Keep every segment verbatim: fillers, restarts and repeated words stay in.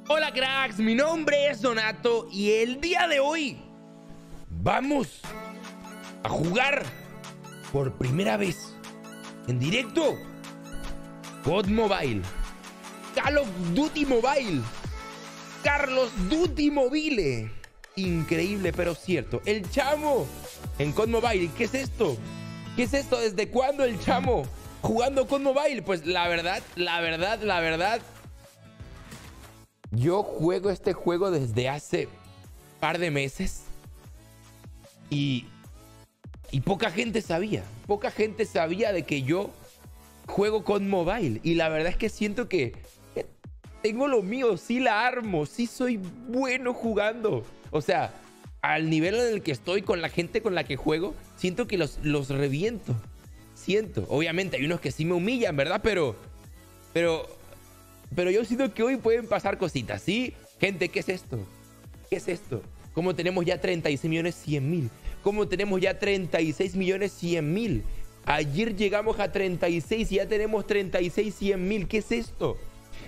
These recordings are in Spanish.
Hola cracks, mi nombre es Donato y el día de hoy vamos a jugar por primera vez en directo C O D Mobile, Call of Duty Mobile, Carlos Duty Mobile. Increíble pero cierto, el chamo en C O D Mobile. ¿Qué es esto? ¿Qué es esto? ¿Desde cuándo el chamo jugando C O D Mobile? Pues la verdad, la verdad, la verdad, yo juego este juego desde hace un par de meses y, y poca gente sabía, poca gente sabía de que yo juego C O D Mobile. Y la verdad es que siento que tengo lo mío, sí la armo, sí soy bueno jugando. O sea, al nivel en el que estoy con la gente con la que juego, siento que los, los reviento. Siento, obviamente hay unos que sí me humillan, ¿verdad? Pero, pero... Pero yo siento que hoy pueden pasar cositas, ¿sí? Gente, ¿qué es esto? ¿Qué es esto? ¿Cómo tenemos ya treinta y seis millones cien mil? ¿Cómo tenemos ya treinta y seis millones cien mil? Ayer llegamos a treinta y seis y ya tenemos treinta y seis cien mil. ¿Qué es esto?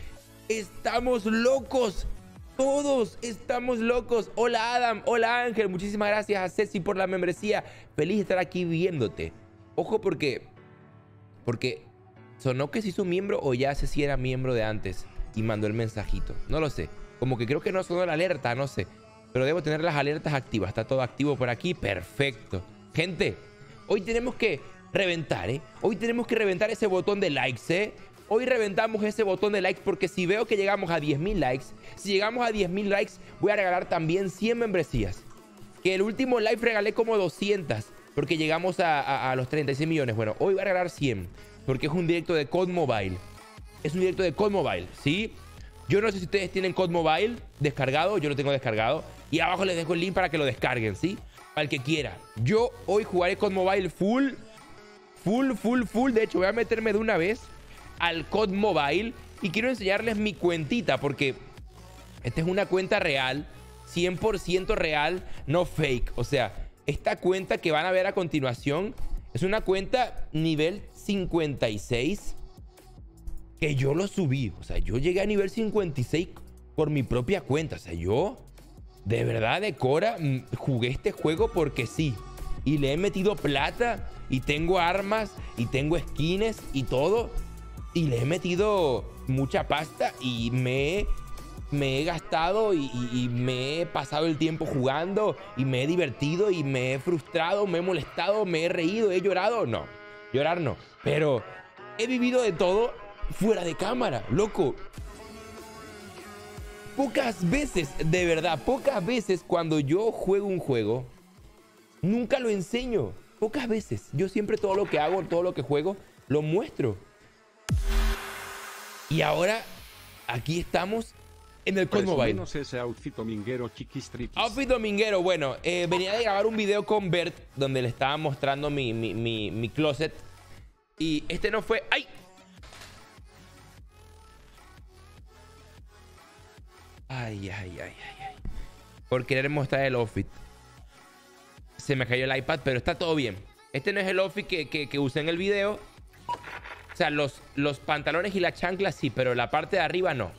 Estamos locos. Todos estamos locos. Hola Adam, hola Ángel. Muchísimas gracias a Ceci por la membresía. Feliz de estar aquí viéndote. Ojo porque... Porque... sonó que se hizo miembro o ya sé si era miembro de antes y mandó el mensajito. No lo sé. Como que creo que no sonó la alerta, no sé. Pero debo tener las alertas activas. Está todo activo por aquí. Perfecto. Gente, hoy tenemos que reventar, ¿eh? Hoy tenemos que reventar ese botón de likes, ¿eh? Hoy reventamos ese botón de likes porque si veo que llegamos a diez mil likes, si llegamos a diez mil likes, voy a regalar también cien membresías. Que el último live regalé como doscientas porque llegamos a, a, a los treinta y seis millones. Bueno, hoy voy a regalar cien. Porque es un directo de C O D Mobile. Es un directo de C O D Mobile, ¿sí? Yo no sé si ustedes tienen C O D Mobile descargado. Yo lo tengo descargado. Y abajo les dejo el link para que lo descarguen, ¿sí? Para el que quiera. Yo hoy jugaré C O D Mobile full. Full, full, full. De hecho, voy a meterme de una vez al C O D Mobile. Y quiero enseñarles mi cuentita. Porque esta es una cuenta real. cien por ciento real, no fake. O sea, esta cuenta que van a ver a continuación es una cuenta nivel cincuenta y seis que yo lo subí. O sea, yo llegué a nivel cincuenta y seis por mi propia cuenta. O sea, yo de verdad de Cora jugué este juego porque sí. Y le he metido plata y tengo armas y tengo skins y todo. Y le he metido mucha pasta y me he, me he gastado y, y, y me he pasado el tiempo jugando y me he divertido y me he frustrado, me he molestado, me he reído, he llorado. No, llorar no. Pero he vivido de todo fuera de cámara, loco. Pocas veces, de verdad, pocas veces cuando yo juego un juego, nunca lo enseño. Pocas veces. Yo siempre todo lo que hago, todo lo que juego, lo muestro. Y ahora, aquí estamos en el C O D Mobile. Menos ese outfit dominguero chiquis triquis. Outfit dominguero, bueno, eh, venía de grabar un video con Bert donde le estaba mostrando mi, mi, mi, mi closet. Y este no fue... ¡Ay! Ay, ay, ay, ay, ay. Por querer mostrar el outfit. Se me cayó el iPad, pero está todo bien. Este no es el outfit que, que, que usé en el video. O sea, los, los pantalones y la chancla sí, pero la parte de arriba no.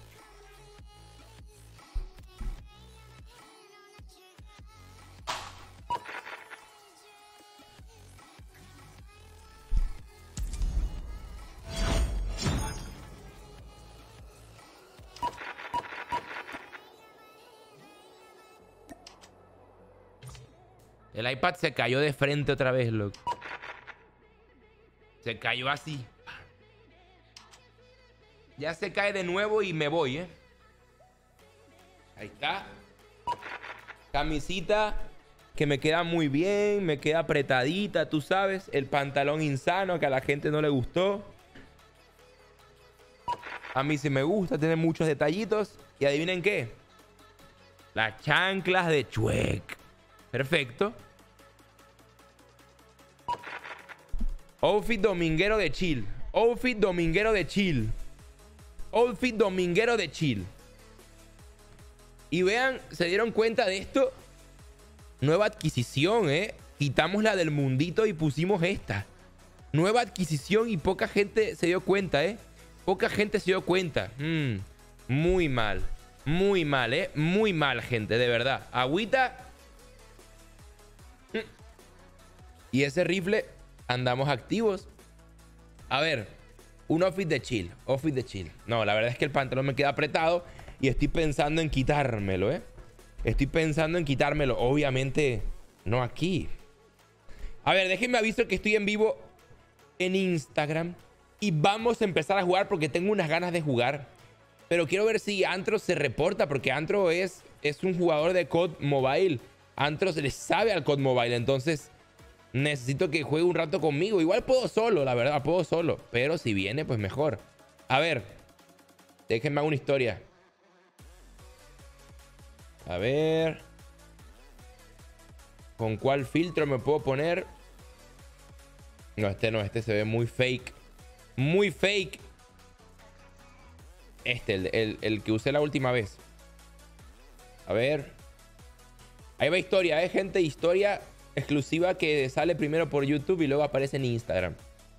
El iPad se cayó de frente otra vez, loco. Se cayó así. Ya se cae de nuevo y me voy, ¿eh? Ahí está. Camisita que me queda muy bien, me queda apretadita, tú sabes. El pantalón insano que a la gente no le gustó. A mí sí me gusta, tiene muchos detallitos. Y adivinen qué. Las chanclas de Chuec. Perfecto. Outfit dominguero de chill. Outfit dominguero de chill. Outfit dominguero de chill. Y vean, ¿se dieron cuenta de esto? Nueva adquisición, ¿eh? Quitamos la del mundito y pusimos esta. Nueva adquisición y poca gente se dio cuenta, ¿eh? Poca gente se dio cuenta. Mm, muy mal. Muy mal, ¿eh? Muy mal, gente, de verdad. Agüita. Y ese rifle, andamos activos. A ver, un outfit de chill. Outfit de chill. No, la verdad es que el pantalón me queda apretado y estoy pensando en quitármelo, ¿eh? Estoy pensando en quitármelo. Obviamente, no aquí. A ver, déjenme aviso que estoy en vivo en Instagram y vamos a empezar a jugar porque tengo unas ganas de jugar. Pero quiero ver si Antro se reporta, porque Antro es, es un jugador de C O D Mobile. Antro se le sabe al C O D Mobile, entonces necesito que juegue un rato conmigo. Igual puedo solo, la verdad, puedo solo. Pero si viene, pues mejor. A ver, déjenme hacer una historia. A ver. ¿Con cuál filtro me puedo poner? No, este no, este se ve muy fake. Muy fake. Este, el, el, el que usé la última vez. A ver. Ahí va historia, ¿eh, gente? Historia exclusiva que sale primero por YouTube y luego aparece en Instagram.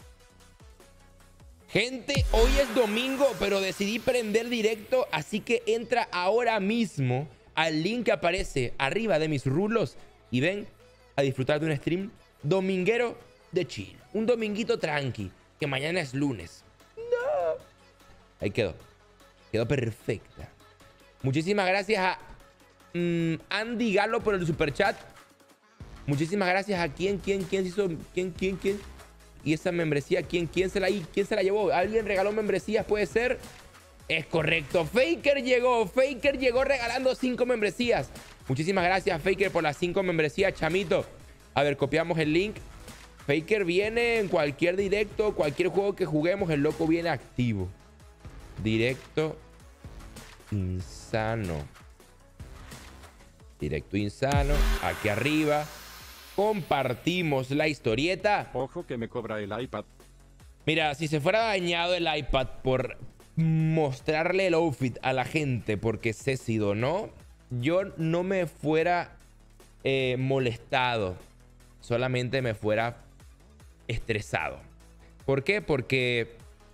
Gente, hoy es domingo, pero decidí prender directo, así que entra ahora mismo al link que aparece arriba de mis rulos y ven a disfrutar de un stream dominguero de chill. Un dominguito tranqui, que mañana es lunes. No. Ahí quedó. Quedó perfecta. Muchísimas gracias a mmm, Andy Galo por el superchat. Muchísimas gracias a quién, quién, quién hizo, quién, quién, quién. Y esa membresía, quién, quién se la, quién se la llevó. ¿Alguien regaló membresías? Puede ser. Es correcto. Faker llegó. Faker llegó regalando cinco membresías. Muchísimas gracias, Faker, por las cinco membresías, chamito. A ver, copiamos el link. Faker viene en cualquier directo, cualquier juego que juguemos, el loco viene activo. Directo insano. Directo insano. Aquí arriba. Compartimos la historieta. Ojo que me cobra el iPad. Mira, si se fuera dañado el iPad por mostrarle el outfit a la gente porque Ceci donó, yo no me fuera eh, molestado. Solamente me fuera estresado. ¿Por qué? Porque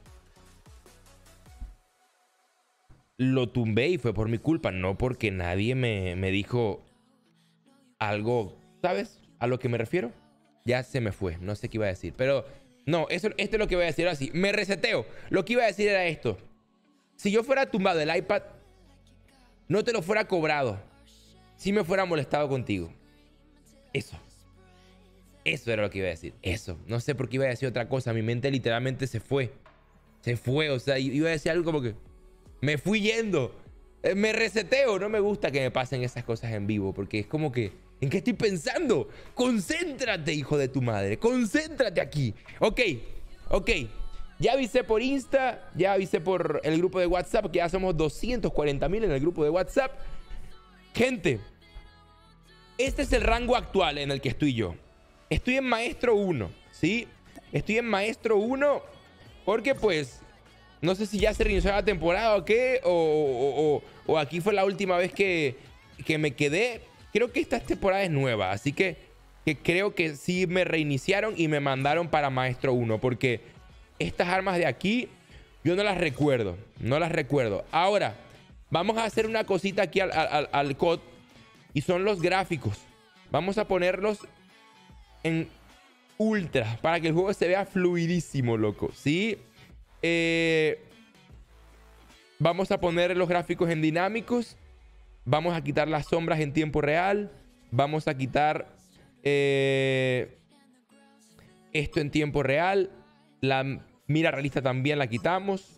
lo tumbé y fue por mi culpa, no porque nadie me, me dijo algo, ¿sabes? A lo que me refiero. Ya se me fue, no sé qué iba a decir, pero no, eso, esto es lo que iba a decir así. Me reseteo. Lo que iba a decir era esto. Si yo fuera tumbado el iPad, no te lo fuera cobrado, si me fuera molestado contigo. Eso. Eso era lo que iba a decir. Eso. No sé por qué iba a decir otra cosa. Mi mente literalmente se fue. Se fue. O sea, iba a decir algo como que me fui yendo. Eh, me reseteo. No me gusta que me pasen esas cosas en vivo. Porque es como que, ¿en qué estoy pensando? Concéntrate, hijo de tu madre. Concéntrate aquí. Ok. Ok. Ya avisé por Insta. Ya avisé por el grupo de WhatsApp. Que ya somos doscientos cuarenta mil en el grupo de WhatsApp. Gente. Este es el rango actual en el que estoy yo. Estoy en Maestro uno, ¿sí? Estoy en Maestro uno porque, pues, no sé si ya se reinició la temporada o qué, o, o, o, o aquí fue la última vez que, que me quedé. Creo que esta temporada es nueva, así que, que creo que sí me reiniciaron y me mandaron para Maestro uno, porque estas armas de aquí yo no las recuerdo, no las recuerdo. Ahora, vamos a hacer una cosita aquí al, al, al C O D y son los gráficos. Vamos a ponerlos en ultra para que el juego se vea fluidísimo, loco, ¿sí? Eh, vamos a poner los gráficos en dinámicos. Vamos a quitar las sombras en tiempo real. Vamos a quitar eh, esto en tiempo real. La mira realista también la quitamos.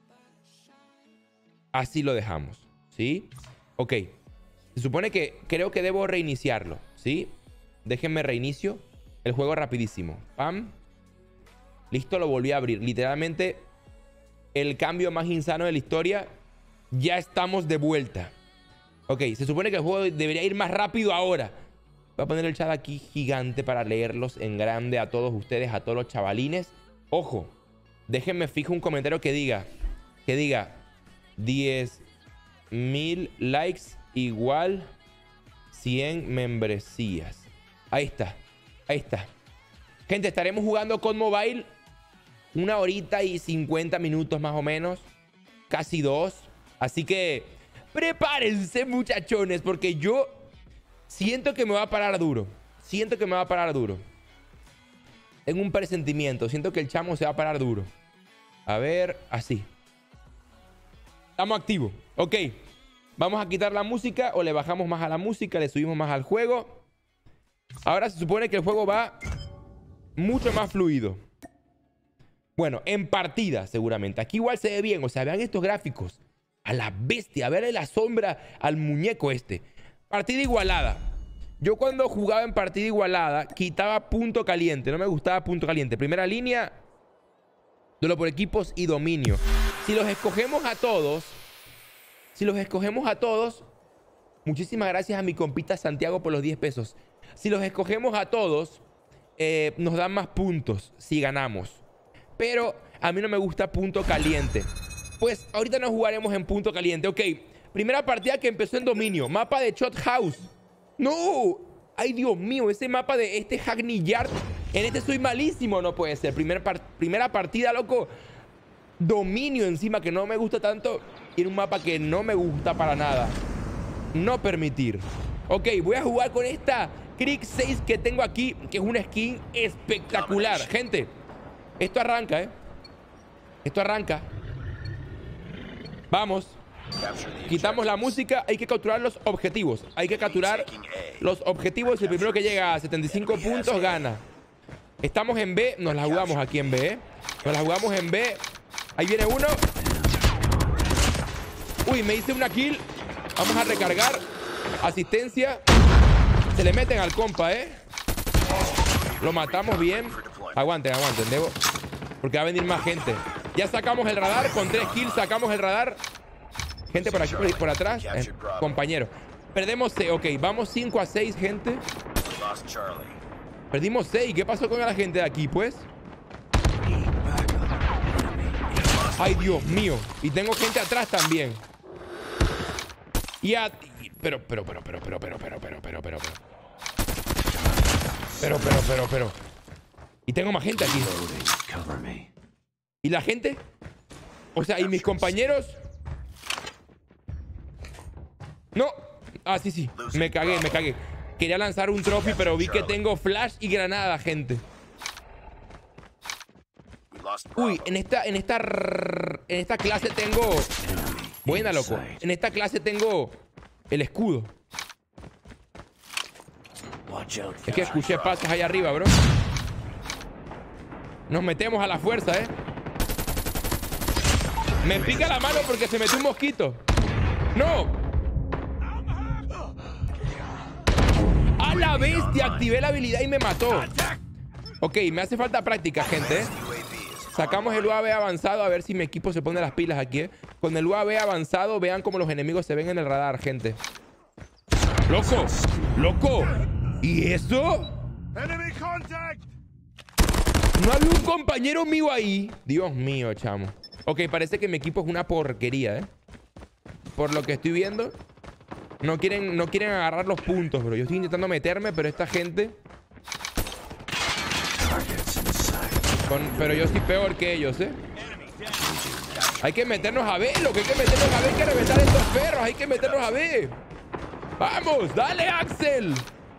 Así lo dejamos, ¿sí? Ok. Se supone que creo que debo reiniciarlo, ¿sí? Déjenme reinicio el juego rapidísimo. Pam. Listo, lo volví a abrir. Literalmente el cambio más insano de la historia. Ya estamos de vuelta. Ok, se supone que el juego debería ir más rápido ahora. Voy a poner el chat aquí gigante para leerlos en grande a todos ustedes, a todos los chavalines. Ojo, déjenme fijo un comentario que diga, que diga diez mil likes igual cien membresías. Ahí está. Ahí está. Gente, estaremos jugando con Mobile una horita y cincuenta minutos más o menos. Casi dos. Así que Prepárense, muchachones, porque yo siento que me va a parar duro. Siento que me va a parar duro. Tengo un presentimiento. Siento que el chamo se va a parar duro. A ver, así. Estamos activos. Ok. Vamos a quitar la música o le bajamos más a la música, le subimos más al juego. Ahora se supone que el juego va mucho más fluido. Bueno, en partida seguramente. Aquí igual se ve bien. O sea, vean estos gráficos. A la bestia. A verle la sombra al muñeco este. Partida igualada. Yo cuando jugaba en partida igualada quitaba punto caliente. No me gustaba punto caliente. Primera línea, duelo por equipos y dominio. Si los escogemos a todos... Si los escogemos a todos... Muchísimas gracias a mi compita Santiago por los diez pesos. Si los escogemos a todos, eh, nos dan más puntos si ganamos. Pero a mí no me gusta punto caliente. Pues ahorita no jugaremos en punto caliente. Ok, primera partida que empezó en dominio. Mapa de Shot House. ¡No! ¡Ay, Dios mío! Ese mapa de este Hackney Yard. En este soy malísimo. No puede ser. Primer par primera partida, loco. Dominio encima, que no me gusta tanto. Y en un mapa que no me gusta para nada. No permitir. Ok, voy a jugar con esta Krieg seis que tengo aquí, que es una skin espectacular. Gente, esto arranca, ¿eh? Esto arranca. Vamos. Quitamos la música. Hay que capturar los objetivos. Hay que capturar los objetivos. El primero que llega a setenta y cinco puntos gana. Estamos en B. Nos la jugamos aquí en B, ¿eh? Nos la jugamos en B. Ahí viene uno. Uy, me hice una kill. Vamos a recargar. Asistencia. Se le meten al compa, ¿eh? Lo matamos bien. Aguanten, aguanten, debo. Porque va a venir más gente. Ya sacamos el radar. Con tres kills sacamos el radar. Gente por aquí, por, por atrás. Eh, compañero. Perdemos seis. Ok, vamos cinco a seis, gente. Perdimos seis. ¿Qué pasó con la gente de aquí, pues? Ay, Dios mío. Y tengo gente atrás también. Y a... Pero, pero, pero, pero, pero, pero, pero, pero, pero, pero, pero. Pero, pero, pero, pero. Y tengo más gente aquí. ¿Y la gente? O sea, ¿y mis compañeros? No. Ah, sí, sí. Me cagué, me cagué. Quería lanzar un trophy, pero vi que tengo flash y granada, gente. Uy, en esta, en esta, en esta clase tengo... Buena, loco. En esta clase tengo el escudo. Es que escuché pasos ahí arriba, bro. Nos metemos a la fuerza, ¿eh? Me pica la mano porque se metió un mosquito. ¡No! ¡A la bestia! Activé la habilidad y me mató. Ok, me hace falta práctica, gente, ¿eh? Sacamos el U A V avanzado. A ver si mi equipo se pone las pilas aquí, ¿eh? Con el U A V avanzado, vean cómo los enemigos se ven en el radar, gente. ¡Loco! ¡Loco! ¿Y eso? ¿No había un compañero mío ahí? Dios mío, chamo. Ok, parece que mi equipo es una porquería, ¿eh? Por lo que estoy viendo. No quieren, no quieren agarrar los puntos, bro. Yo estoy intentando meterme, pero esta gente... Con, pero yo soy peor que ellos, ¿eh? Hay que meternos a B, lo que hay que meternos a B. Hay que reventar estos perros. Hay que meternos a B. ¡Vamos! ¡Dale, Axel!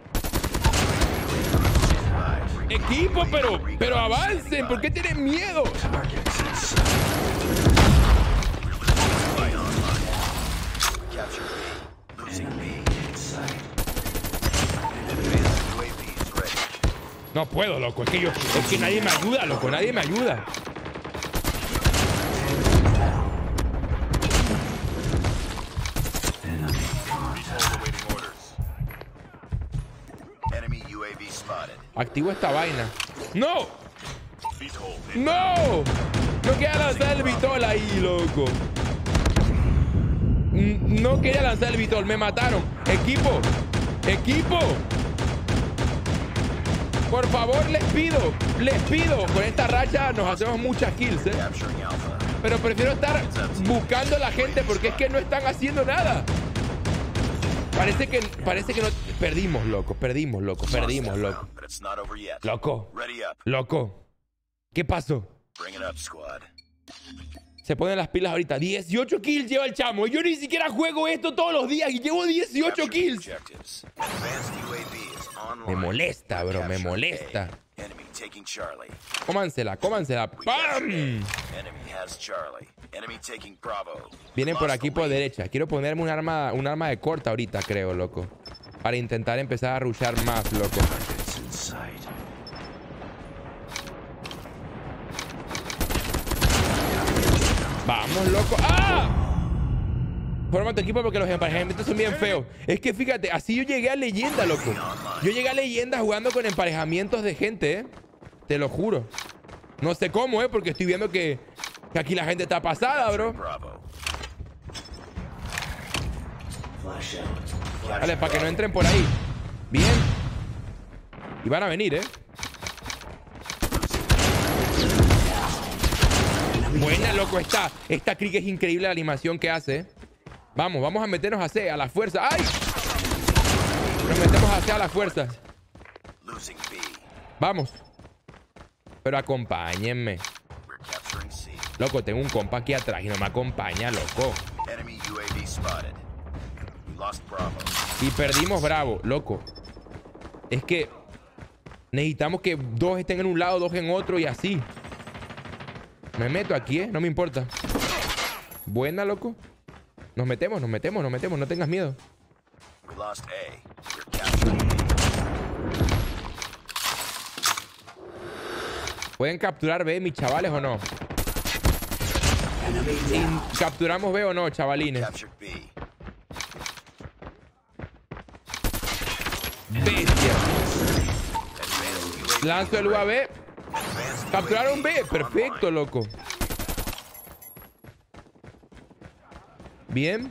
Equipo, pero, pero avancen. ¿Por qué tienen miedo? No puedo, loco. Es que yo... Es que nadie me ayuda, loco. Nadie me ayuda. Activo esta vaina. ¡No! ¡No! No quería lanzar el Vitol ahí, loco. No quería lanzar el Vitol. Me mataron. Equipo. Equipo. Por favor, les pido. Les pido. Con esta racha nos hacemos muchas kills, ¿eh? Pero prefiero estar buscando a la gente porque es que no están haciendo nada. Parece que, parece que no... Perdimos, loco. Perdimos, loco. Perdimos, loco. Loco. Loco. ¿Qué pasó? Se ponen las pilas ahorita. dieciocho kills lleva el chamo. Yo ni siquiera juego esto todos los días y llevo dieciocho kills. Me molesta, bro. Me molesta. Cómansela, cómansela. ¡Pam! Vienen por aquí por derecha. Quiero ponerme un arma, un arma de corta ahorita, creo, loco. Para intentar empezar a rushar más, loco. Vamos, loco. ¡Ah! Forma tu equipo porque los emparejamientos son bien feos. Es que fíjate, así yo llegué a leyenda, loco. Yo llegué a leyenda jugando con emparejamientos de gente, ¿eh? Te lo juro. No sé cómo, ¿eh? Porque estoy viendo que, que aquí la gente está pasada, bro. Vale, para que no entren por ahí. Bien. Y van a venir, ¿eh? Buena, loco, esta. Esta Krieg es increíble la animación que hace, ¿eh? Vamos, vamos a meternos a C, a la fuerza. ¡Ay! Nos metemos a C a la fuerza. Vamos. Pero acompáñenme. Loco, tengo un compa aquí atrás y no me acompaña, loco. Y perdimos Bravo, loco. Es que necesitamos que dos estén en un lado, dos en otro y así. Me meto aquí, ¿eh? No me importa. Buena, loco. Nos metemos, nos metemos, nos metemos. No tengas miedo. ¿Pueden capturar B, mis chavales, o no? ¿Y capturamos B o no, chavalines? Bestia. Lanzo el U A V. Capturaron B. Perfecto, loco. Bien.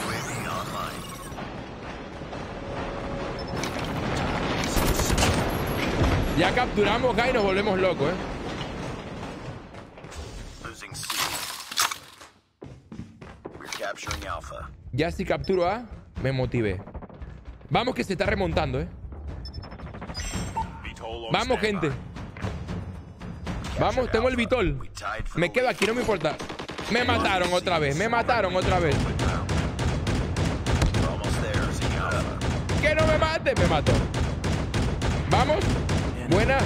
Ya capturamos acá y nos volvemos locos, ¿eh? Ya si capturo A, me motivé. Vamos que se está remontando, ¿eh? Vamos, gente. Vamos, tengo el Vitol. Me quedo aquí, no me importa. Me mataron otra vez, me mataron otra vez. Que no me mate, me mató. Vamos. Buena.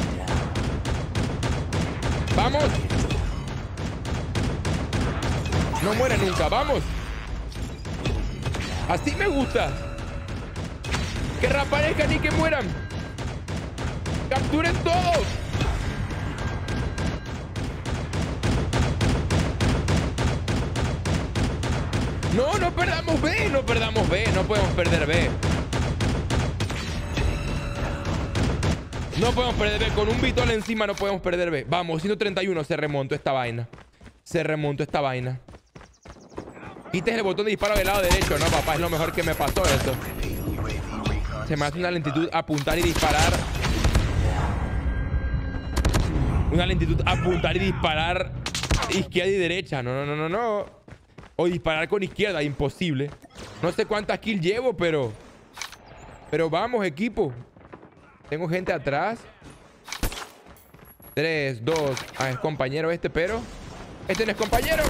Vamos. No muere nunca, vamos. Así me gusta. Que reaparezcan y que mueran. Capturen todos. No, no perdamos B, no perdamos B, no podemos perder B. No podemos perder B, con un Vitol encima no podemos perder B. Vamos, ciento treinta y uno, se remontó esta vaina. Se remontó esta vaina. Quites el botón de disparo del lado derecho, no, papá, es lo mejor que me pasó eso. Se me hace una lentitud apuntar y disparar. Una lentitud apuntar y disparar izquierda y derecha. No, no, no, no, no. O disparar con izquierda, imposible. No sé cuántas kills llevo, pero... Pero vamos, equipo. Tengo gente atrás. Tres, dos. Ah, es compañero este, pero... Este no es compañero.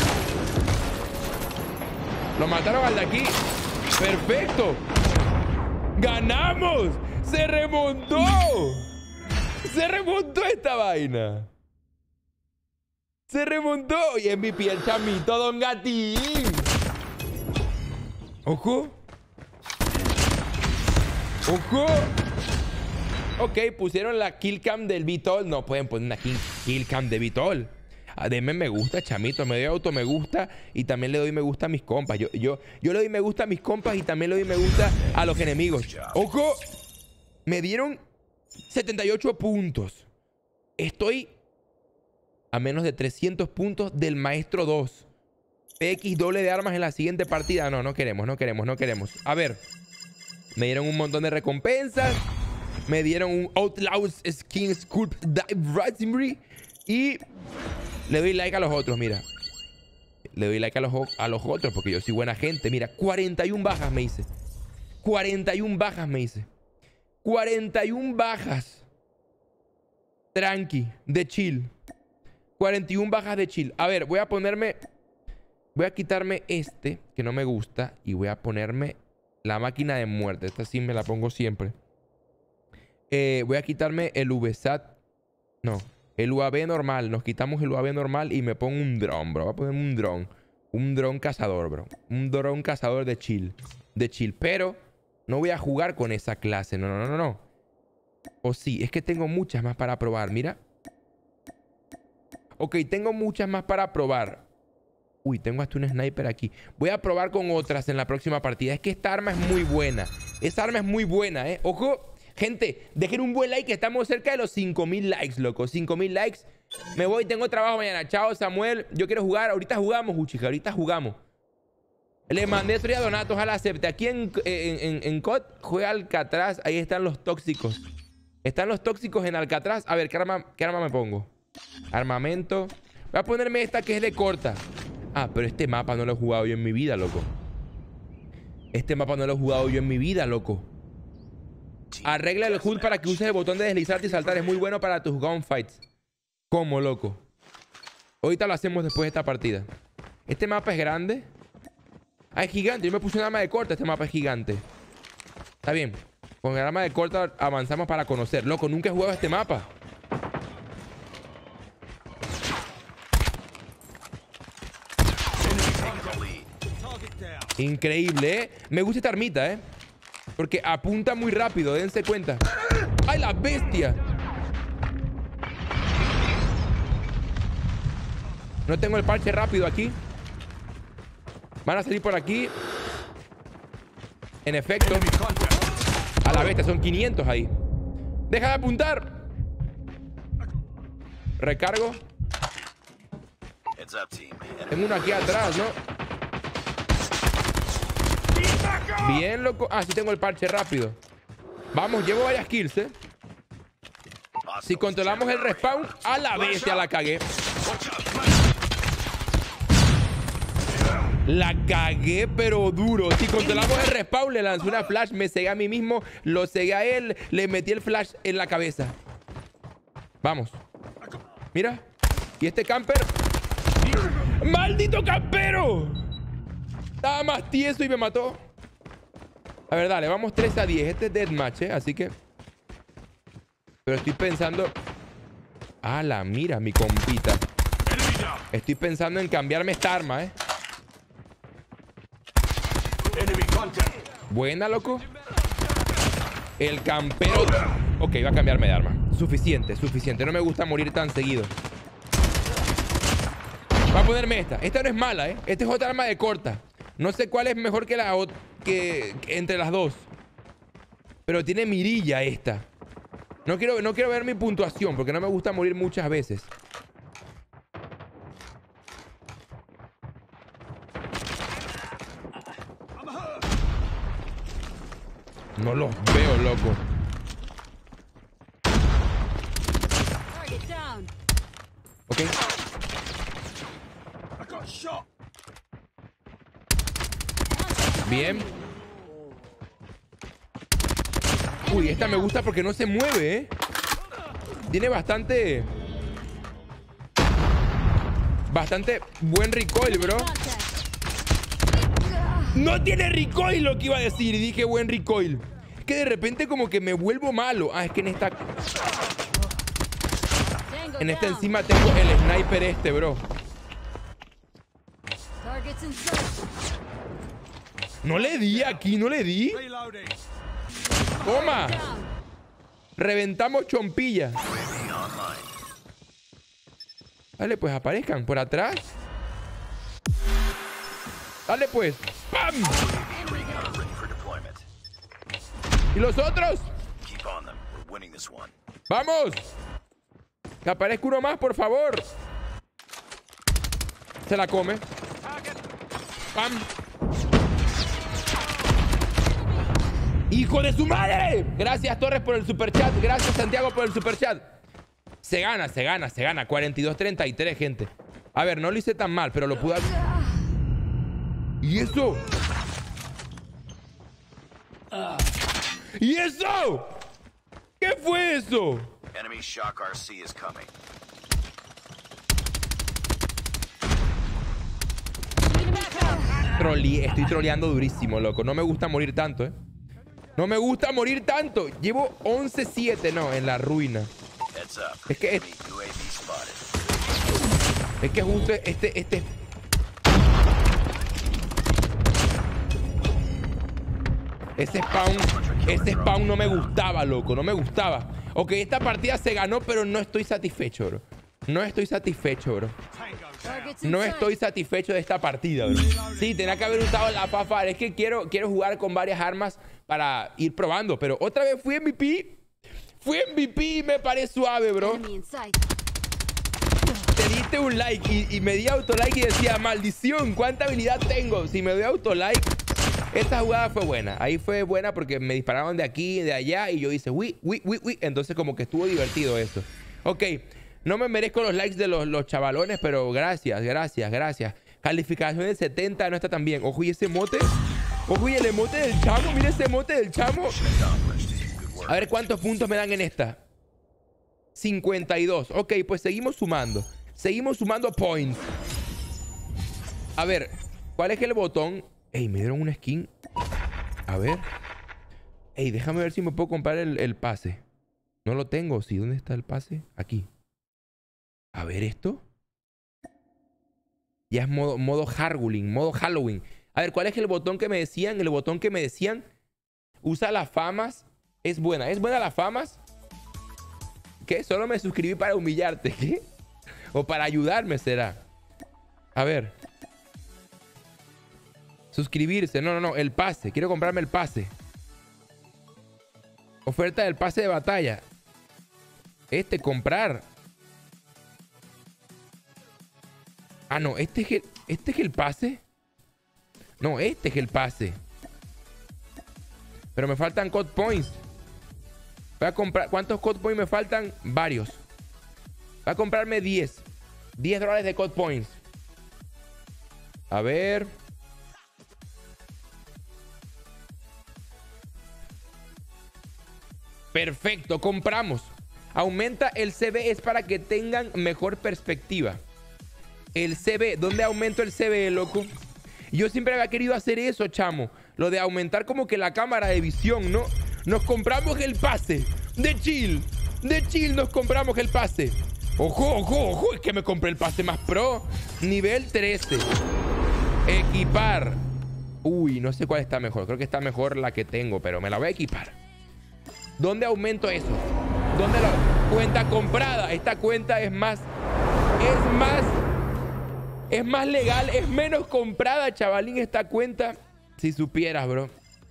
Lo mataron al de aquí. ¡Perfecto! ¡Ganamos! ¡Se remontó! ¡Se remontó esta vaina! ¡Se remontó! Y M V P el chamito Don Gatín. ¡Ojo! ¡Ojo! Ok, pusieron la kill cam del Vitol. No pueden poner una kill, kill cam de Vitol. Denme me gusta, chamito. Me doy auto me gusta y también le doy me gusta a mis compas. Yo, yo, yo le doy me gusta a mis compas y también le doy me gusta a los enemigos. ¡Ojo! Me dieron setenta y ocho puntos. Estoy a menos de trescientos puntos del maestro dos. P X doble de armas en la siguiente partida. No, no queremos, no queremos, no queremos. A ver. Me dieron un montón de recompensas. Me dieron un Outlaws Skin Sculpt Dive Raspberry. Y le doy like a los otros, mira. Le doy like a los, a los otros porque yo soy buena gente. Mira, cuarenta y una bajas me hice. cuarenta y una bajas me hice. cuarenta y una bajas. Tranqui, de chill. cuarenta y una bajas de chill. A ver, voy a ponerme... Voy a quitarme este, que no me gusta. Y voy a ponerme la máquina de muerte. Esta sí me la pongo siempre. Eh, voy a quitarme el V SAT. No, el U A V normal. Nos quitamos el U A V normal y me pongo un dron, bro. Voy a ponerme un dron. Un dron cazador, bro. Un dron cazador de chill. De chill. Pero no voy a jugar con esa clase. No, no, no, no, no. O sí, es que tengo muchas más para probar. Mira. Ok, tengo muchas más para probar. Uy, tengo hasta un sniper aquí. Voy a probar con otras en la próxima partida. Es que esta arma es muy buena. Esta arma es muy buena, ¿eh? Ojo, gente, dejen un buen like. Estamos cerca de los cinco mil likes, loco. cinco mil likes. Me voy, tengo trabajo mañana. Chao, Samuel. Yo quiero jugar. Ahorita jugamos, Uchica. Ahorita jugamos. Le mandé esto a Donato. Ojalá acepte. Aquí en, en, en, en C O D juega Alcatraz. Ahí están los tóxicos. Están los tóxicos en Alcatraz. A ver, ¿qué arma, qué arma me pongo? Armamento. Voy a ponerme esta que es de corta. Ah, pero este mapa no lo he jugado yo en mi vida, loco. Este mapa no lo he jugado yo en mi vida, loco. Arregla el H U D para que uses el botón de deslizarte y saltar. Es muy bueno para tus gunfights. ¿Cómo, loco? Ahorita lo hacemos después de esta partida. Este mapa es grande. Ah, es gigante. Yo me puse un arma de corta. Este mapa es gigante. Está bien. Con el arma de corta avanzamos para conocer. Loco, nunca he jugado este mapa. Increíble, ¿eh? Me gusta esta armita, ¿eh? Porque apunta muy rápido, dense cuenta. ¡Ay, la bestia! No tengo el parche rápido aquí. Van a salir por aquí. En efecto. A la bestia, son quinientos ahí. ¡Deja de apuntar! Recargo. Tengo uno aquí atrás, ¿no? Bien, loco. Ah, sí tengo el parche rápido. Vamos, llevo varias kills, ¿eh? Si controlamos el respawn, a la bestia la cagué. La cagué, pero duro. Si controlamos el respawn, le lancé una flash, me cegué a mí mismo, lo cegué a él, le metí el flash en la cabeza. Vamos. Mira. Y este camper. ¡Maldito campero! Estaba más tieso y me mató. A ver, dale, vamos tres a diez. Este es deathmatch, ¿eh? Así que... Pero estoy pensando... Ah, la mira, mi compita. Estoy pensando en cambiarme esta arma, ¿eh? Buena, loco. El campero... Ok, va a cambiarme de arma. Suficiente, suficiente. No me gusta morir tan seguido. Va a ponerme esta. Esta no es mala, ¿eh? Esta es otra arma de corta. No sé cuál es mejor que la otra. Que, que entre las dos. Pero tiene mirilla esta. No quiero, no quiero ver mi puntuación porque no me gusta morir muchas veces. No los veo, loco. Ok. Bien. Uy, esta me gusta porque no se mueve, ¿eh? Tiene bastante... Bastante buen recoil, bro. No tiene recoil, lo que iba a decir. Y dije buen recoil. Es que de repente como que me vuelvo malo. Ah, es que en esta... En esta encima tengo el sniper este, bro. No le di aquí, no le di. Toma. Reventamos chompilla. Dale, pues aparezcan por atrás. Dale, pues. ¡Pam! ¿Y los otros? ¡Vamos! Que aparezca uno más, por favor. Se la come. ¡Pam! ¡Hijo de su madre! Gracias, Torres, por el superchat. Gracias, Santiago, por el superchat. Se gana, se gana, se gana. cuarenta y dos treinta y tres, gente. A ver, no lo hice tan mal, pero lo pude... ¿Y eso? ¿Y eso? ¿Qué fue eso? Trolli, estoy troleando durísimo, loco. No me gusta morir tanto, ¿eh? No me gusta morir tanto. Llevo once siete, no, en la ruina. Es que es, es que justo este, este... Ese spawn, ese spawn no me gustaba, loco. No me gustaba. Ok, esta partida se ganó, pero no estoy satisfecho, bro. No estoy satisfecho, bro. No estoy satisfecho de esta partida, bro. Sí, tenía que haber usado la Fafar. Es que quiero, quiero jugar con varias armas para ir probando. Pero otra vez fui M V P. Fui M V P y me parece suave, bro. Te diste un like y, y me di autolike y decía, maldición, ¿cuánta habilidad tengo? Si me doy autolike, esta jugada fue buena. Ahí fue buena porque me dispararon de aquí, de allá y yo hice, uy, uy, uy, uy. Entonces como que estuvo divertido eso. Ok. No me merezco los likes de los, los chavalones, pero gracias, gracias, gracias. Calificación de setenta no está tan bien. Ojo, y ese mote. Ojo, y el emote del chamo. Mira ese emote del chamo. A ver cuántos puntos me dan en esta. cincuenta y dos. Ok, pues seguimos sumando. Seguimos sumando points. A ver, ¿cuál es el botón? Ey, me dieron una skin. A ver. Ey, déjame ver si me puedo comprar el, el pase. No lo tengo. Sí, ¿dónde está el pase? Aquí. A ver esto. Ya es modo, modo Halloween, modo Halloween. A ver, ¿cuál es el botón que me decían? El botón que me decían. Usa las famas. Es buena. ¿Es buena las famas? ¿Qué? Solo me suscribí para humillarte. ¿Qué? O para ayudarme será. A ver. Suscribirse. No, no, no. El pase. Quiero comprarme el pase. Oferta del pase de batalla. Este, comprar. Ah, no, este es el, este es el pase. No, este es el pase. Pero me faltan code points. Voy a comprar. ¿Cuántos code points me faltan? Varios. Voy a comprarme diez. diez dólares de code points. A ver. Perfecto, compramos. Aumenta el C B, es para que tengan mejor perspectiva. El C B, ¿dónde aumento el C B, loco? Yo siempre había querido hacer eso, chamo. Lo de aumentar como que la cámara de visión, ¿no? Nos compramos el pase. De chill. De chill nos compramos el pase. Ojo, ojo, ojo. Es que me compré el pase más pro. Nivel trece. Equipar. Uy, no sé cuál está mejor. Creo que está mejor la que tengo, pero me la voy a equipar. ¿Dónde aumento eso? ¿Dónde la cuenta comprada? Esta cuenta es más... Es más... Es más legal, es menos comprada, chavalín, esta cuenta. Si supieras, bro.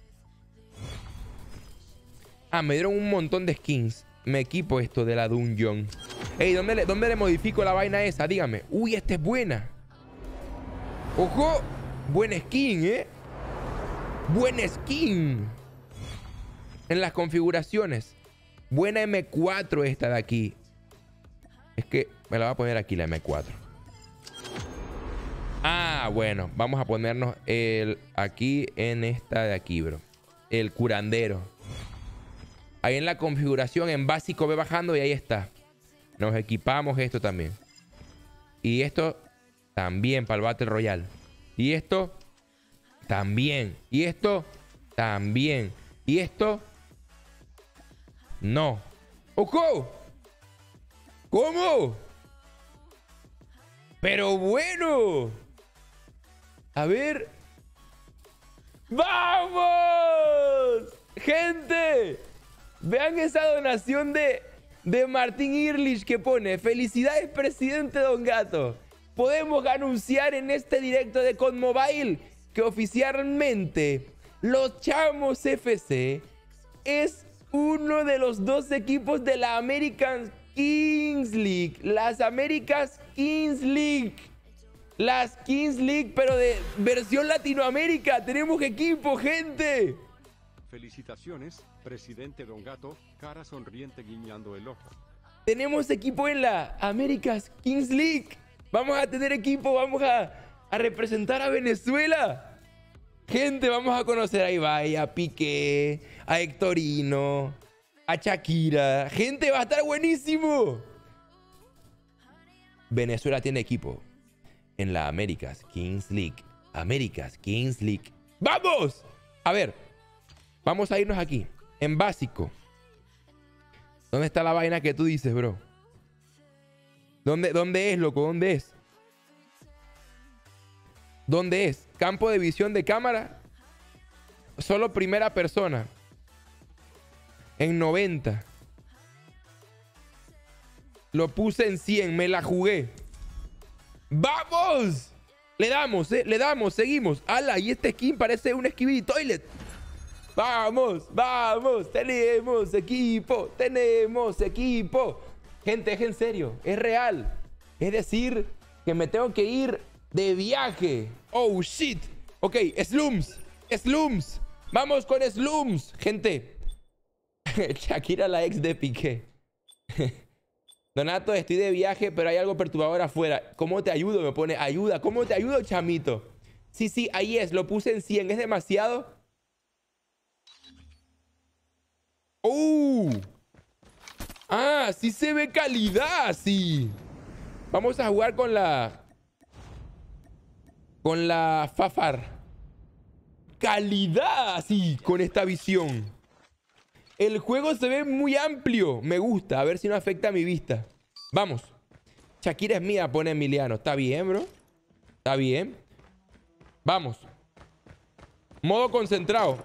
Ah, me dieron un montón de skins. Me equipo esto de la Dungeon. Ey, ¿dónde le, ¿dónde le modifico la vaina esa? Dígame. Uy, esta es buena. Ojo. Buena skin, ¿eh? Buena skin. En las configuraciones. Buena M cuatro esta de aquí. Es que me la voy a poner aquí la M cuatro. Ah, bueno. Vamos a ponernos el aquí en esta de aquí, bro. El curandero. Ahí en la configuración, en básico, ve bajando y ahí está. Nos equipamos esto también. Y esto también para el Battle Royale. Y esto también. Y esto también. Y esto no. ¡Ojo! ¿Cómo? Pero bueno. A ver. ¡Vamos! ¡Gente! Vean esa donación de, de Martín Irlich que pone: felicidades, presidente Don Gato. Podemos anunciar en este directo de Conmobile que oficialmente los Chamos F C es uno de los dos equipos de la American Kings League. Las Americas Kings League. Las Kings League, pero de versión Latinoamérica. Tenemos equipo, gente. Felicitaciones, presidente Don Gato, cara sonriente guiñando el ojo. Tenemos equipo en la America's Kings League. Vamos a tener equipo, vamos a, a representar a Venezuela. Gente, vamos a conocer a Ibai, a Piqué, a Hectorino, a Shakira. Gente, va a estar buenísimo. Venezuela tiene equipo en la America's Kings League. Américas, Kings League. ¡Vamos! A ver, vamos a irnos aquí. En básico. ¿Dónde está la vaina que tú dices, bro? ¿Dónde, dónde es, loco? ¿Dónde es? ¿Dónde es? Campo de visión de cámara. Solo primera persona. En noventa. Lo puse en cien. Me la jugué. ¡Vamos! Le damos, ¿eh? Le damos. Seguimos. ¡Hala! Y este skin parece un Skibidi Toilet. ¡Vamos! ¡Vamos! ¡Tenemos equipo! ¡Tenemos equipo! Gente, es en serio. Es real. Es decir, que me tengo que ir de viaje. ¡Oh, shit! Ok, Slums. Slums. Vamos con Slums. Gente. Shakira, la ex de Piqué. Donato, estoy de viaje, pero hay algo perturbador afuera. ¿Cómo te ayudo? Me pone, ayuda. ¿Cómo te ayudo, chamito? Sí, sí, ahí es. Lo puse en cien. ¿Es demasiado? ¡Uh! Ah, sí se ve calidad, sí. Vamos a jugar con la... Con la Fafar. Calidad, sí, con esta visión. El juego se ve muy amplio. Me gusta. A ver si no afecta a mi vista. Vamos. Shakira es mía, pone Emiliano. Está bien, bro. Está bien. Vamos. Modo concentrado.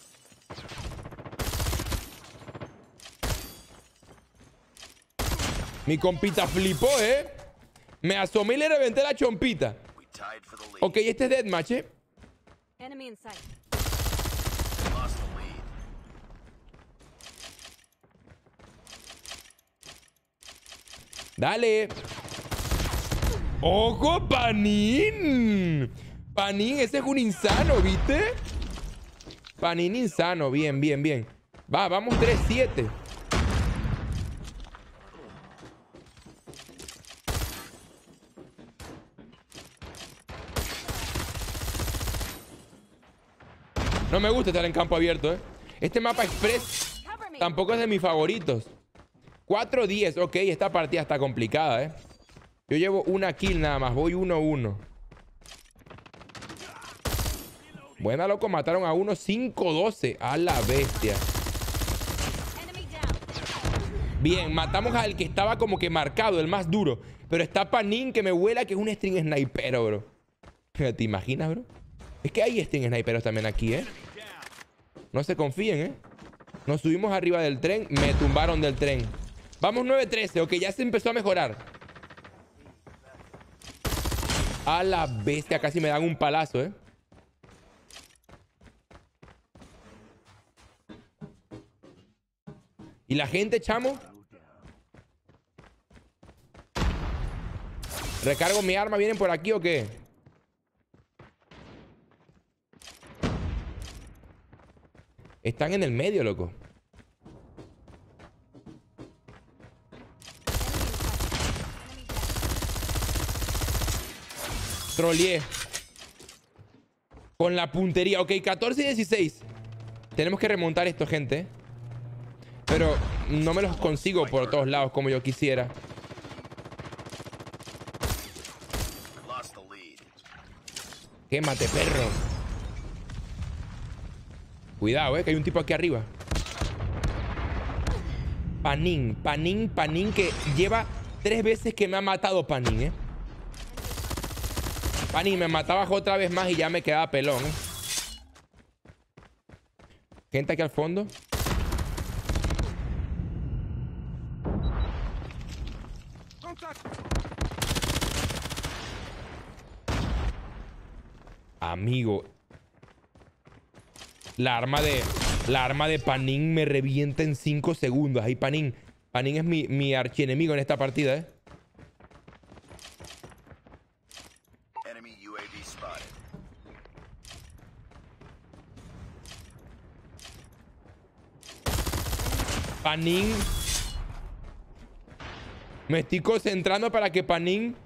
Mi compita flipó, ¿eh? Me asomé y le reventé la chompita. Ok, este es deathmatch, ¿eh? Dale. ¡Ojo, Panín! Panín, ese es un insano, ¿viste? Panín insano. Bien, bien, bien. Va, vamos tres siete. No me gusta estar en campo abierto, ¿eh? Este mapa express tampoco es de mis favoritos. cuatro diez. Ok, esta partida está complicada, ¿eh? Yo llevo una kill nada más. Voy uno uno. Buena, loco. Mataron a uno. cinco doce. A la bestia. Bien, matamos al que estaba como que marcado, el más duro. Pero está Panín que me vuela, que es un string sniper, bro. ¿Te imaginas, bro? Es que hay string sniperos también aquí, ¿eh? No se confíen, ¿eh? Nos subimos arriba del tren. Me tumbaron del tren. Vamos nueve trece. Ok, ya se empezó a mejorar. A la bestia. Casi me dan un palazo, ¿eh? ¿Y la gente, chamo? ¿Recargo mi arma? ¿Vienen por aquí o qué? Están en el medio, loco. Troleé. Con la puntería. Ok, catorce y dieciséis. Tenemos que remontar esto, gente. Pero no me los consigo por todos lados como yo quisiera. Quémate, perro. Cuidado, eh, que hay un tipo aquí arriba. Panín, Panín, Panín, que lleva tres veces que me ha matado Panín, eh. Panín, me matabas otra vez más y ya me quedaba pelón, eh. Gente aquí al fondo. Amigo. La arma de... La arma de Panín me revienta en cinco segundos. Ahí Panín. Panín es mi, mi archienemigo en esta partida, ¿eh? Panín. Me estoy concentrando para que Panín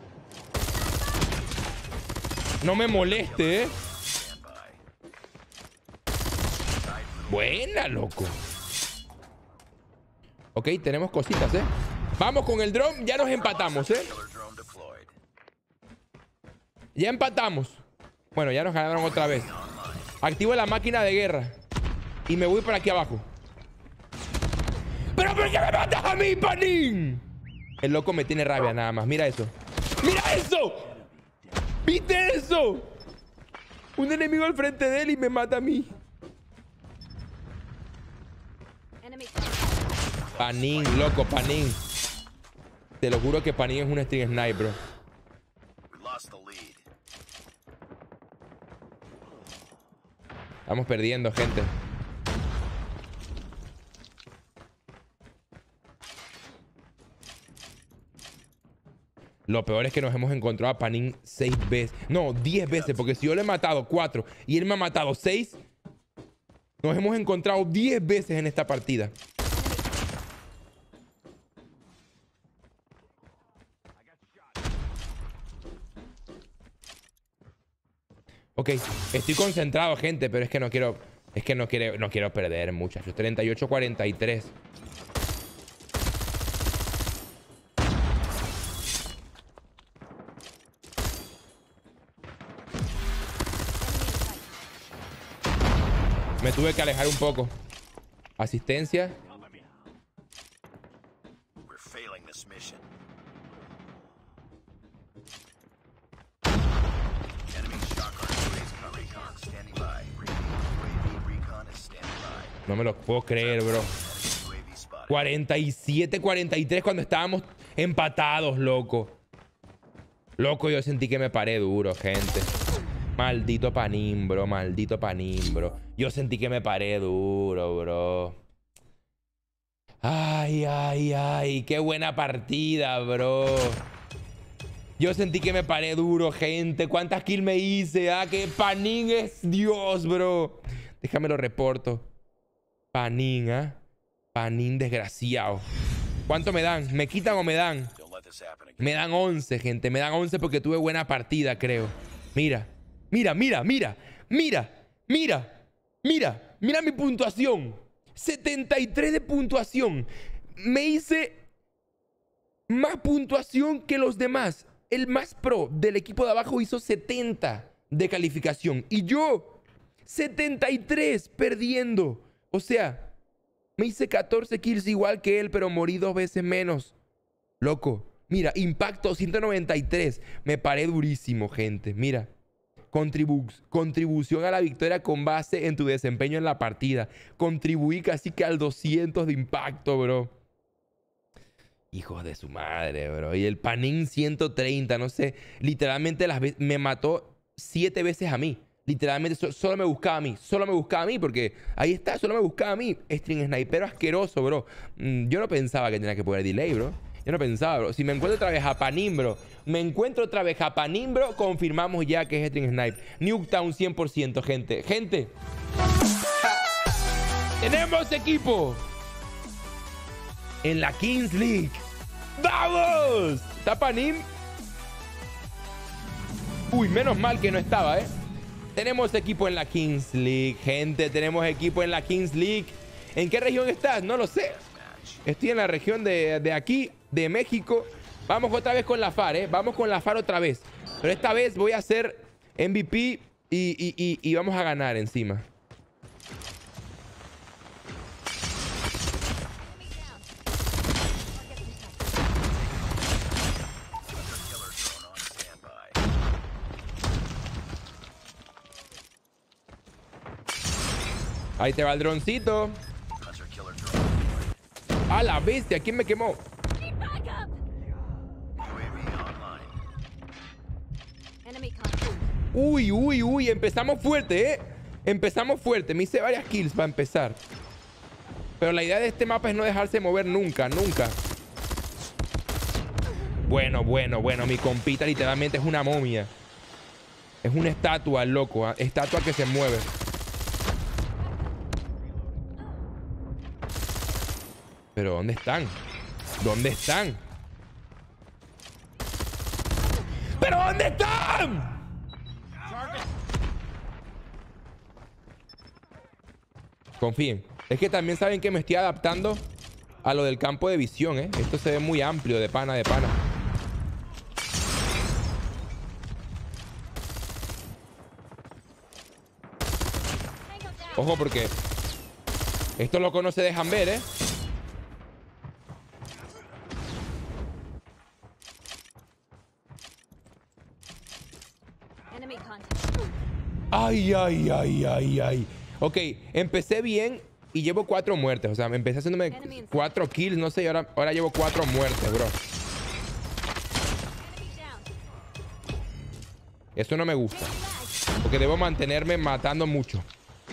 no me moleste, ¿eh? Buena, loco. Ok, tenemos cositas, ¿eh? Vamos con el drone. Ya nos empatamos, ¿eh? Ya empatamos. Bueno, ya nos ganaron otra vez. Activo la máquina de guerra. Y me voy por aquí abajo. ¿Pero por qué me matas a mí, panín? El loco me tiene rabia nada más. Mira eso. ¡Mira eso! ¿Viste eso? Un enemigo al frente de él y me mata a mí. Panín, loco, panín. Te lo juro que panín es un string sniper, bro. Estamos perdiendo, gente. Lo peor es que nos hemos encontrado a panín seis veces. No, diez veces. Porque si yo le he matado cuatro y él me ha matado seis, nos hemos encontrado diez veces en esta partida. Ok, estoy concentrado, gente, pero es que no quiero... Es que no quiero, no quiero perder, muchachos. treinta y ocho a cuarenta y tres. Me tuve que alejar un poco. Asistencia. No me lo puedo creer, bro. cuarenta y siete a cuarenta y tres cuando estábamos empatados, loco. Loco, yo sentí que me paré duro, gente. Maldito panín, bro. Maldito panín, bro. Yo sentí que me paré duro, bro. Ay, ay, ay. Qué buena partida, bro. Yo sentí que me paré duro, gente. ¿Cuántas kills me hice? Ah, que panín es Dios, bro. Déjame lo reporto. Panín, ¿ah? ¿eh? Panín desgraciado. ¿Cuánto me dan? ¿Me quitan o me dan? Me dan once, gente. Me dan once porque tuve buena partida, creo. Mira. Mira, mira, mira. Mira. Mira. Mira. Mira mi puntuación. setenta y tres de puntuación. Me hice más puntuación que los demás. El más pro del equipo de abajo hizo setenta de calificación. Y yo, setenta y tres perdiendo. O sea, me hice catorce kills igual que él, pero morí dos veces menos. Loco. Mira, impacto ciento noventa y tres. Me paré durísimo, gente. Mira. Contribu contribución a la victoria con base en tu desempeño en la partida. Contribuí casi que al doscientos de impacto, bro. Hijos de su madre, bro. Y el panín ciento treinta, no sé. Literalmente las me mató siete veces a mí. Literalmente so solo me buscaba a mí. Solo me buscaba a mí porque ahí está. Solo me buscaba a mí. String sniper asqueroso, bro. Mm, yo no pensaba que tenía que poner delay, bro. Yo no pensaba, bro. Si me encuentro otra vez a panín, bro. Me encuentro otra vez a panín, bro. Confirmamos ya que es String Snipe. Nuketown cien por ciento, gente. Gente. Tenemos equipo en la Kings League. ¡Vamos! ¿Está panín? Uy, menos mal que no estaba, ¿eh? Tenemos equipo en la Kings League, gente. Tenemos equipo en la Kings League. ¿En qué región estás? No lo sé. Estoy en la región de, de aquí, de México. Vamos otra vez con la F A R, ¿eh? Vamos con la F A R otra vez. Pero esta vez voy a hacer M V P y, y, y, y vamos a ganar encima. Ahí te va el droncito. A la bestia, ¿quién me quemó? Uy, uy, uy, empezamos fuerte, ¿eh? Empezamos fuerte, me hice varias kills para empezar. Pero la idea de este mapa es no dejarse mover nunca, nunca. Bueno, bueno, bueno, mi compita literalmente es una momia. Es una estatua, loco, ¿eh? Estatua que se mueve. Pero ¿dónde están? ¿Dónde están? ¿Pero dónde están? Confíen. Es que también saben que me estoy adaptando a lo del campo de visión, ¿eh? Esto se ve muy amplio, de pana, de pana. Ojo porque esto lo conoce de Hamber, ¿eh? Ay, ay, ay, ay, ay. Ok, empecé bien y llevo cuatro muertes. O sea, empecé haciéndome cuatro kills, no sé, y ahora, ahora llevo cuatro muertes, bro. Eso no me gusta. Porque debo mantenerme matando mucho.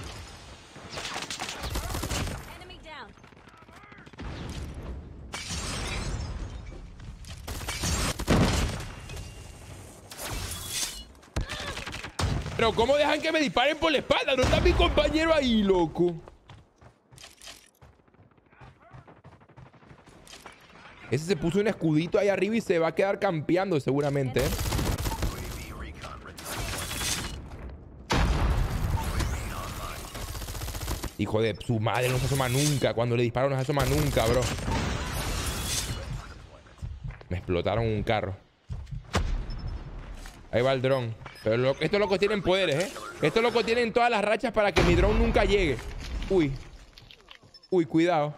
Pero ¿cómo dejan que me disparen por la espalda? No está mi compañero ahí, loco. Ese se puso un escudito ahí arriba y se va a quedar campeando seguramente, ¿eh? Hijo de su madre, no se asoma nunca. Cuando le disparo no se asoma nunca, bro. Me explotaron un carro. Ahí va el dron. Pero lo, estos locos tienen poderes, ¿eh? Estos locos tienen todas las rachas para que mi dron nunca llegue. Uy. Uy, cuidado.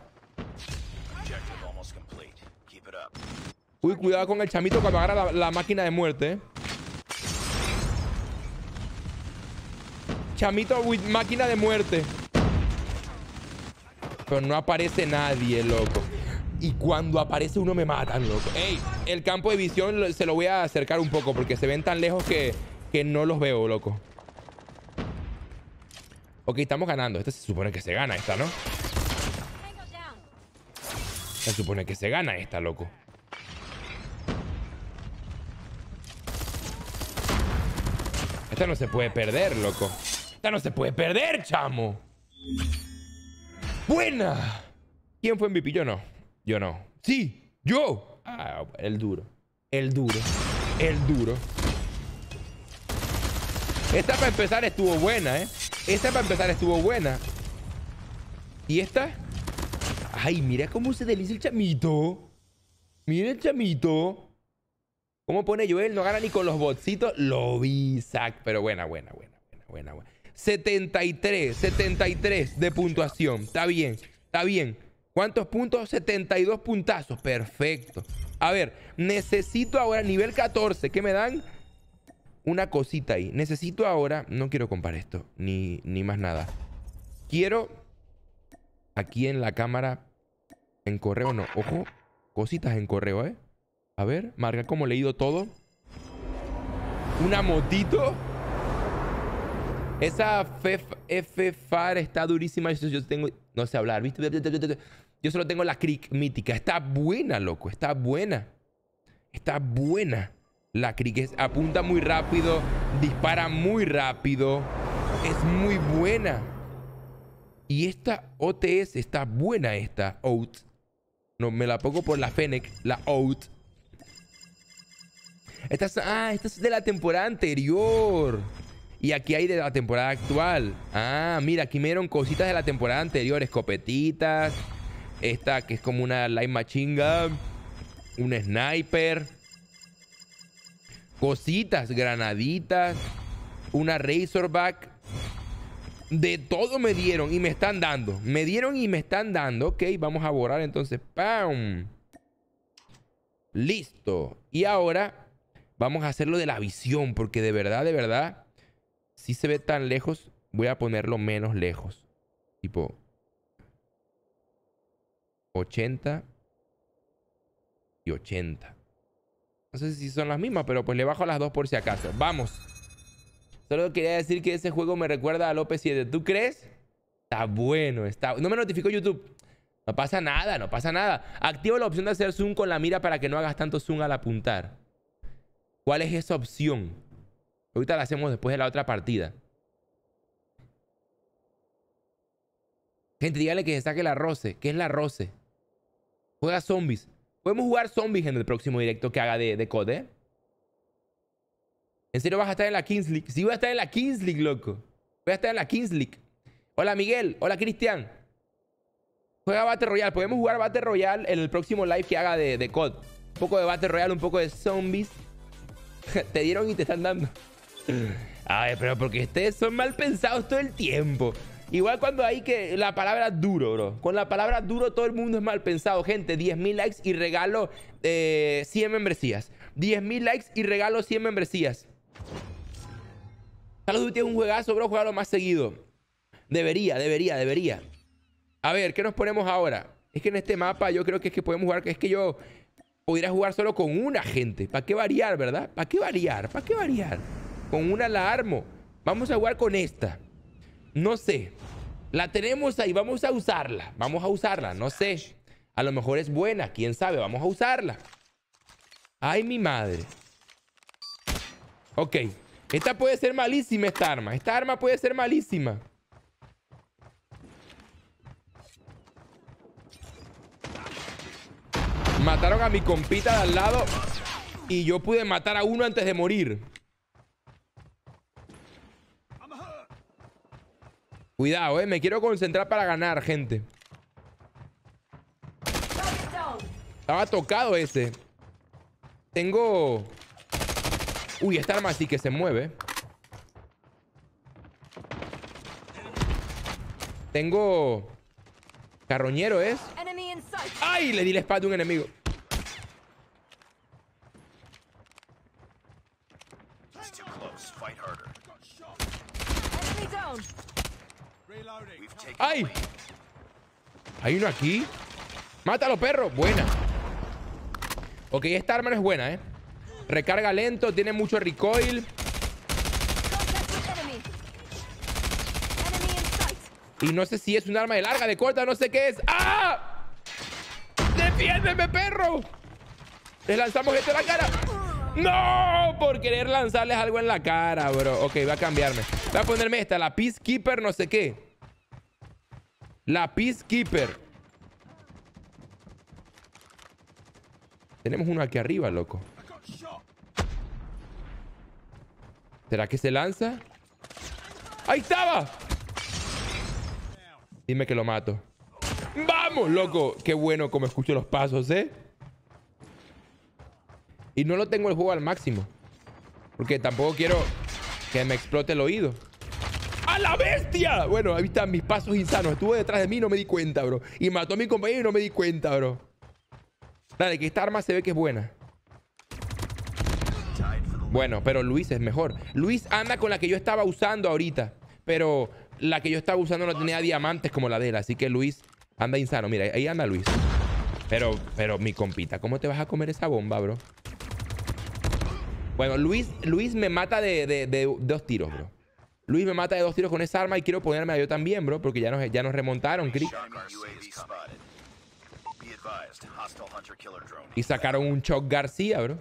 Uy, cuidado con el chamito cuando agarra la, la máquina de muerte, ¿eh? Chamito with máquina de muerte. Pero no aparece nadie, loco. Y cuando aparece uno me matan, loco. Ey, el campo de visión se lo voy a acercar un poco porque se ven tan lejos que, que no los veo, loco. Ok, estamos ganando. Esta se supone que se gana esta, ¿no? Se supone que se gana esta, loco. Esta no se puede perder, loco. Esta no se puede perder, chamo. ¡Buena! ¿Quién fue M V P? Yo no. Yo no. ¡Sí! ¡Yo! Ah, el duro. El duro. El duro. Esta para empezar estuvo buena, ¿eh? Esta para empezar estuvo buena. ¿Y esta? ¡Ay, mira cómo se desliza el chamito! Mira el chamito. ¿Cómo pone Joel? No gana ni con los botsitos. Lo vi, Zack. Pero buena, buena, buena, buena, buena, buena. setenta y tres, setenta y tres de puntuación. Está bien, está bien. ¿Cuántos puntos? setenta y dos puntazos. Perfecto. A ver, necesito ahora nivel catorce. ¿Qué me dan? Una cosita ahí. Necesito ahora... No quiero comprar esto. Ni, ni más nada. Quiero... Aquí en la cámara... En correo no. Ojo. Cositas en correo, ¿eh? A ver. Marca como leído todo. Una motito. Esa F F A R está durísima. Yo, yo tengo... No sé hablar, ¿viste? Yo solo tengo la Crick mítica. Está buena, loco. Está buena. Está buena. La Crick es, apunta muy rápido. Dispara muy rápido. Es muy buena. Y esta O T S está buena, esta Out. No, me la pongo por la Fennec. La Out. Esta es, ah, esta es de la temporada anterior. Y aquí hay de la temporada actual. Ah, mira, aquí me dieron cositas de la temporada anterior. Escopetitas. Esta que es como una light machine gun. Un sniper. Cositas, granaditas. Una Razorback. De todo me dieron y me están dando. Me dieron y me están dando. Ok, vamos a borrar entonces. ¡Pam! Listo. Y ahora vamos a hacerlo de la visión. Porque de verdad, de verdad, si se ve tan lejos, voy a ponerlo menos lejos. Tipo ochenta y ochenta. No sé si son las mismas, pero pues le bajo las dos por si acaso. Vamos. Solo quería decir que ese juego me recuerda al O P siete. ¿Tú crees? Está bueno. Está... No me notificó YouTube. No pasa nada, no pasa nada. Activo la opción de hacer zoom con la mira para que no hagas tanto zoom al apuntar. ¿Cuál es esa opción? Ahorita la hacemos después de la otra partida. Gente, dígale que se saque la roce. ¿Qué es la roce? Juega zombies. Podemos jugar zombies en el próximo directo que haga de, de C O D, ¿eh? ¿En serio vas a estar en la Kings League? Sí, voy a estar en la Kings League, loco. Voy a estar en la Kings League. Hola, Miguel. Hola, Cristian. Juega Battle Royale. Podemos jugar Battle Royale en el próximo live que haga de, de C O D. Un poco de Battle Royale, un poco de zombies. Te dieron y te están dando. A ver, pero porque ustedes son mal pensados todo el tiempo. Igual cuando hay que... La palabra duro, bro. Con la palabra duro todo el mundo es mal pensado. Gente, diez mil likes y regalo eh, cien membresías. diez mil likes y regalo cien membresías. Call of Duty es un juegazo, bro. Juegalo más seguido. Debería, debería, debería. A ver, ¿qué nos ponemos ahora? Es que en este mapa yo creo que es que podemos jugar... Es que yo podría jugar solo con una, gente. ¿Para qué variar, verdad? ¿Para qué variar? ¿Para qué variar? Con una la armo. Vamos a jugar con esta. No sé. La tenemos ahí. Vamos a usarla. Vamos a usarla. No sé. A lo mejor es buena. ¿Quién sabe? Vamos a usarla. Ay, mi madre. Ok. Esta puede ser malísima, esta arma. Esta arma puede ser malísima. Mataron a mi compita de al lado. Y yo pude matar a uno antes de morir. Cuidado, eh. Me quiero concentrar para ganar, gente. Estaba tocado ese. Tengo... Uy, esta arma sí que se mueve. Tengo... Carroñero es. ¡Ay! Le di la espada a un enemigo. ¡Ay! Hay uno aquí. ¡Mátalo, perro! Buena. Ok, esta arma no es buena, ¿eh? Recarga lento, tiene mucho recoil. Y no sé si es un arma de larga, de corta, no sé qué es. ¡Ah! ¡Defiéndeme, perro! Les lanzamos esto en la cara. ¡No! Por querer lanzarles algo en la cara, bro. Ok, va a cambiarme. Voy a ponerme esta, la Peacekeeper no sé qué. La Peacekeeper. Tenemos uno aquí arriba, loco. ¿Será que se lanza? ¡Ahí estaba! Dime que lo mato. ¡Vamos, loco! Qué bueno como escucho los pasos, ¿eh? Y no lo tengo el juego al máximo. Porque tampoco quiero que me explote el oído. ¡A la bestia! Bueno, ahí están mis pasos insanos. Estuvo detrás de mí y no me di cuenta, bro. Y mató a mi compañero y no me di cuenta, bro. Dale, que esta arma se ve que es buena. Bueno, pero Luis es mejor. Luis anda con la que yo estaba usando ahorita. Pero la que yo estaba usando no tenía diamantes como la de él. Así que Luis anda insano. Mira, ahí anda Luis. Pero, pero mi compita, ¿cómo te vas a comer esa bomba, bro? Bueno, Luis, Luis me mata de, de, de dos tiros, bro. Luis me mata de dos tiros con esa arma y quiero ponérmela yo también, bro. Porque ya nos, ya nos remontaron, Crick. Y sacaron un Chuck García, bro.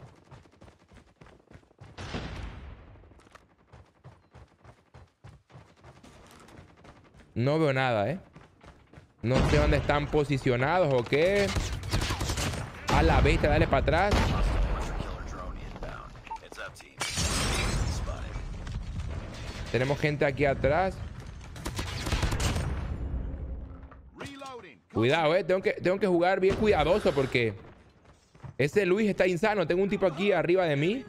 No veo nada, ¿eh? No sé dónde están posicionados o qué. A la bestia, dale para atrás. Tenemos gente aquí atrás. Cuidado, eh. Tengo que, tengo que jugar bien cuidadoso porque ese Luis está insano. Tengo un tipo aquí arriba de mí.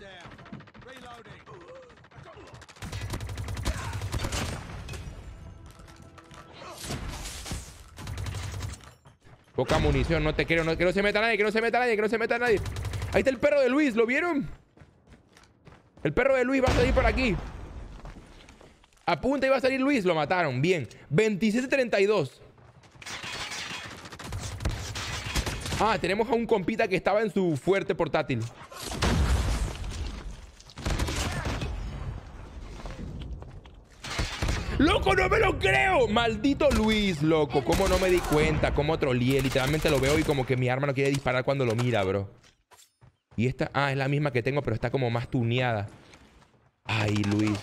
Poca munición, no te quiero, no, que no se meta nadie, que no se meta nadie, que no se meta nadie. Ahí está el perro de Luis, ¿lo vieron? El perro de Luis va a salir por aquí. Apunta y va a salir Luis, lo mataron, bien. veintisiete treinta y dos. Ah, tenemos a un compita que estaba en su fuerte portátil. ¡Loco, no me lo creo! Maldito Luis, loco. ¿Cómo no me di cuenta? ¿Cómo troleé? Literalmente lo veo y como que mi arma no quiere disparar cuando lo mira, bro. Y esta... Ah, es la misma que tengo, pero está como más tuneada. Ay, Luis.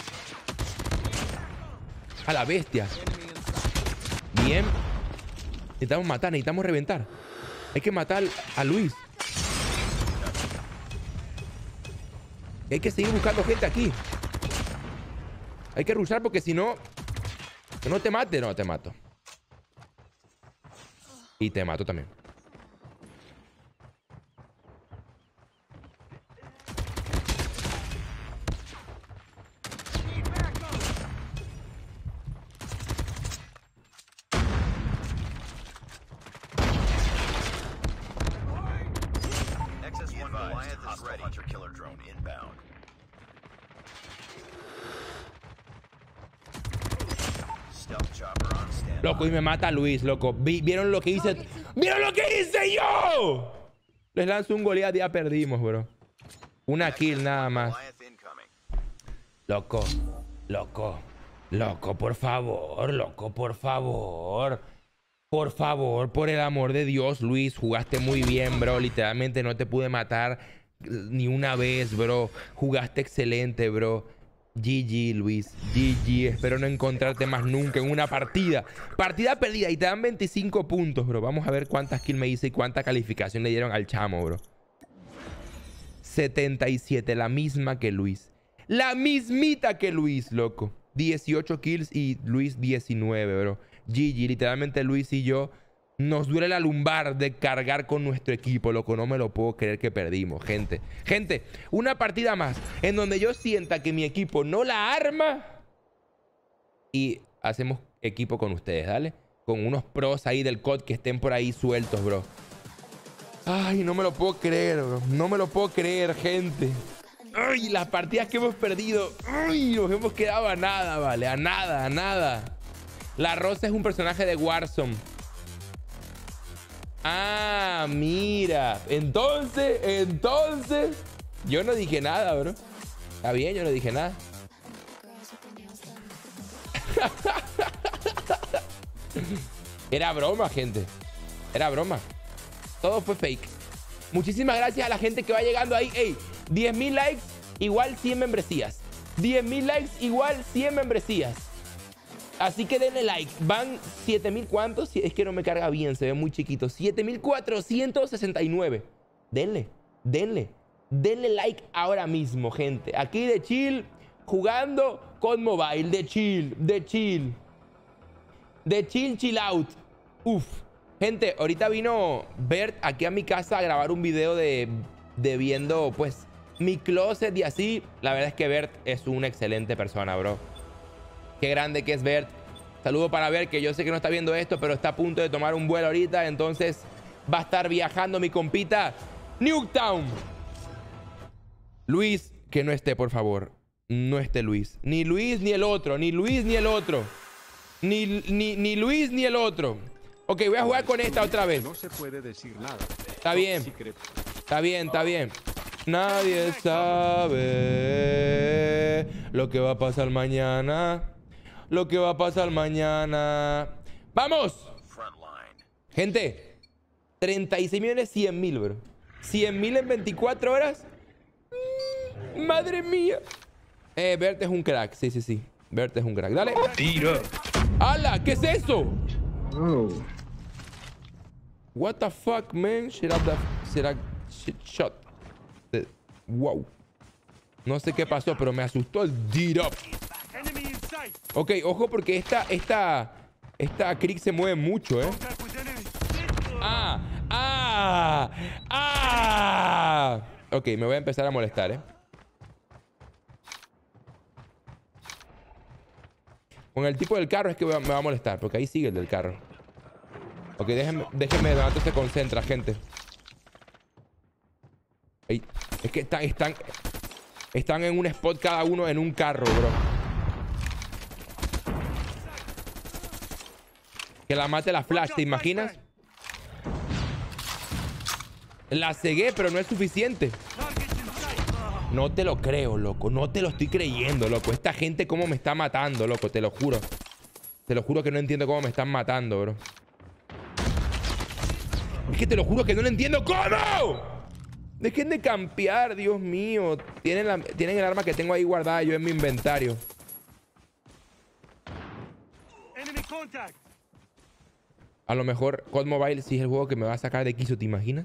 A la bestia. Bien. Necesitamos matar, necesitamos reventar. Hay que matar a Luis. Y hay que seguir buscando gente aquí. Hay que rushar porque si no... Que no te mate. No, te mato. Y te mato también. Loco, y me mata Luis, loco. Vi- ¿Vieron lo que hice? ¿Vieron lo que hice yo? Les lanzo un Goliath y ya perdimos, bro. Una kill nada más. Loco, loco, loco, por favor, loco, por favor. Por favor, por el amor de Dios, Luis, jugaste muy bien, bro. Literalmente no te pude matar ni una vez, bro. Jugaste excelente, bro. G G, Luis. G G. Espero no encontrarte más nunca en una partida. Partida perdida y te dan veinticinco puntos, bro. Vamos a ver cuántas kills me hice y cuánta calificación le dieron al chamo, bro. setenta y siete, la misma que Luis. La mismita que Luis, loco. dieciocho kills y Luis diecinueve, bro. G G, literalmente Luis y yo nos duele la lumbar de cargar con nuestro equipo, loco. No me lo puedo creer que perdimos, gente. Gente, una partida más en donde yo sienta que mi equipo no la arma y hacemos equipo con ustedes, ¿dale? Con unos pros ahí del C O D que estén por ahí sueltos, bro. Ay, no me lo puedo creer, bro. No me lo puedo creer, gente. Ay, las partidas que hemos perdido. Ay, nos hemos quedado a nada, vale. A nada, a nada. La Rosa es un personaje de Warzone. Ah, mira. Entonces, entonces... Yo no dije nada, bro. Está bien, yo no dije nada. Era broma, gente. Era broma. Todo fue fake. Muchísimas gracias a la gente que va llegando ahí. Ey, diez mil likes igual cien membresías. diez mil likes igual cien membresías. Así que denle like. Van siete mil, ¿cuántos? Es que no me carga bien, se ve muy chiquito. siete mil cuatrocientos sesenta y nueve. Denle, denle, denle like ahora mismo, gente. Aquí de chill, jugando con mobile. De chill, de chill. De chill, chill out. Uf. Gente, ahorita vino Bert aquí a mi casa a grabar un video de, de viendo, pues, mi closet y así. La verdad es que Bert es una excelente persona, bro. Qué grande que es Bert. Saludo para Bert, que yo sé que no está viendo esto, pero está a punto de tomar un vuelo ahorita. Entonces va a estar viajando mi compita Nuketown. Luis, que no esté, por favor. No esté Luis. Ni Luis ni el otro. Ni Luis ni el otro. Ni, ni, ni Luis ni el otro. Ok, voy a jugar con esta otra vez. No se puede decir nada. Está bien. Está bien, está bien. Nadie sabe lo que va a pasar mañana. Lo que va a pasar mañana. ¡Vamos! Gente, treinta y seis millones cien mil, bro. cien mil en veinticuatro horas. Mm, madre mía. Eh, Bert es un crack. Sí, sí, sí. Bert es un crack. Dale. Tira. ¡Hala! ¿Qué es eso? Oh. What the fuck, man? Shit up the... Será... Shit shot. The... Wow. No sé qué pasó, pero me asustó el D-Up. Ok, ojo porque esta... Esta... Esta Crick se mueve mucho, ¿eh? ¡Ah! ¡Ah! ¡Ah! Ok, me voy a empezar a molestar, ¿eh? Con el tipo del carro es que me va a molestar, porque ahí sigue el del carro. Ok, déjenme, déjenme, Donato se concentra, gente. Ey, es que están, están, están en un spot cada uno en un carro, bro. Que la mate la flash, ¿te imaginas? La cegué, pero no es suficiente. No te lo creo, loco. No te lo estoy creyendo, loco. Esta gente cómo me está matando, loco. Te lo juro. Te lo juro que no entiendo cómo me están matando, bro. Es que te lo juro que no lo entiendo. ¿Cómo? Dejen de campear, Dios mío. Tienen, la, tienen el arma que tengo ahí guardada yo en mi inventario. A lo mejor C O D Mobile sí es el juego que me va a sacar de quicio, ¿te imaginas?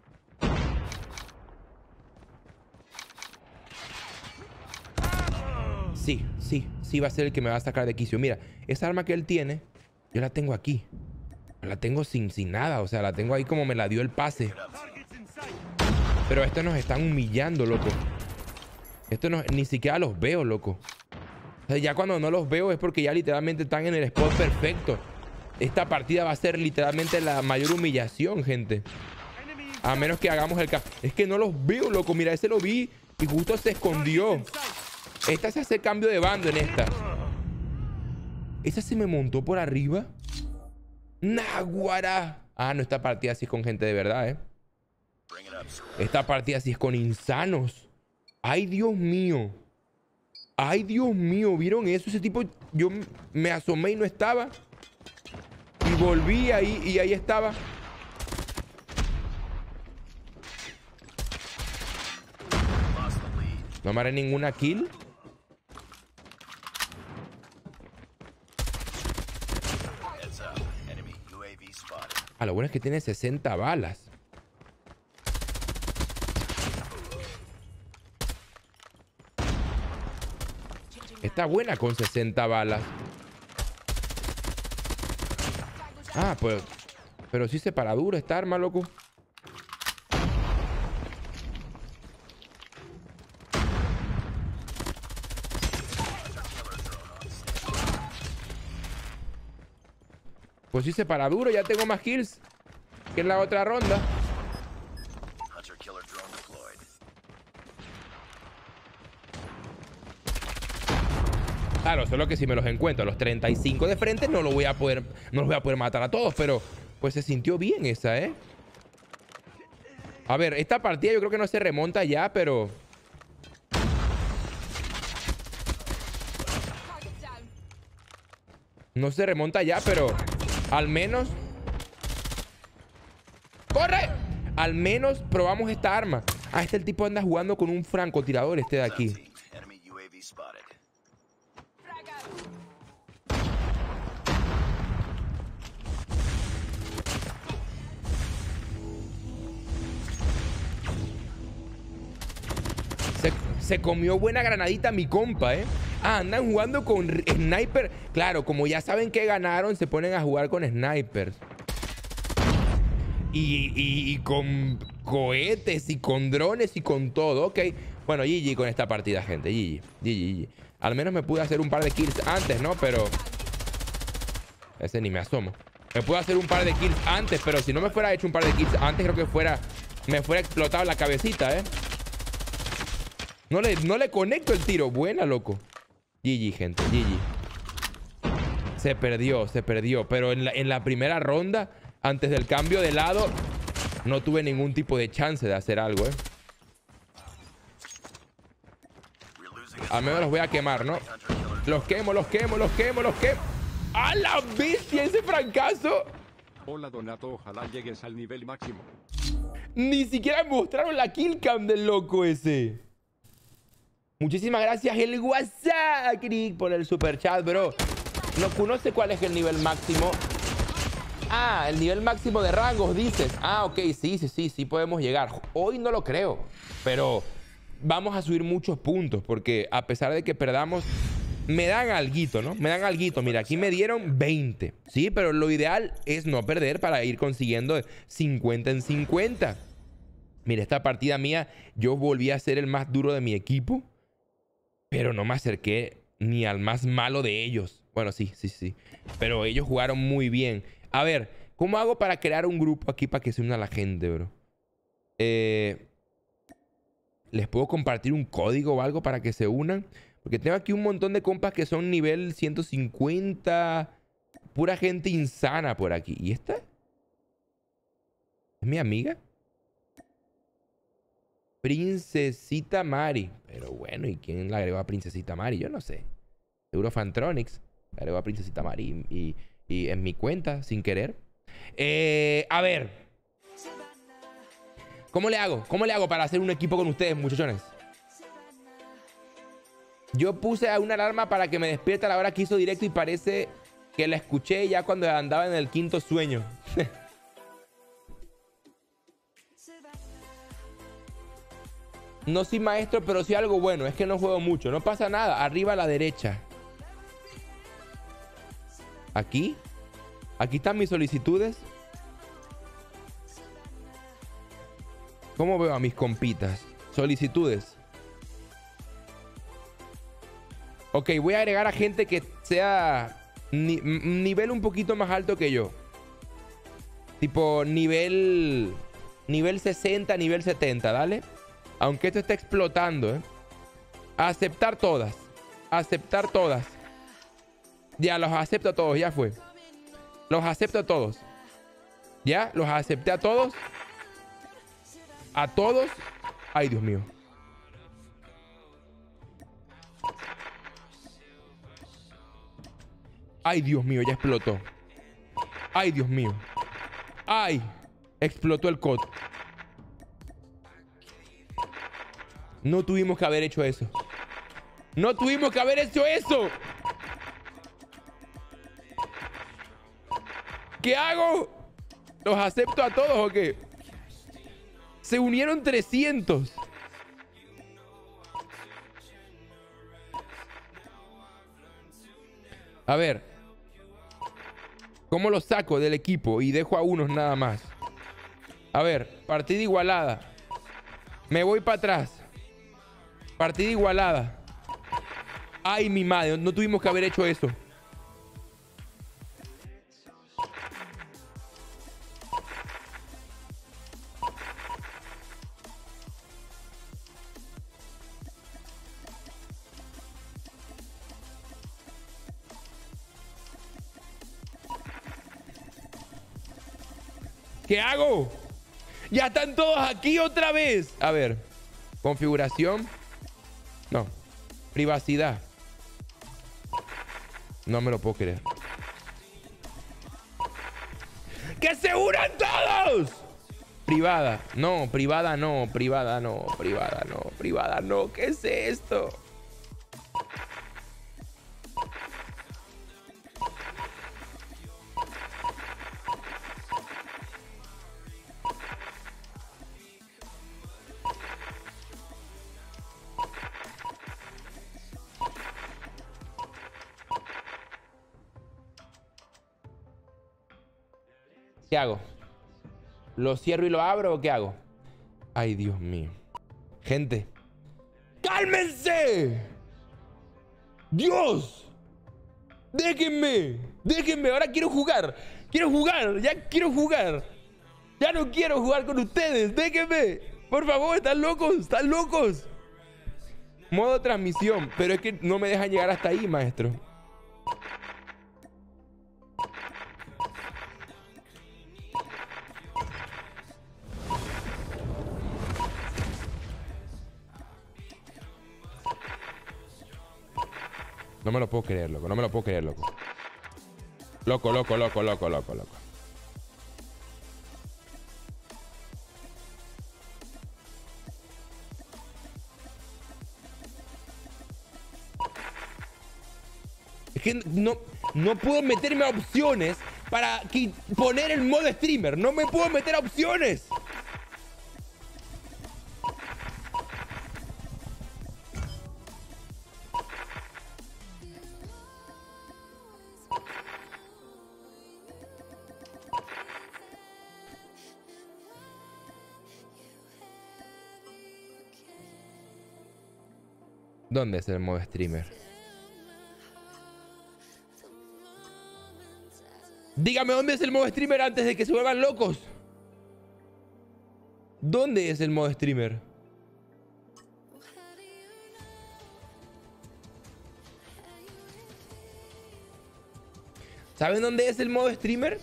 Sí, sí, sí va a ser el que me va a sacar de quicio. Mira, esa arma que él tiene, yo la tengo aquí. La tengo sin, sin nada, o sea, la tengo ahí como me la dio el pase. Pero estos nos están humillando, loco. Estos no, ni siquiera los veo, loco. O sea, ya cuando no los veo es porque ya literalmente están en el spot perfecto. Esta partida va a ser literalmente la mayor humillación, gente. A menos que hagamos el... Es que no los veo, loco. Mira, ese lo vi y justo se escondió. Esta se hace cambio de bando en esta. Esa se me montó por arriba. ¡Naguará! Ah, no, esta partida sí es con gente de verdad, ¿eh? Esta partida sí es con insanos. ¡Ay, Dios mío! ¡Ay, Dios mío! ¿Vieron eso? Ese tipo... Yo me asomé y no estaba. Y volví ahí y ahí estaba. No me haré ninguna kill. Ah, lo bueno es que tiene sesenta balas. Está buena con sesenta balas. Ah, pues... Pero sí se para duro esta arma, loco. Pues sí se para duro. Ya tengo más kills que en la otra ronda. Claro, solo que si me los encuentro a los treinta y cinco de frente no lo voy a poder, no los voy a poder matar a todos, pero pues se sintió bien esa, ¿eh? A ver, esta partida yo creo que no se remonta ya, pero... No se remonta ya, pero... Al menos... ¡Corre! Al menos probamos esta arma. Ah, este el tipo anda jugando con un francotirador este de aquí. Se, se comió buena granadita mi compa, ¿eh? Ah, andan jugando con sniper. Claro, como ya saben que ganaron, se ponen a jugar con snipers. Y, y, y con cohetes y con drones y con todo, ok. Bueno, G G con esta partida, gente. G G, G G, G G. Al menos me pude hacer un par de kills antes, ¿no? Pero... Ese ni me asomo. Me pude hacer un par de kills antes, pero si no me fuera hecho un par de kills antes, creo que fuera... Me fuera explotado la cabecita, ¿eh? No le, no le conecto el tiro. Buena, loco. G G, gente. G G. Se perdió, se perdió. Pero en la, en la primera ronda, antes del cambio de lado, no tuve ningún tipo de chance de hacer algo, ¿eh? Al menos los voy a quemar, ¿no? Los quemo, los quemo, los quemo, los quemo. ¡A la bestia ese francazo! Hola, Donato. Ojalá llegues al nivel máximo. Ni siquiera mostraron la killcam del loco ese. Muchísimas gracias, el WhatsApp, Crick, por el super chat, bro. No conoce cuál es el nivel máximo. Ah, el nivel máximo de rangos, dices. Ah, ok, sí, sí, sí, sí podemos llegar. Hoy no lo creo, pero vamos a subir muchos puntos, porque a pesar de que perdamos, me dan alguito, ¿no? Me dan alguito. Mira, aquí me dieron veinte, ¿sí? Pero lo ideal es no perder para ir consiguiendo cincuenta en cincuenta. Mira, esta partida mía, yo volví a ser el más duro de mi equipo. Pero no me acerqué ni al más malo de ellos. Bueno, sí, sí, sí. Pero ellos jugaron muy bien. A ver, ¿cómo hago para crear un grupo aquí para que se una la gente, bro? Eh, ¿Les puedo compartir un código o algo para que se unan? Porque tengo aquí un montón de compas que son nivel ciento cincuenta. Pura gente insana por aquí. ¿Y esta? ¿Es mi amiga? Princesita Mari. Pero bueno, ¿y quién la agregó a Princesita Mari? Yo no sé. Seguro Fantronics la agregó a Princesita Mari. Y, y, y en mi cuenta, sin querer. Eh, a ver. ¿Cómo le hago? ¿Cómo le hago para hacer un equipo con ustedes, muchachones? Yo puse una alarma para que me despierte a la hora que hizo directo y parece que la escuché ya cuando andaba en el quinto sueño. No soy maestro, pero sí algo bueno. Es que no juego mucho. No pasa nada. Arriba a la derecha. Aquí. Aquí están mis solicitudes. ¿Cómo veo a mis compitas? Solicitudes. Ok, voy a agregar a gente que sea ni nivel un poquito más alto que yo. Tipo nivel... Nivel sesenta, nivel setenta, dale. Aunque esto esté explotando, ¿eh? Aceptar todas. Aceptar todas. Ya, los acepto a todos, ya fue. Los acepto a todos. Ya, los acepté a todos. A todos. Ay, Dios mío. Ay, Dios mío, ya explotó. Ay, Dios mío. Ay, explotó el C O D. No tuvimos que haber hecho eso. No tuvimos que haber hecho eso. ¿Qué hago? ¿Los acepto a todos o qué? Se unieron trescientos. A ver. ¿Cómo los saco del equipo y dejo a unos nada más? A ver, partida igualada. Me voy para atrás. Partida igualada. Ay, mi madre, no tuvimos que haber hecho eso. ¿Qué hago? Ya están todos aquí otra vez. A ver. Configuración. No. Privacidad. No me lo puedo creer. ¡Que se unan todos! Privada. No, privada no. Privada no. Privada no. Privada no. ¿Qué es esto? ¿Qué hago? ¿Lo cierro y lo abro o qué hago? Ay, Dios mío. Gente. ¡Cálmense! ¡Dios! ¡Déjenme! ¡Déjenme! Ahora quiero jugar. Quiero jugar. Ya quiero jugar. Ya no quiero jugar con ustedes. ¡Déjenme! Por favor, están locos. Están locos. Modo transmisión. Pero es que no me dejan llegar hasta ahí, maestro. No me lo puedo creer, loco. No me lo puedo creer, loco. Loco, loco, loco, loco, loco, loco. Es que no, no puedo meterme a opciones para poner el modo streamer. No me puedo meter a opciones. ¿Dónde es el modo streamer? Dígame dónde es el modo streamer antes de que se vuelvan locos. ¿Dónde es el modo streamer? ¿Saben dónde es el modo streamer?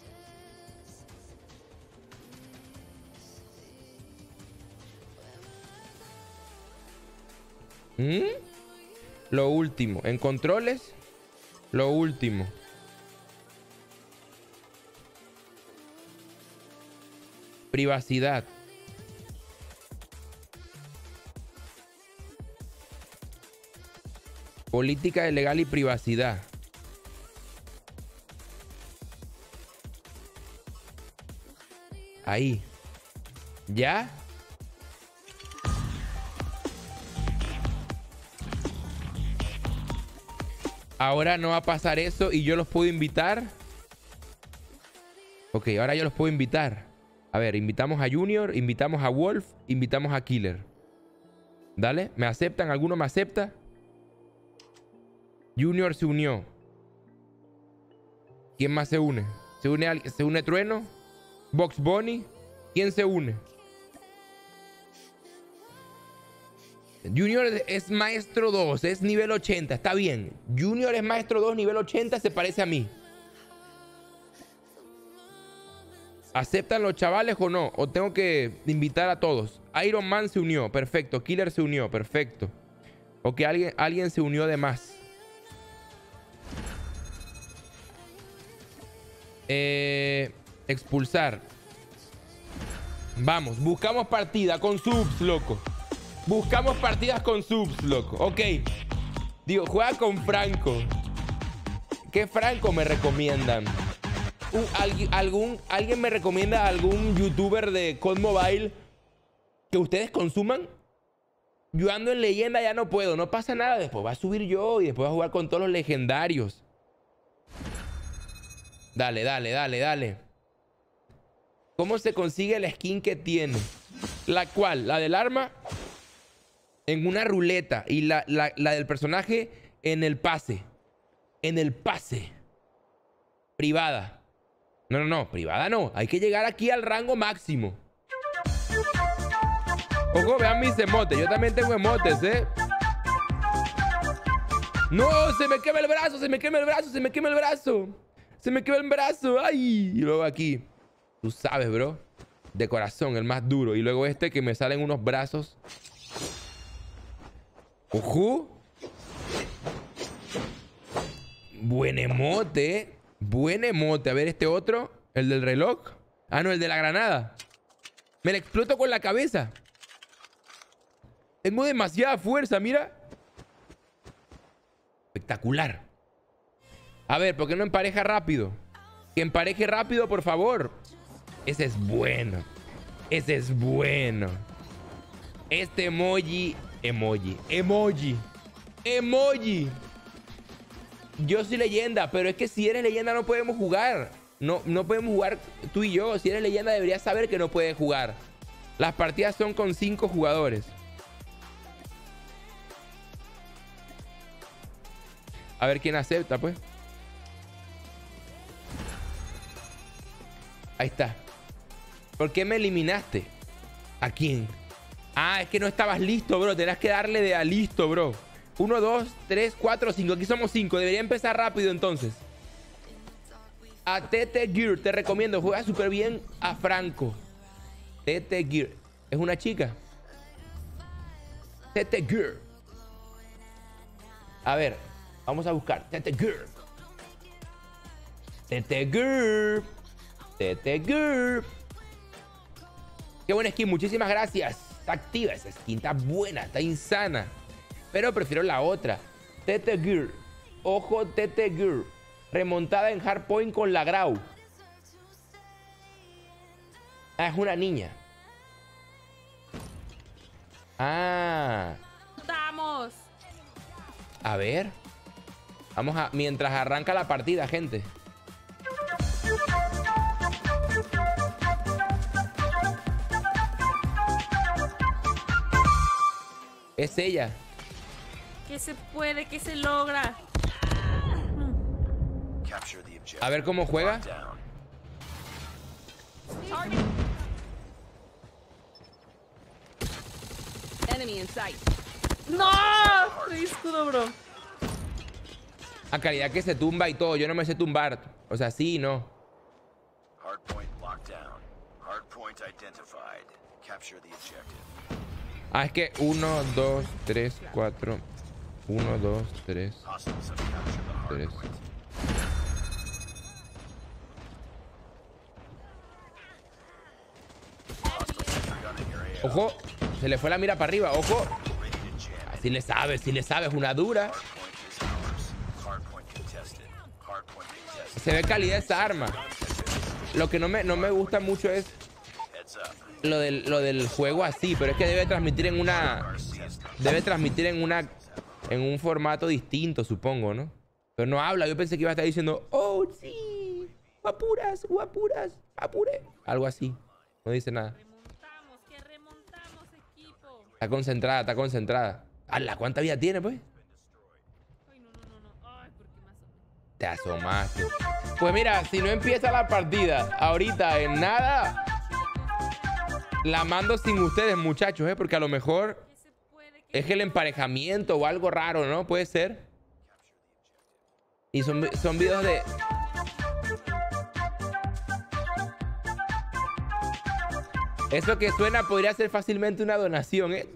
¿Mm? Lo último. En controles. Lo último. Privacidad. Política de legal y privacidad. Ahí. ¿Ya? Ahora no va a pasar eso y yo los puedo invitar. Ok, ahora yo los puedo invitar. A ver, invitamos a Junior, invitamos a Wolf, invitamos a Killer. Dale, ¿me aceptan? ¿Alguno me acepta? Junior se unió. ¿Quién más se une? ¿Se une, al... ¿Se une Trueno? ¿Box Bunny? ¿Quién se une? Junior es maestro dos, es nivel ochenta, está bien. Junior es maestro dos, nivel ochenta, se parece a mí. ¿Aceptan los chavales o no? ¿O tengo que invitar a todos? Iron Man se unió, perfecto. Killer se unió, perfecto. O que alguien, alguien se unió de más. Eh, expulsar. Vamos, buscamos partida con subs, loco. Buscamos partidas con subs, loco. Ok. Digo, juega con Franco. ¿Qué Franco me recomiendan? Un, alguien, algún, ¿Alguien me recomienda algún youtuber de C O D Mobile que ustedes consuman? Yo ando en leyenda, ya no puedo. No pasa nada. Después va a subir yo y después va a jugar con todos los legendarios. Dale, dale, dale, dale. ¿Cómo se consigue la skin que tiene? ¿La cual? ¿La del arma? En una ruleta. Y la, la, la del personaje en el pase. En el pase. Privada. No, no, no. Privada no. Hay que llegar aquí al rango máximo. Ojo, vean mis emotes. Yo también tengo emotes, ¿eh? No, se me quema el brazo, se me quema el brazo, se me quema el brazo. Se me quema el brazo. Ay. Y luego aquí. Tú sabes, bro. De corazón, el más duro. Y luego este que me salen unos brazos. Ojo. Buen emote. Buen emote. A ver, este otro. El del reloj. Ah, no, el de la granada. Me la exploto con la cabeza. Tengo demasiada fuerza, mira. Espectacular. A ver, ¿por qué no empareja rápido? Que empareje rápido, por favor. Ese es bueno. Ese es bueno. Este emoji. Emoji. Emoji. Emoji. Yo soy leyenda, pero es que si eres leyenda no podemos jugar. No, no podemos jugar tú y yo. Si eres leyenda deberías saber que no puedes jugar. Las partidas son con cinco jugadores. A ver quién acepta, pues. Ahí está. ¿Por qué me eliminaste? ¿A quién? Ah, es que no estabas listo, bro. Tenías que darle de a listo, bro. Uno, dos, tres, cuatro, cinco. Aquí somos cinco. Debería empezar rápido, entonces. A Tete Gear. Te recomiendo. Juega súper bien a Franco. Tete Gear. ¿Es una chica? Tete Gear. A ver. Vamos a buscar. Tete Gear. Tete Gear. Tete Gear. Qué buena skin. Muchísimas gracias. Está activa esa skin. Está buena. Está insana. Pero prefiero la otra. Tete Gear. Ojo, Tete Gear. Remontada en hardpoint con la Grau. Ah, es una niña. Ah. ¡Vamos! A ver. Vamos a... Mientras arranca la partida, gente. Es ella. ¿Qué se puede? ¿Qué se logra? A ver cómo juega. ¡No! ¡Soy escudo, bro! A calidad que se tumba y todo. Yo no me sé tumbar. O sea, sí y no. Ah, es que uno, dos, tres, cuatro. Uno, dos, tres. Tres. Ojo. Se le fue la mira para arriba. Ojo. Si le sabes, si le sabes. Una dura. Se ve calidad esa arma. Lo que no me, no me gusta mucho es lo del, lo del juego así. Pero es que debe transmitir en una... Debe transmitir en una... En un formato distinto, supongo, ¿no? Pero no habla. Yo pensé que iba a estar diciendo... Oh, sí. Guapuras, guapuras. Apure. Algo así. No dice nada. Remontamos, que remontamos, equipo. Está concentrada, está concentrada. ¡Hala! ¿Cuánta vida tiene, pues? Ay, no, no, no, no. Ay, ¿por qué me asomé? Te asomaste. Pues mira, si no empieza la partida ahorita en nada, la mando sin ustedes, muchachos, ¿eh? Porque a lo mejor Es el emparejamiento o algo raro, ¿no? Puede ser. Y son, son videos de... Eso que suena podría ser fácilmente una donación, ¿eh?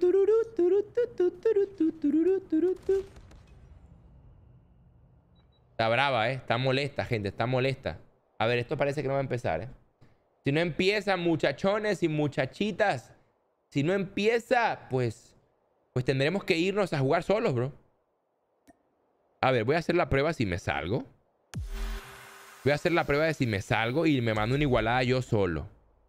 Está brava, ¿eh? Está molesta, gente. Está molesta. A ver, esto parece que no va a empezar, ¿eh? Si no empieza, muchachones y muchachitas. Si no empieza, pues... Pues tendremos que irnos a jugar solos, bro. A ver, voy a hacer la prueba si me salgo. Voy a hacer la prueba de si me salgo y me mando una igualada yo solo.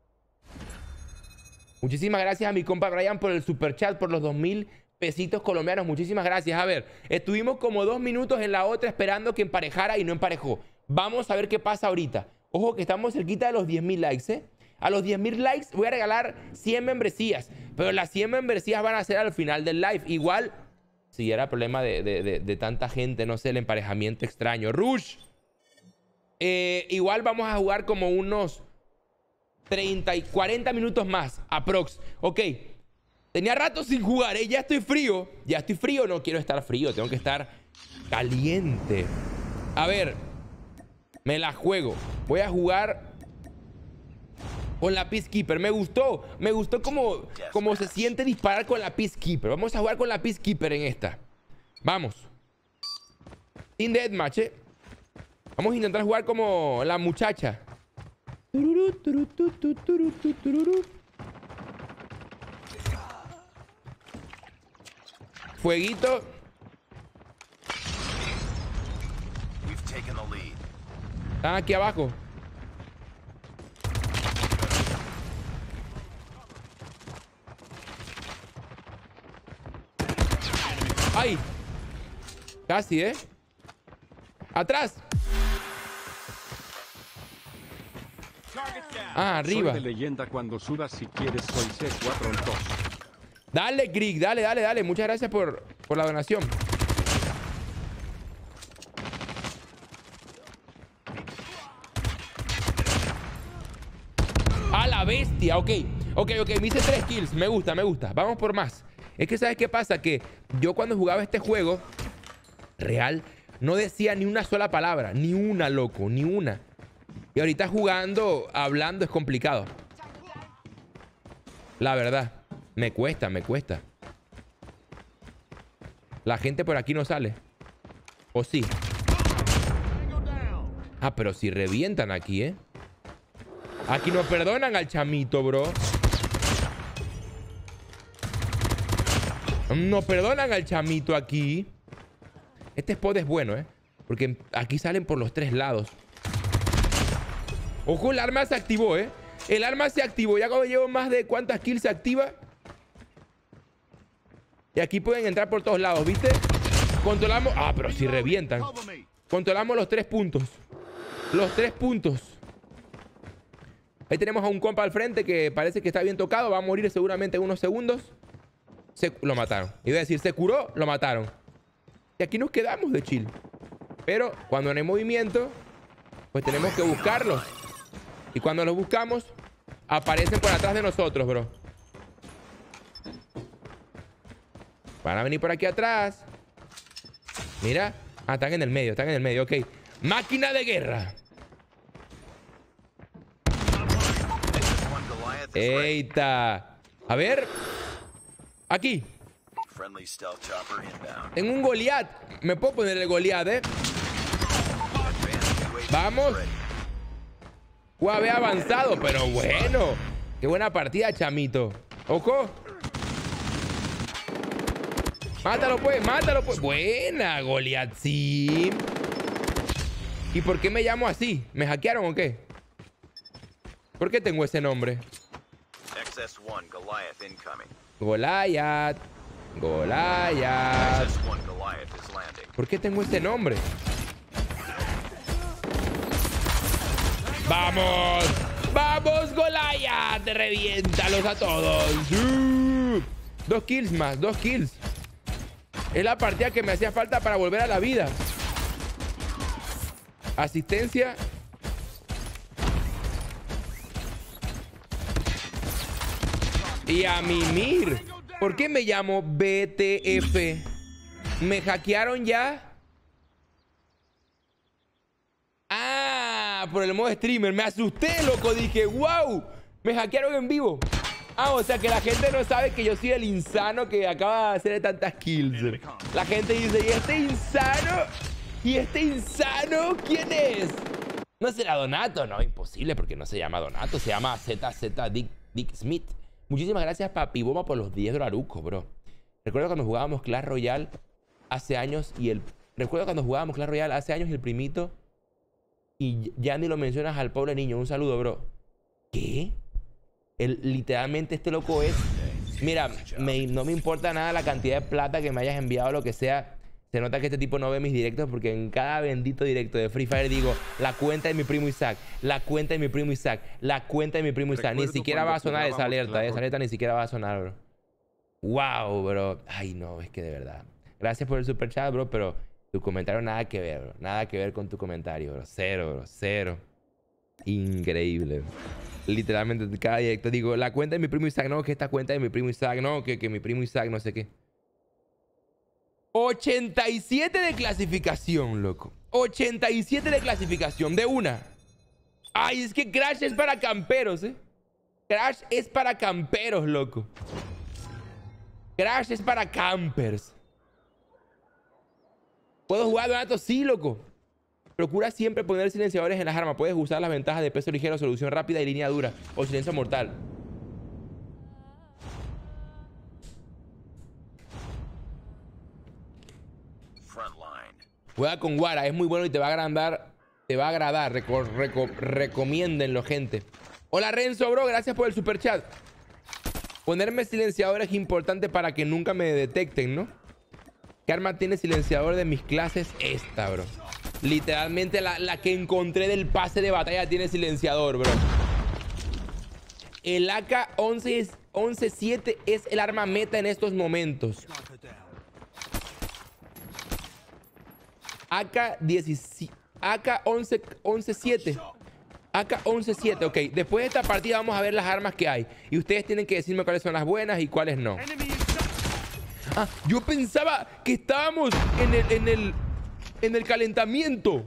Muchísimas gracias a mi compa Brian por el super chat, por los dos mil pesitos colombianos. Muchísimas gracias. A ver, estuvimos como dos minutos en la otra esperando que emparejara y no emparejó. Vamos a ver qué pasa ahorita. Ojo que estamos cerquita de los diez mil likes, ¿eh? A los diez mil likes voy a regalar cien membresías. Pero las cien membresías van a ser al final del live. Igual, si era problema de, de, de, de tanta gente, no sé, el emparejamiento extraño. Rush. Eh, igual vamos a jugar como unos treinta y cuarenta minutos más. Aprox. Ok. Tenía rato sin jugar, ¿eh? Ya estoy frío. Ya estoy frío. No quiero estar frío. Tengo que estar caliente. A ver. Me la juego. Voy a jugar con la Peacekeeper. Me gustó. Me gustó cómo, cómo se siente disparar con la Peacekeeper. Vamos a jugar con la Peacekeeper en esta. Vamos. Team Deathmatch, ¿eh? Vamos a intentar jugar como la muchacha. Fueguito. Están aquí abajo. ¡Ay! Casi, ¿eh? ¡Atrás! Ah, arriba. Soy de leyenda cuando subas si quieres, soy C cuatro dos. Dale, Greg, dale, dale, dale. Muchas gracias por, por la donación. A la bestia, ok. Ok, ok, me hice tres kills. Me gusta, me gusta. Vamos por más. Es que ¿sabes qué pasa? Que yo cuando jugaba este juego real no decía ni una sola palabra. Ni una, loco, ni una. Y ahorita jugando, hablando es complicado. La verdad. Me cuesta, me cuesta. La gente por aquí no sale. ¿O sí? Ah, pero si revientan aquí, ¿eh? Aquí no perdonan al chamito, bro. No perdonan al chamito aquí. Este spot es bueno, ¿eh? Porque aquí salen por los tres lados. Ojo, el arma se activó, ¿eh? El arma se activó. Ya cuando llevo más de cuántas kills se activa. Y aquí pueden entrar por todos lados, ¿viste? Controlamos... Ah, pero si revientan. Controlamos los tres puntos. Los tres puntos. Ahí tenemos a un compa al frente que parece que está bien tocado. Va a morir seguramente en unos segundos. Se... Lo mataron. Iba a decir, se curó, lo mataron. Y aquí nos quedamos de chill. Pero cuando no hay movimiento, pues tenemos que buscarlos. Y cuando los buscamos, aparecen por atrás de nosotros, bro. Van a venir por aquí atrás. Mira. Ah, están en el medio, están en el medio, ok. Máquina de guerra. Eita. A ver. Aquí. En un Goliath. Me puedo poner el Goliath, ¿eh? Vamos. U A V avanzado, pero bueno. Qué buena partida, chamito. Ojo. Mátalo, pues, mátalo, pues. Buena, Goliath, sí. ¿Y por qué me llamo así? ¿Me hackearon o qué? ¿Por qué tengo ese nombre? Goliath. Goliath. ¿Por qué tengo este nombre? ¡Vamos! ¡Vamos, Goliath! ¡Reviéntalos a todos! Uh, dos kills más, dos kills. Es la partida que me hacía falta para volver a la vida. Asistencia. Y a mimir. ¿Por qué me llamo B T F? ¿Me hackearon ya? Ah, por el modo streamer. Me asusté, loco. Dije, wow, me hackearon en vivo. Ah, o sea que la gente no sabe que yo soy el insano que acaba de hacer tantas kills. La gente dice, ¿y este insano? ¿Y este insano quién es? ¿No será Donato? No, imposible, porque no se llama Donato. Se llama Z Z Dick, Dick Smith. Muchísimas gracias, Papi Bomba, por los diez dolarucos, bro. Recuerdo cuando jugábamos Clash Royale hace años y el... Recuerdo cuando jugábamos Clash Royale hace años y el primito... Y ya ni lo mencionas al pobre niño. Un saludo, bro. ¿Qué? El, literalmente este loco es... Mira, me, no me importa nada la cantidad de plata que me hayas enviado o lo que sea. Se nota que este tipo no ve mis directos porque en cada bendito directo de Free Fire digo la cuenta de mi primo Isaac, la cuenta de mi primo Isaac, la cuenta de mi primo Isaac. Ni siquiera va a sonar esa alerta, esa alerta ni siquiera va a sonar, bro. Wow, bro. Ay, no, es que de verdad. Gracias por el super chat, bro, pero tu comentario nada que ver, bro. Nada que ver con tu comentario, bro. Cero, bro. Cero. Increíble, bro. Literalmente cada directo digo la cuenta de mi primo Isaac, no, que esta cuenta de mi primo Isaac, no, que, que mi primo Isaac, no sé qué. ochenta y siete de clasificación, loco. ochenta y siete de clasificación, de una. Ay, es que Crash es para camperos, ¿eh? Crash es para camperos, loco. Crash es para campers. ¿Puedo jugar Donato? Sí, loco. Procura siempre poner silenciadores en las armas. Puedes usar las ventajas de peso ligero, solución rápida y línea dura. O silencio mortal. Juega con Guara, es muy bueno y te va a agradar. Te va a agradar. Reco reco recomiéndenlo, gente. Hola, Renzo, bro. Gracias por el super chat. Ponerme silenciador es importante para que nunca me detecten, ¿no? ¿Qué arma tiene silenciador de mis clases? Esta, bro. Literalmente la, la que encontré del pase de batalla tiene silenciador, bro. El A K once siete es el arma meta en estos momentos. A K once siete. A K once siete, ok. Después de esta partida vamos a ver las armas que hay. Y ustedes tienen que decirme cuáles son las buenas y cuáles no. Ah, yo pensaba que estábamos en el, en el, en el calentamiento.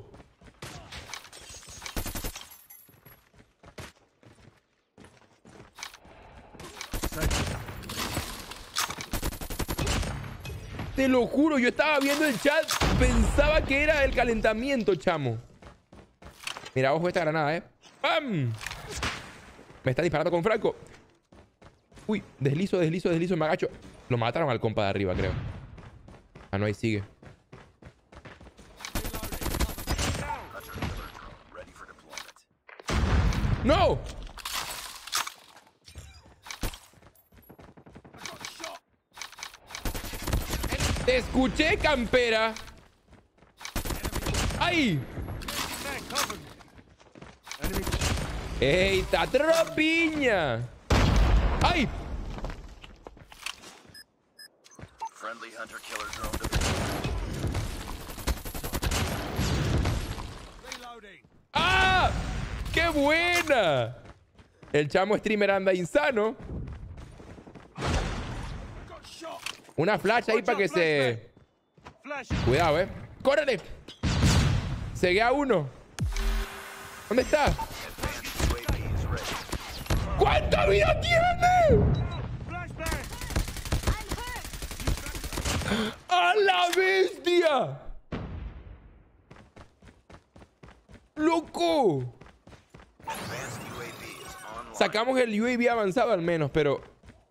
Te lo juro, yo estaba viendo el chat, pensaba que era el calentamiento, chamo. Mira, ojo esta granada, ¿eh? ¡Pam! Me está disparando con Franco. Uy, deslizo, deslizo, deslizo, me agacho. Lo mataron al compa de arriba, creo. Ah, no, ahí sigue. ¡No! Te escuché, campera. ¡Ay! ¡Ey, tatro piña! ¡Ay! ¡Ah! ¡Qué buena! El chamo streamer anda insano. Una flash ahí para que se... Cuidado, eh. ¡Córrele! Segué a uno. ¿Dónde está? ¿Cuánta vida tiene? ¡A la bestia! ¡Loco! Sacamos el U A V avanzado al menos, pero...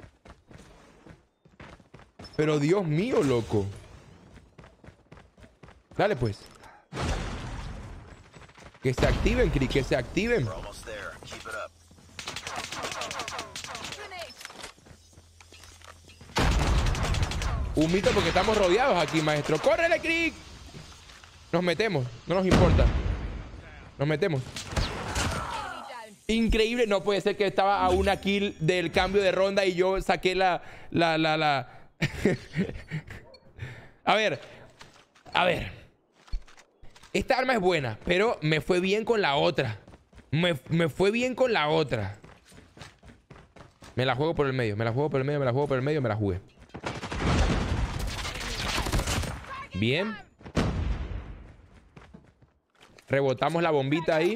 Pero Dios mío, loco. Dale, pues. Que se activen, Cri, que se activen. Un mito porque estamos rodeados aquí, maestro. ¡Córrele, Cri! Nos metemos, no nos importa. Nos metemos. Increíble, no puede ser que estaba a una kill del cambio de ronda y yo saqué la... La, la, la... A ver. A ver. Esta arma es buena, pero me fue bien con la otra. Me, me fue bien con la otra. Me la juego por el medio, me la juego por el medio, me la juego por el medio, me la jugué. Bien. Rebotamos la bombita ahí.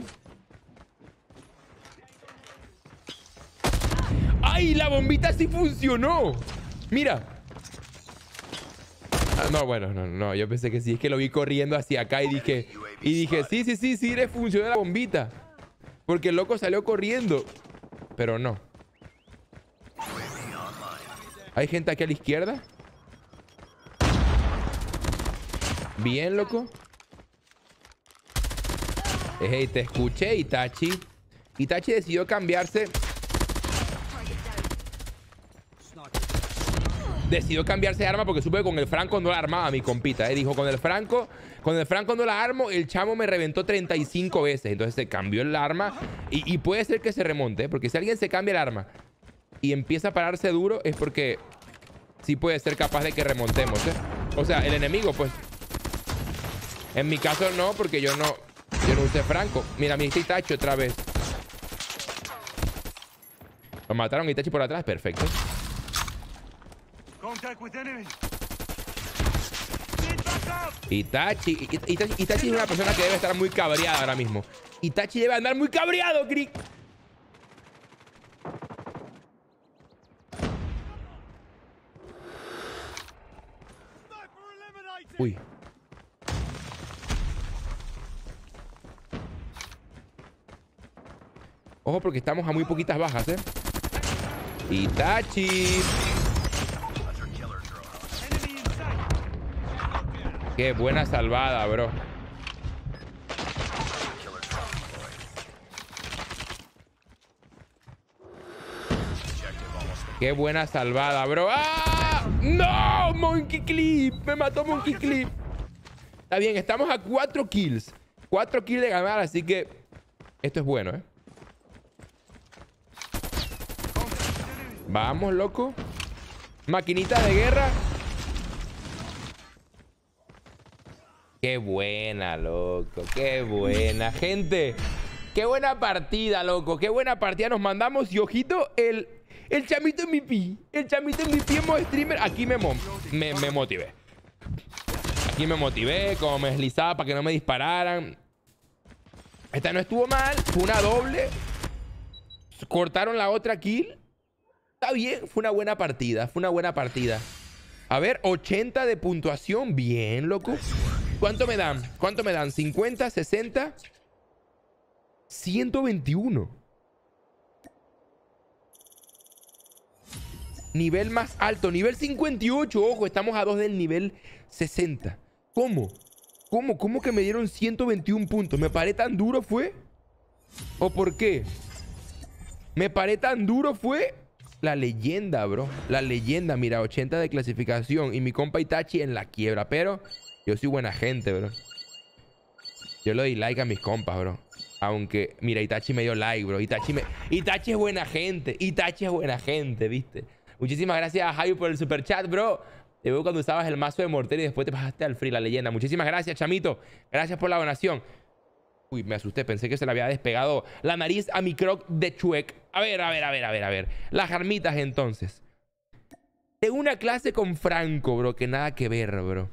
¡Ay! La bombita sí funcionó. Mira. Ah, no, bueno, no, no. Yo pensé que sí. Es que lo vi corriendo hacia acá y dije... Y dije, sí, sí, sí, sí, le funcionó la bombita. Porque el loco salió corriendo. Pero no. ¿Hay gente aquí a la izquierda? Bien, loco. Hey, te escuché, Itachi. Itachi decidió cambiarse. Decidió cambiarse de arma porque supe que con el Franco no la armaba mi compita. ¿eh? Dijo, con el Franco, con el Franco no la armo. El chamo me reventó treinta y cinco veces. Entonces se cambió el arma. Y, y puede ser que se remonte. ¿eh? Porque si alguien se cambia el arma y empieza a pararse duro, es porque sí puede ser capaz de que remontemos. ¿eh? O sea, el enemigo, pues. En mi caso no, porque yo no... Yo no usé Franco. Mira, mi Itachi otra vez. Lo mataron Itachi por atrás. Perfecto. Itachi, Itachi, Itachi es una persona que debe estar muy cabreada ahora mismo. Itachi debe andar muy cabreado, Crick. Uy. Ojo porque estamos a muy poquitas bajas, ¿eh? Itachi. Qué buena salvada, bro. Qué buena salvada, bro. ¡Ah! ¡No! Monkey Clip. Me mató Monkey Clip. Está bien, estamos a cuatro kills. Cuatro kills de ganar, así que esto es bueno, ¿eh? Vamos, loco. Maquinita de guerra. Qué buena, loco. Qué buena, gente. Qué buena partida, loco. Qué buena partida nos mandamos. Y ojito, el, el chamito M V P. El chamito M V P en modo streamer. Aquí me, me, me motivé. Aquí me motivé. Como me deslizaba para que no me dispararan. Esta no estuvo mal. Fue una doble. Cortaron la otra kill. Está bien. Fue una buena partida. Fue una buena partida. A ver, ochenta de puntuación. Bien, loco. ¿Cuánto me dan? ¿Cuánto me dan? ¿cincuenta? ¿sesenta? ciento veintiuno. Nivel más alto. Nivel cincuenta y ocho. Ojo, estamos a dos del nivel sesenta. ¿Cómo? ¿Cómo? ¿Cómo que me dieron ciento veintiún puntos? ¿Me paré tan duro fue? ¿O por qué? ¿Me paré tan duro fue? La leyenda, bro. La leyenda. Mira, ochenta de clasificación. Y mi compa Itachi en la quiebra. Pero... yo soy buena gente, bro. Yo le doy like a mis compas, bro. Aunque, mira, Itachi me dio like, bro. Itachi, me... Itachi es buena gente. Itachi es buena gente, ¿viste? Muchísimas gracias a Javi por el super chat, bro. Te veo cuando usabas el mazo de mortero y después te pasaste al free, la leyenda. Muchísimas gracias, chamito. Gracias por la donación. Uy, me asusté. Pensé que se le había despegado la nariz a mi croc de Chuec. A ver, a ver, a ver, a ver, a ver. Las armitas, entonces. Tengo una clase con Franco, bro. Que nada que ver, bro.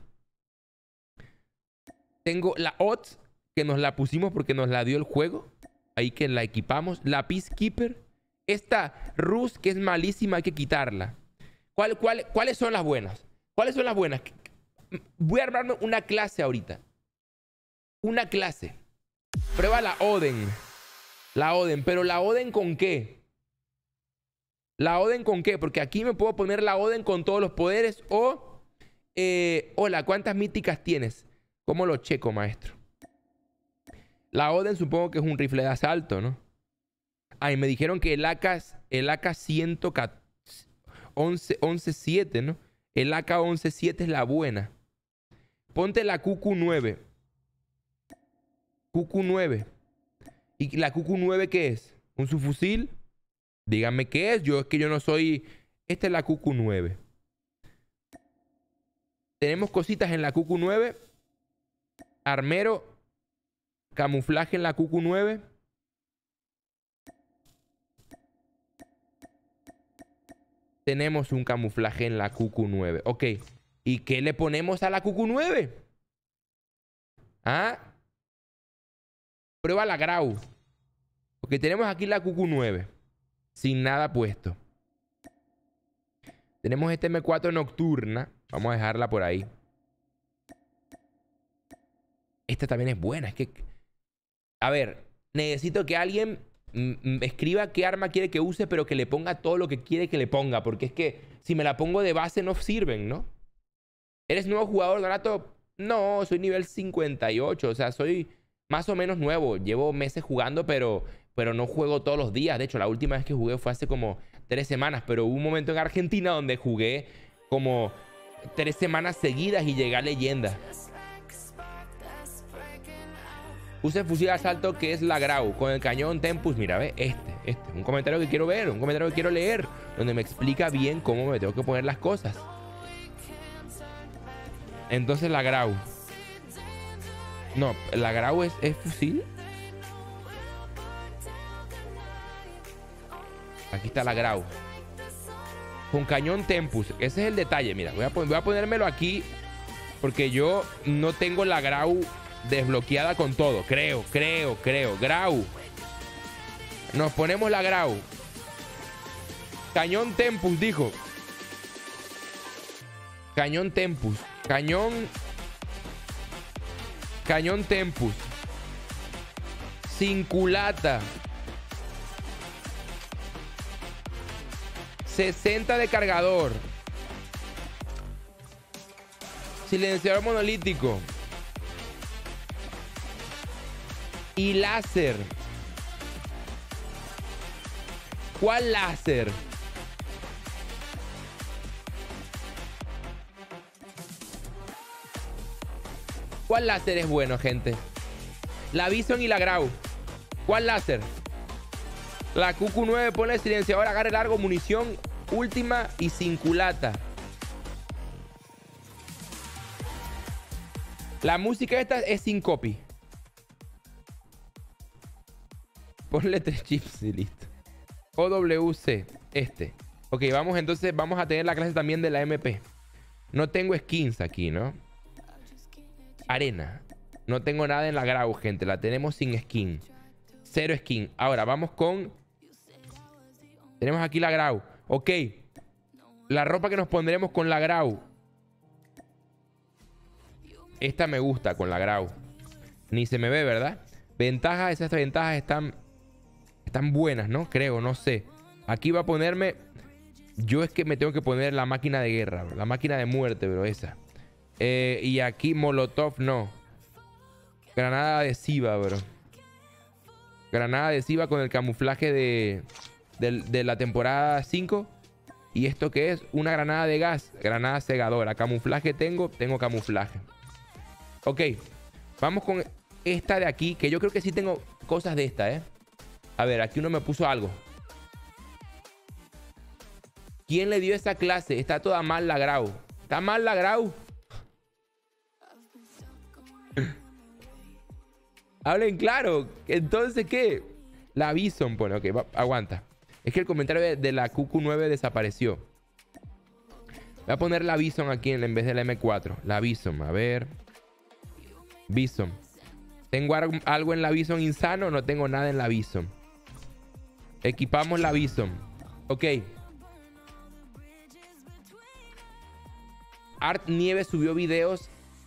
Tengo la O T S, que nos la pusimos porque nos la dio el juego. Ahí que la equipamos. La Peacekeeper. Esta Rus, que es malísima, hay que quitarla. ¿Cuál, cuál, ¿Cuáles son las buenas? ¿Cuáles son las buenas? Voy a armarme una clase ahorita. Una clase. Prueba la Oden. La Oden. ¿Pero la Oden con qué? ¿La Oden con qué? Porque aquí me puedo poner la Oden con todos los poderes. O... Eh, hola, ¿cuántas míticas tienes? ¿Cómo lo checo, maestro? La Oden supongo que es un rifle de asalto, ¿no? Ay, me dijeron que el A K... El A K once siete, ¿no? El A K once siete es la buena. Ponte la Q Q nueve. Q Q nueve. ¿Y la Q Q nueve qué es? ¿Un subfusil? Díganme qué es. Yo es que yo no soy... Esta es la Q Q nueve. Tenemos cositas en la Q Q nueve. Armero. Camuflaje en la Q Q nueve. tenemos un camuflaje en la Q Q nueve. Ok. ¿Y qué le ponemos a la Q Q nueve? ¿Ah? Prueba la Grau. Porque tenemos aquí la Q Q nueve. Sin nada puesto. Tenemos este M cuatro nocturna. Vamos a dejarla por ahí. Esta también es buena. Es que... A ver. Necesito que alguien me escriba qué arma quiere que use, pero que le ponga todo lo que quiere que le ponga. Porque es que si me la pongo de base no sirven, ¿no? ¿Eres nuevo jugador, Donato? No, soy nivel cincuenta y ocho. O sea, soy más o menos nuevo. Llevo meses jugando, pero, pero no juego todos los días. De hecho, la última vez que jugué fue hace como tres semanas. Pero hubo un momento en Argentina donde jugué como tres semanas seguidas y llegué a leyenda. Use el fusil de asalto que es la Grau con el cañón Tempus. Mira, ve, este, este. Un comentario que quiero ver, un comentario que quiero leer, donde me explica bien cómo me tengo que poner las cosas. Entonces la Grau. No, la Grau es, es fusil. Aquí está la Grau. Con cañón Tempus. Ese es el detalle. Mira, voy a, voy a ponérmelo aquí. Porque yo no tengo la Grau desbloqueada con todo. Creo, creo, creo. Grau. Nos ponemos la Grau. Cañón Tempus, dijo. Cañón Tempus. Cañón. Cañón Tempus. Sin culata. sesenta de cargador. Silenciador monolítico. Y láser. ¿Cuál láser? ¿Cuál láser es bueno, gente? La Bison y la Grau. ¿Cuál láser? La Q Q nueve pone silenciador, agarre largo, munición última y sin culata. La música esta es sin copy. Ponle tres chips y listo. O W C, este. Ok, vamos entonces, vamos a tener la clase también de la M P. No tengo skins aquí, ¿no? Arena. No tengo nada en la Grau, gente. La tenemos sin skin. Cero skin. Ahora, vamos con... Tenemos aquí la Grau. Ok. La ropa que nos pondremos con la Grau. Esta me gusta con la Grau. Ni se me ve, ¿verdad? Ventajas, esas ventajas están... Están buenas, ¿no? Creo, no sé. Aquí va a ponerme... Yo es que me tengo que poner la máquina de guerra, bro. La máquina de muerte, bro, esa. Eh, y aquí Molotov, no. Granada adhesiva, bro. Granada adhesiva con el camuflaje de... De, de la temporada cinco. ¿Y esto qué es? Una granada de gas. Granada cegadora. Camuflaje tengo. Tengo camuflaje. Ok. Vamos con esta de aquí. Que yo creo que sí tengo cosas de esta, ¿eh? A ver, aquí uno me puso algo. ¿Quién le dio esa clase? Está toda mal la Grau. ¿Está mal la Grau? Hablen claro. Entonces, ¿qué? La Bison pone. Ok, va, aguanta. Es que el comentario de, de la Q Q nueve desapareció. Voy a poner la Bison aquí en, en vez de la M cuatro. La Bison, a ver. Bison. ¿Tengo algo en la Bison insano? No tengo nada en la Bison. Equipamos la Bison. Ok. Art Nieve subió videos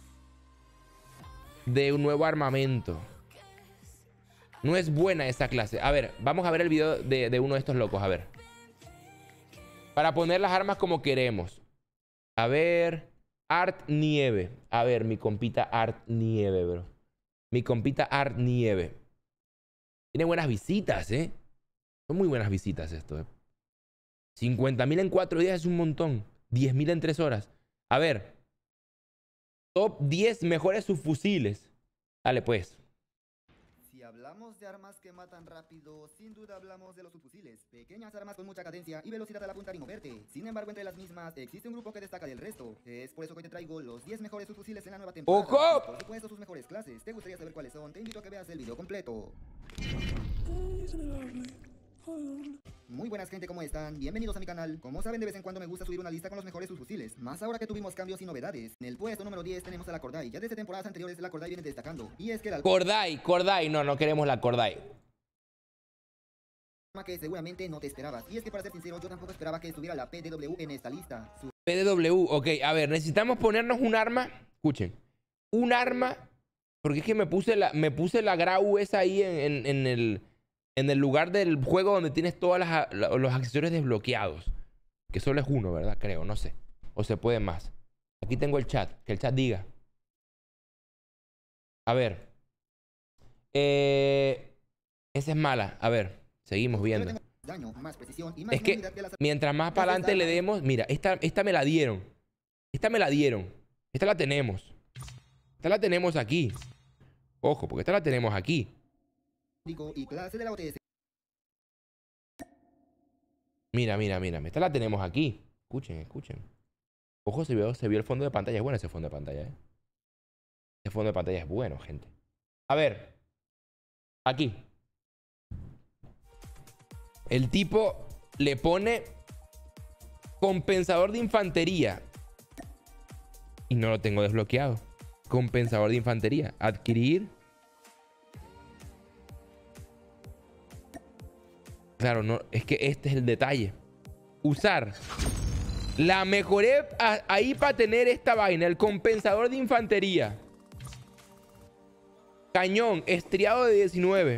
de un nuevo armamento. No es buena esa clase. A ver, vamos a ver el video de, de uno de estos locos. A ver. Para poner las armas como queremos. A ver. Art Nieve. A ver, mi compita Art Nieve, bro. Mi compita Art Nieve. Tiene buenas visitas, ¿eh? Son muy buenas visitas esto, ¿eh? cincuenta mil en cuatro días es un montón. diez mil en tres horas. A ver. Top diez mejores subfusiles. Dale, pues. Si hablamos de armas que matan rápido, sin duda hablamos de los subfusiles. Pequeñas armas con mucha cadencia y velocidad al apuntar y moverte. Sin embargo, entre las mismas existe un grupo que destaca del resto. Es por eso que te traigo los diez mejores subfusiles en la nueva temporada. ¡Ojo! Y por supuesto, sus mejores clases. ¿Te gustaría saber cuáles son? Te invito a que veas el video completo. Muy Muy buenas gente, ¿cómo están? Bienvenidos a mi canal. Como saben, de vez en cuando me gusta subir una lista con los mejores subfusiles, más ahora que tuvimos cambios y novedades. En el puesto número diez tenemos a la Cordai. Ya desde temporadas anteriores la Cordai viene destacando. Y es que la Cordai, Cordai, no, no queremos la Cordai. que seguramente no te esperabas. Y es que para ser sincero, yo tampoco esperaba que estuviera la P D W en esta lista. Su P D W, ok, a ver, necesitamos ponernos un arma. Escuchen, un arma, porque es que me puse la, me puse la Grau esa ahí en, en, en, el, en el lugar del juego donde tienes todos los accesorios desbloqueados. Que solo es uno, ¿verdad? Creo, no sé. O se puede más. Aquí tengo el chat, que el chat diga. A ver. Eh, esa es mala, a ver. Seguimos viendo. Daño, más precisión y más Es que movilidad de las... mientras más para adelante le demos... Mira, esta, esta me la dieron. Esta me la dieron. Esta la tenemos. Esta la tenemos aquí. Ojo, porque esta la tenemos aquí. y clase de la O T S. Mira, mira, mira. Esta la tenemos aquí. Escuchen, escuchen. Ojo, se vio, se vio el fondo de pantalla. Es bueno ese fondo de pantalla, ¿eh? Ese fondo de pantalla es bueno, gente. A ver. Aquí. El tipo le pone compensador de infantería. Y no lo tengo desbloqueado. Compensador de infantería. Adquirir. Claro, no, es que este es el detalle. Usar. La mejoré a, ahí para tener esta vaina. El compensador de infantería. Cañón. Estriado de diecinueve.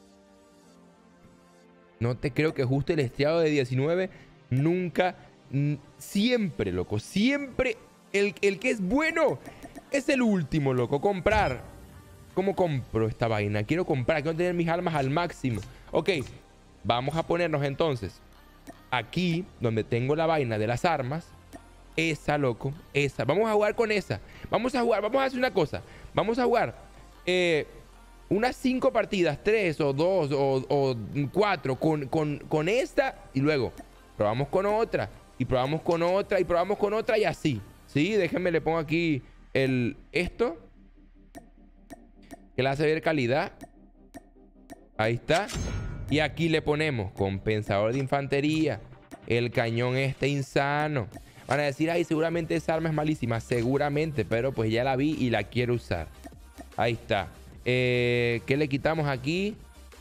No te creo que justo el estriado de diecinueve. Nunca. Siempre, loco. Siempre. El, el que es bueno es el último, loco. Comprar. ¿Cómo compro esta vaina? Quiero comprar. Quiero tener mis armas al máximo. Ok. Vamos a ponernos entonces aquí, donde tengo la vaina de las armas. Esa, loco. Esa. Vamos a jugar con esa. Vamos a jugar. Vamos a hacer una cosa. Vamos a jugar. Eh... Unas cinco partidas, tres o dos o, o cuatro con, con, con esta y luego probamos con otra y probamos con otra y probamos con otra y así. Sí, déjenme, le pongo aquí el esto que le hace ver calidad. Ahí está. Y aquí le ponemos compensador de infantería. El cañón este insano. Van a decir, ay, seguramente esa arma es malísima. Seguramente, pero pues ya la vi y la quiero usar. Ahí está. Eh, ¿Qué le quitamos aquí?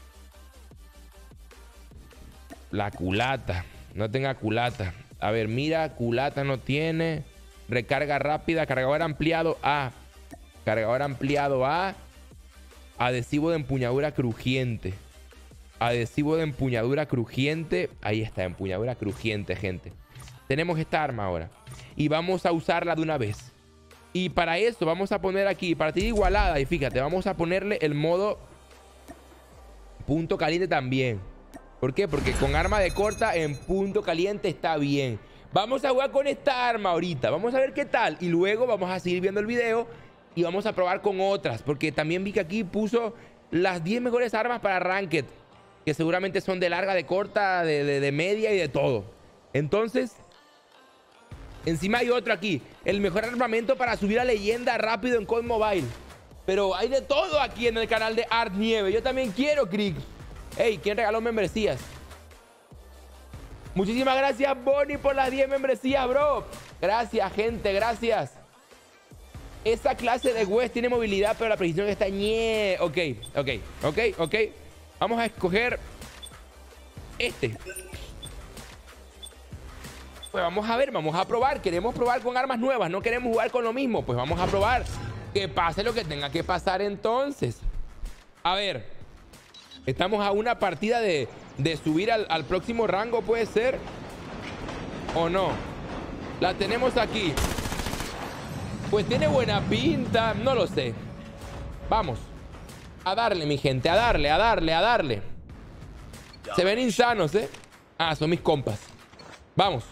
La culata. No tenga culata. A ver, mira, culata no tiene. Recarga rápida. Cargador ampliado A. Cargador ampliado A. Adhesivo de empuñadura crujiente. Adhesivo de empuñadura crujiente. Ahí está, empuñadura crujiente, gente. Tenemos esta arma ahora. Y vamos a usarla de una vez. Y para eso vamos a poner aquí partida igualada. Y fíjate, vamos a ponerle el modo punto caliente también. ¿Por qué? Porque con arma de corta en punto caliente está bien. Vamos a jugar con esta arma ahorita. Vamos a ver qué tal. Y luego vamos a seguir viendo el video y vamos a probar con otras. Porque también vi que aquí puso las diez mejores armas para Ranked. Que seguramente son de larga, de corta, de, de, de media y de todo. Entonces... Encima hay otro aquí. El mejor armamento para subir a leyenda rápido en C O D Mobile. Pero hay de todo aquí en el canal de Art Nieve. Yo también quiero, Crick. Ey, ¿quién regaló membresías? Muchísimas gracias, Bonnie, por las diez membresías, bro. Gracias, gente, gracias. Esa clase de West tiene movilidad, pero la precisión está ñe. Ok, ok, ok, ok. Vamos a escoger este. Pues vamos a ver, vamos a probar. Queremos probar con armas nuevas, no queremos jugar con lo mismo. Pues vamos a probar. Que pase lo que tenga que pasar entonces. A ver. Estamos a una partida de, de subir al, al próximo rango, puede ser. ¿O no? La tenemos aquí. Pues tiene buena pinta. No lo sé. Vamos. A darle, mi gente. A darle, a darle, a darle. Se ven insanos, ¿eh? Ah, son mis compas. Vamos.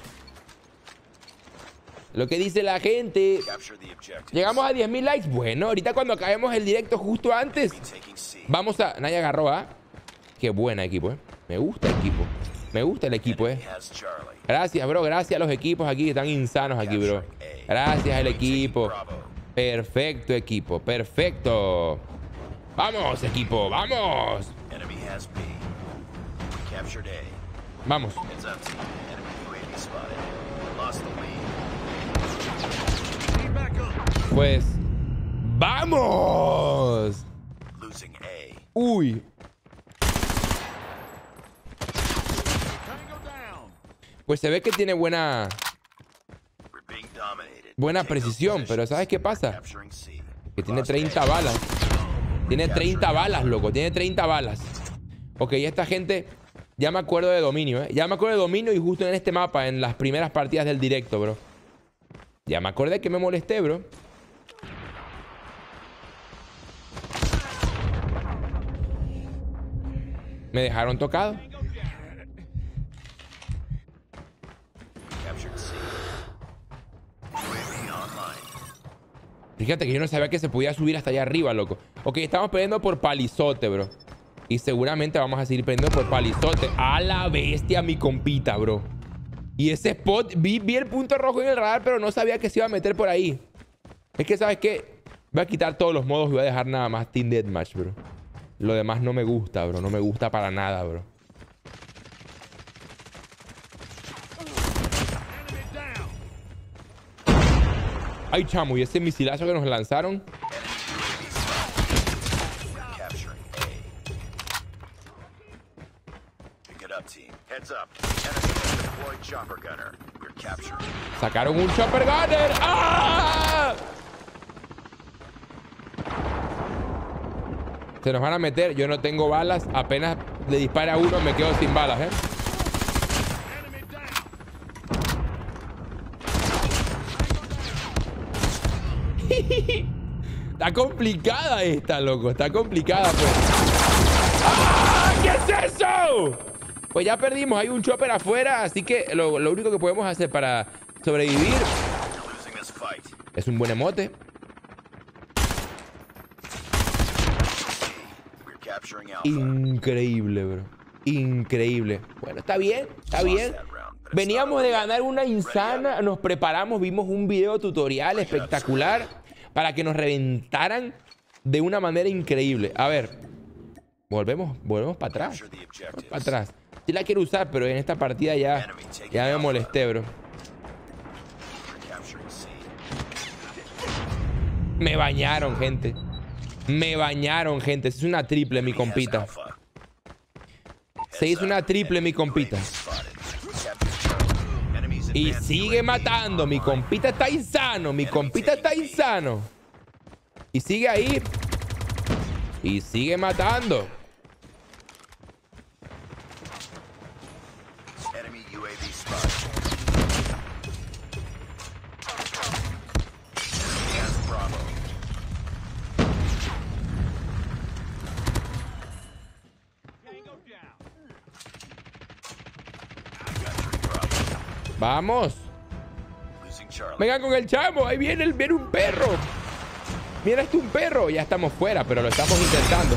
Lo que dice la gente. Llegamos a diez mil likes. Bueno, ahorita cuando acabemos el directo justo antes, vamos a... Nadie agarró, ¿ah? Qué buena equipo, ¿eh? Me gusta el equipo. Me gusta el equipo, ¿eh? Gracias, bro. Gracias a los equipos aquí que están insanos aquí, bro. Gracias al equipo. Perfecto, equipo. Perfecto. Vamos, equipo. Vamos. Vamos. Pues... ¡vamos! Uy. Pues se ve que tiene buena... buena precisión, pero ¿sabes qué pasa? Que tiene treinta balas. Tiene treinta balas, loco. Tiene treinta balas. Ok, esta gente... ya me acuerdo de dominio, ¿eh? Ya me acuerdo de dominio y justo en este mapa, en las primeras partidas del directo, bro. Ya me acordé que me molesté, bro. Me dejaron tocado. Fíjate que yo no sabía que se podía subir hasta allá arriba, loco. Ok, estamos perdiendo por palizote, bro. Y seguramente vamos a seguir perdiendo por palizote. A la bestia, mi compita, bro. Y ese spot, vi, vi el punto rojo en el radar, pero no sabía que se iba a meter por ahí. Es que, ¿sabes qué? Voy a quitar todos los modos y voy a dejar nada más Team Deathmatch, bro. Lo demás no me gusta, bro. No me gusta para nada, bro. Ay, chamo, y ese misilazo que nos lanzaron. Sacaron un Chopper Gunner. ¡Ah! Se nos van a meter. Yo no tengo balas. Apenas le dispara a uno, me quedo sin balas, ¿eh? Está complicada esta, loco. Está complicada, pues. ¡Ah! ¿Qué es eso? Pues ya perdimos. Hay un chopper afuera. Así que lo, lo único que podemos hacer para sobrevivir es un buen emote. Increíble, bro. Increíble. Bueno, está bien. Está bien. Veníamos de ganar una insana. Nos preparamos. Vimos un video tutorial espectacular para que nos reventaran de una manera increíble. A ver. Volvemos, volvemos para atrás. Para atrás. Sí la quiero usar, pero en esta partida ya, ya me molesté, bro. Me bañaron, gente. Me bañaron, gente. Se hizo una triple, mi compita. Se hizo una triple, mi compita. Y sigue matando. Mi compita está insano. Mi compita está insano. Y sigue ahí. Y sigue matando. Vamos. Vengan con el chamo. Ahí viene, el, viene un perro. Mira, este un perro. Ya estamos fuera, pero lo estamos intentando.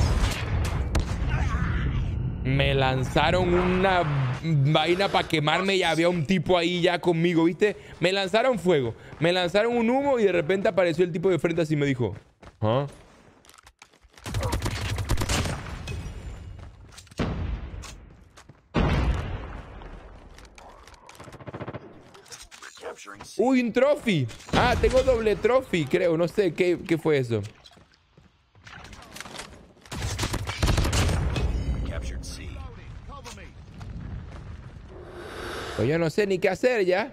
Me lanzaron una vaina para quemarme y había un tipo ahí ya conmigo, ¿viste? Me lanzaron fuego. Me lanzaron un humo y de repente apareció el tipo de frente así y me dijo: ¿ah? Uy, un trophy. Ah, tengo doble trophy, creo. No sé qué, qué fue eso. Pues yo no sé ni qué hacer ya.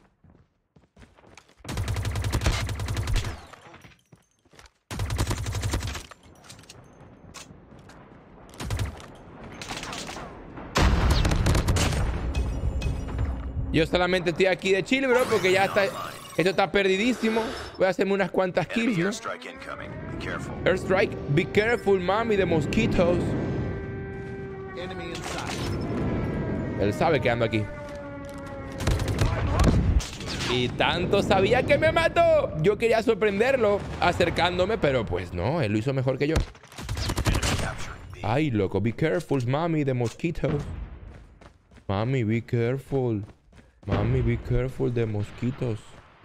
Yo solamente estoy aquí de chill, bro, porque ya está... Esto está perdidísimo. Voy a hacerme unas cuantas kills, ¿no? Airstrike. Be careful, mami, de mosquitos. Él sabe que ando aquí. Y tanto sabía que me mató. Yo quería sorprenderlo acercándome, pero pues no, él lo hizo mejor que yo. Ay, loco. Be careful, mami, de mosquitos. Mami, be careful. Mami, be careful de mosquitos.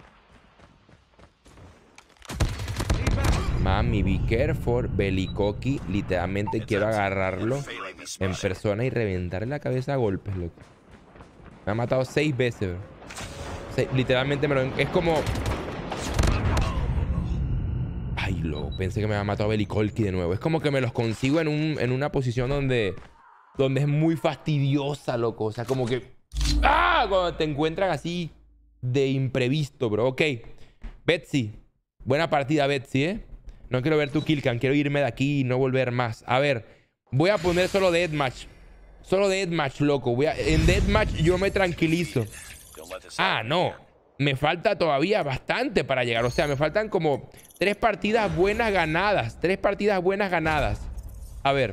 Mami, be careful. Belicoqui, literalmente quiero agarrarlo en persona y reventarle la cabeza a golpes, loco. Me ha matado seis veces, bro. Se, literalmente me lo... Es como... Ay, lo pensé que me había matado Belicolki de nuevo. Es como que me los consigo en, un, en una posición donde... Donde es muy fastidiosa, loco. O sea, como que... ¡Ah! Cuando te encuentran así de imprevisto, bro. Ok. Betsy. Buena partida, Betsy, ¿eh? No quiero ver tu killcam. Quiero irme de aquí y no volver más. A ver. Voy a poner solo Deathmatch. Solo Deathmatch, loco. Voy a... En Deathmatch yo me tranquilizo. Ah, no. Me falta todavía bastante para llegar. O sea, me faltan como tres partidas buenas ganadas. Tres partidas buenas ganadas. A ver.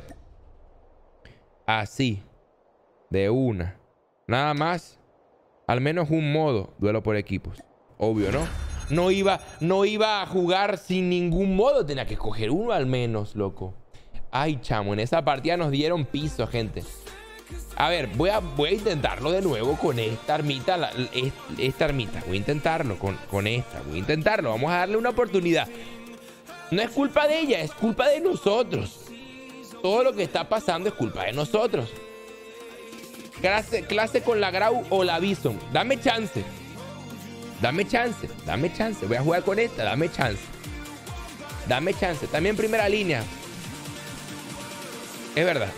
Así. De una. Nada más. Al menos un modo. Duelo por equipos. Obvio, ¿no? No iba, no iba a jugar sin ningún modo. Tenía que escoger uno al menos, loco. Ay, chamo. En esa partida nos dieron piso, gente. A ver, voy a, voy a intentarlo de nuevo con esta armita. La, esta armita. Voy a intentarlo con, con esta. Voy a intentarlo. Vamos a darle una oportunidad. No es culpa de ella. Es culpa de nosotros. Todo lo que está pasando es culpa de nosotros. Clase, clase con la Grau o la Bison. Dame chance. Dame chance. Dame chance. Voy a jugar con esta. Dame chance. Dame chance. También primera línea. Es verdad.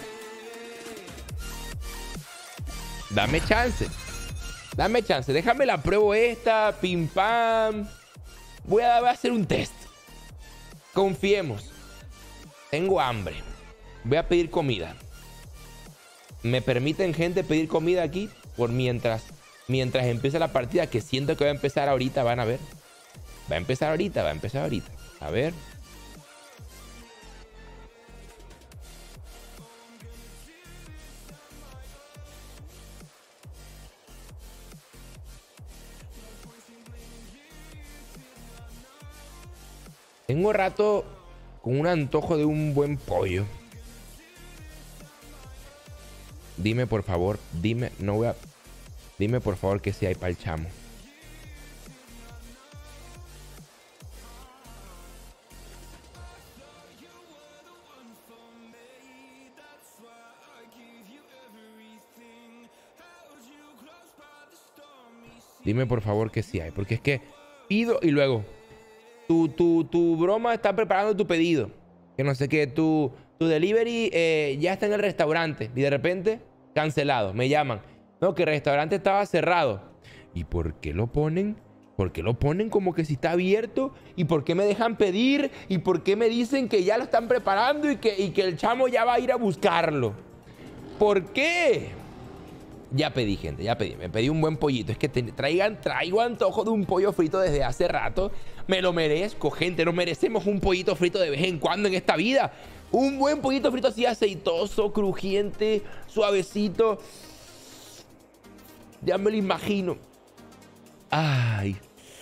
Dame chance. Dame chance. Déjame la pruebo esta. Pim pam. Voy a, voy a hacer un test. Confiemos. Tengo hambre. Voy a pedir comida. ¿Me permiten, gente, pedir comida aquí? Por mientras... Mientras empieza la partida, que siento que va a empezar ahorita, van a ver. Va a empezar ahorita, va a empezar ahorita. A ver. Tengo rato con un antojo de un buen pollo. Dime, por favor, dime, no voy a... Dime, por favor, que si hay para el chamo. Dime, por favor, que si hay. Porque es que pido y luego... Tu, tu, tu broma está preparando tu pedido. Que no sé qué. Tu, tu delivery eh, ya está en el restaurante. Y de repente, cancelado. Me llaman. No, que el restaurante estaba cerrado. ¿Y por qué lo ponen? ¿Por qué lo ponen como que si está abierto? ¿Y por qué me dejan pedir? ¿Y por qué me dicen que ya lo están preparando y que, y que el chamo ya va a ir a buscarlo? ¿Por qué? Ya pedí, gente, ya pedí. Me pedí un buen pollito. Es que te, traigan, traigo antojo de un pollo frito desde hace rato. Me lo merezco, gente. Nos merecemos un pollito frito de vez en cuando en esta vida. Un buen pollito frito así aceitoso, crujiente, suavecito. Ya me lo imagino. Ay.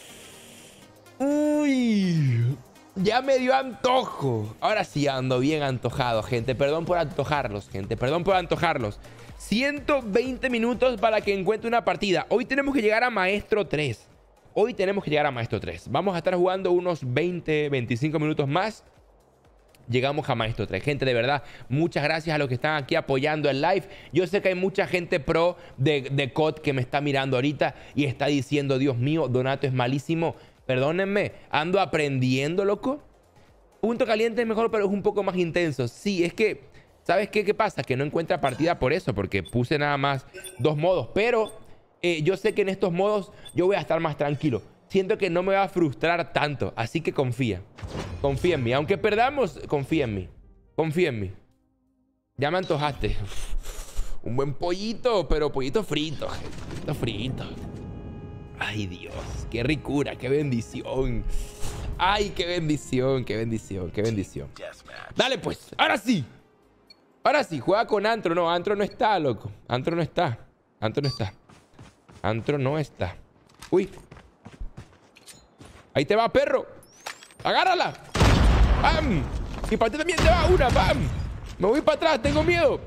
Uy. Ya me dio antojo. Ahora sí ando bien antojado, gente. Perdón por antojarlos, gente. Perdón por antojarlos. ciento veinte minutos para que encuentre una partida. Hoy tenemos que llegar a Maestro tres. Hoy tenemos que llegar a Maestro tres. Vamos a estar jugando unos veinte, veinticinco minutos más. Llegamos a Maestro tres. Gente, de verdad, muchas gracias a los que están aquí apoyando el live. Yo sé que hay mucha gente pro de, de C O D que me está mirando ahorita y está diciendo, Dios mío, Donato es malísimo. Perdónenme, ando aprendiendo, loco. Punto caliente es mejor, pero es un poco más intenso. Sí, es que, ¿sabes qué? ¿Qué pasa? Que no encuentra partida por eso, porque puse nada más dos modos. Pero eh, yo sé que en estos modos yo voy a estar más tranquilo. Siento que no me va a frustrar tanto. Así que confía. Confía en mí. Aunque perdamos, confía en mí. Confía en mí. Ya me antojaste. Uf, un buen pollito, pero pollito frito. Pollito frito. Ay, Dios. Qué ricura, qué bendición. Ay, qué bendición, qué bendición, qué bendición. Dale, pues. Ahora sí. Ahora sí. Juega con Antro. No, Antro no está, loco. Antro no está. Antro no está. Antro no está. Uy. Ahí te va, perro. Agárrala. ¡Pam! Y para ti también te va una. ¡Pam! Me voy para atrás. Tengo miedo.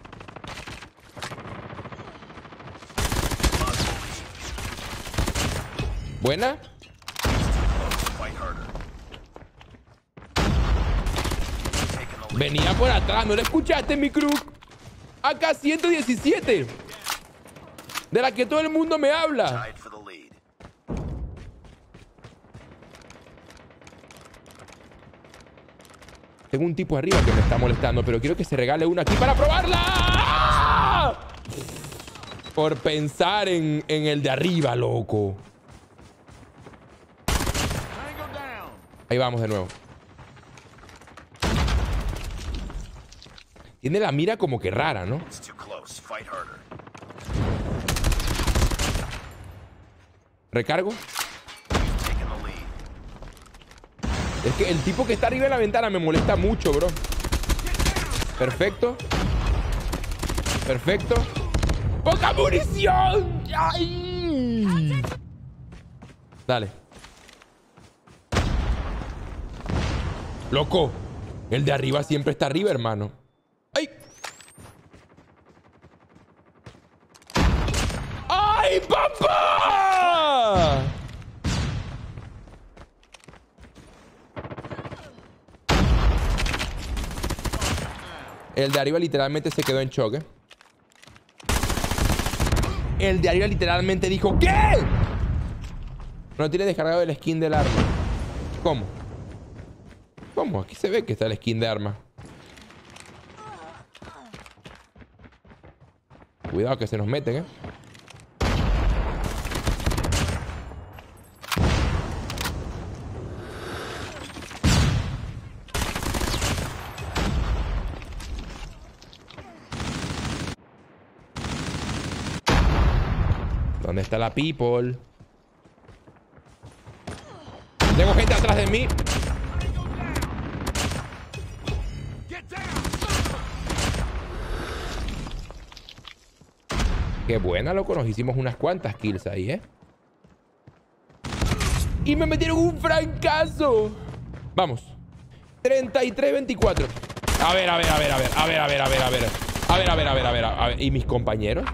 Buena. Venía por atrás. ¿No lo escuchaste, mi crew? Acá ciento diecisiete. De la que todo el mundo me habla. Tengo un tipo arriba que me está molestando, pero quiero que se regale una aquí para probarla. Por pensar en, en el de arriba, loco. Ahí vamos de nuevo. Tiene la mira como que rara, ¿no? Recargo. Es que el tipo que está arriba de la ventana me molesta mucho, bro. Perfecto. Perfecto. ¡Poca munición! ¡Ay! Dale. Loco. El de arriba siempre está arriba, hermano. ¡Ay! ¡Ay, papá! El de arriba literalmente se quedó en choque. El de arriba literalmente dijo ¿qué? No tiene descargado el skin del arma. ¿Cómo? ¿Cómo? Aquí se ve que está el skin de arma. Cuidado que se nos meten, ¿eh? ¿Dónde está la people? Tengo gente atrás de mí. Qué buena, loco. Nos hicimos unas cuantas kills ahí, ¿eh? Y me metieron un francazo. Vamos. treinta y tres veinticuatro. A ver, a ver, a ver, a ver. A ver, a ver, a ver, a ver. A ver, a ver, a ver, a ver. A ver. ¿Y mis compañeros?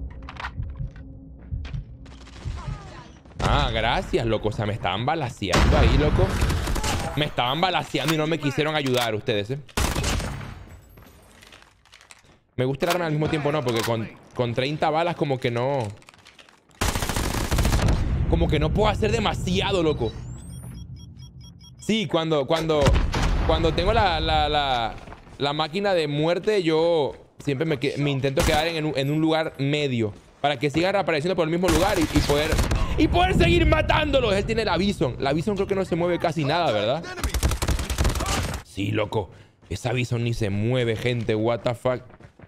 Ah, gracias, loco. O sea, me estaban balaceando ahí, loco. Me estaban balaceando y no me quisieron ayudar ustedes, ¿eh? Me gusta el arma al mismo tiempo, no, porque con, con treinta balas como que no... Como que no puedo hacer demasiado, loco. Sí, cuando, cuando, cuando tengo la, la, la, la máquina de muerte, yo siempre me, me intento quedar en un, en un lugar medio. Para que siga reapareciendo por el mismo lugar y, y poder... Y poder seguir matándolos. Él tiene la Bison. La Bison creo que no se mueve casi nada, ¿verdad? Sí, loco. Esa Bison ni se mueve, gente. What the fuck.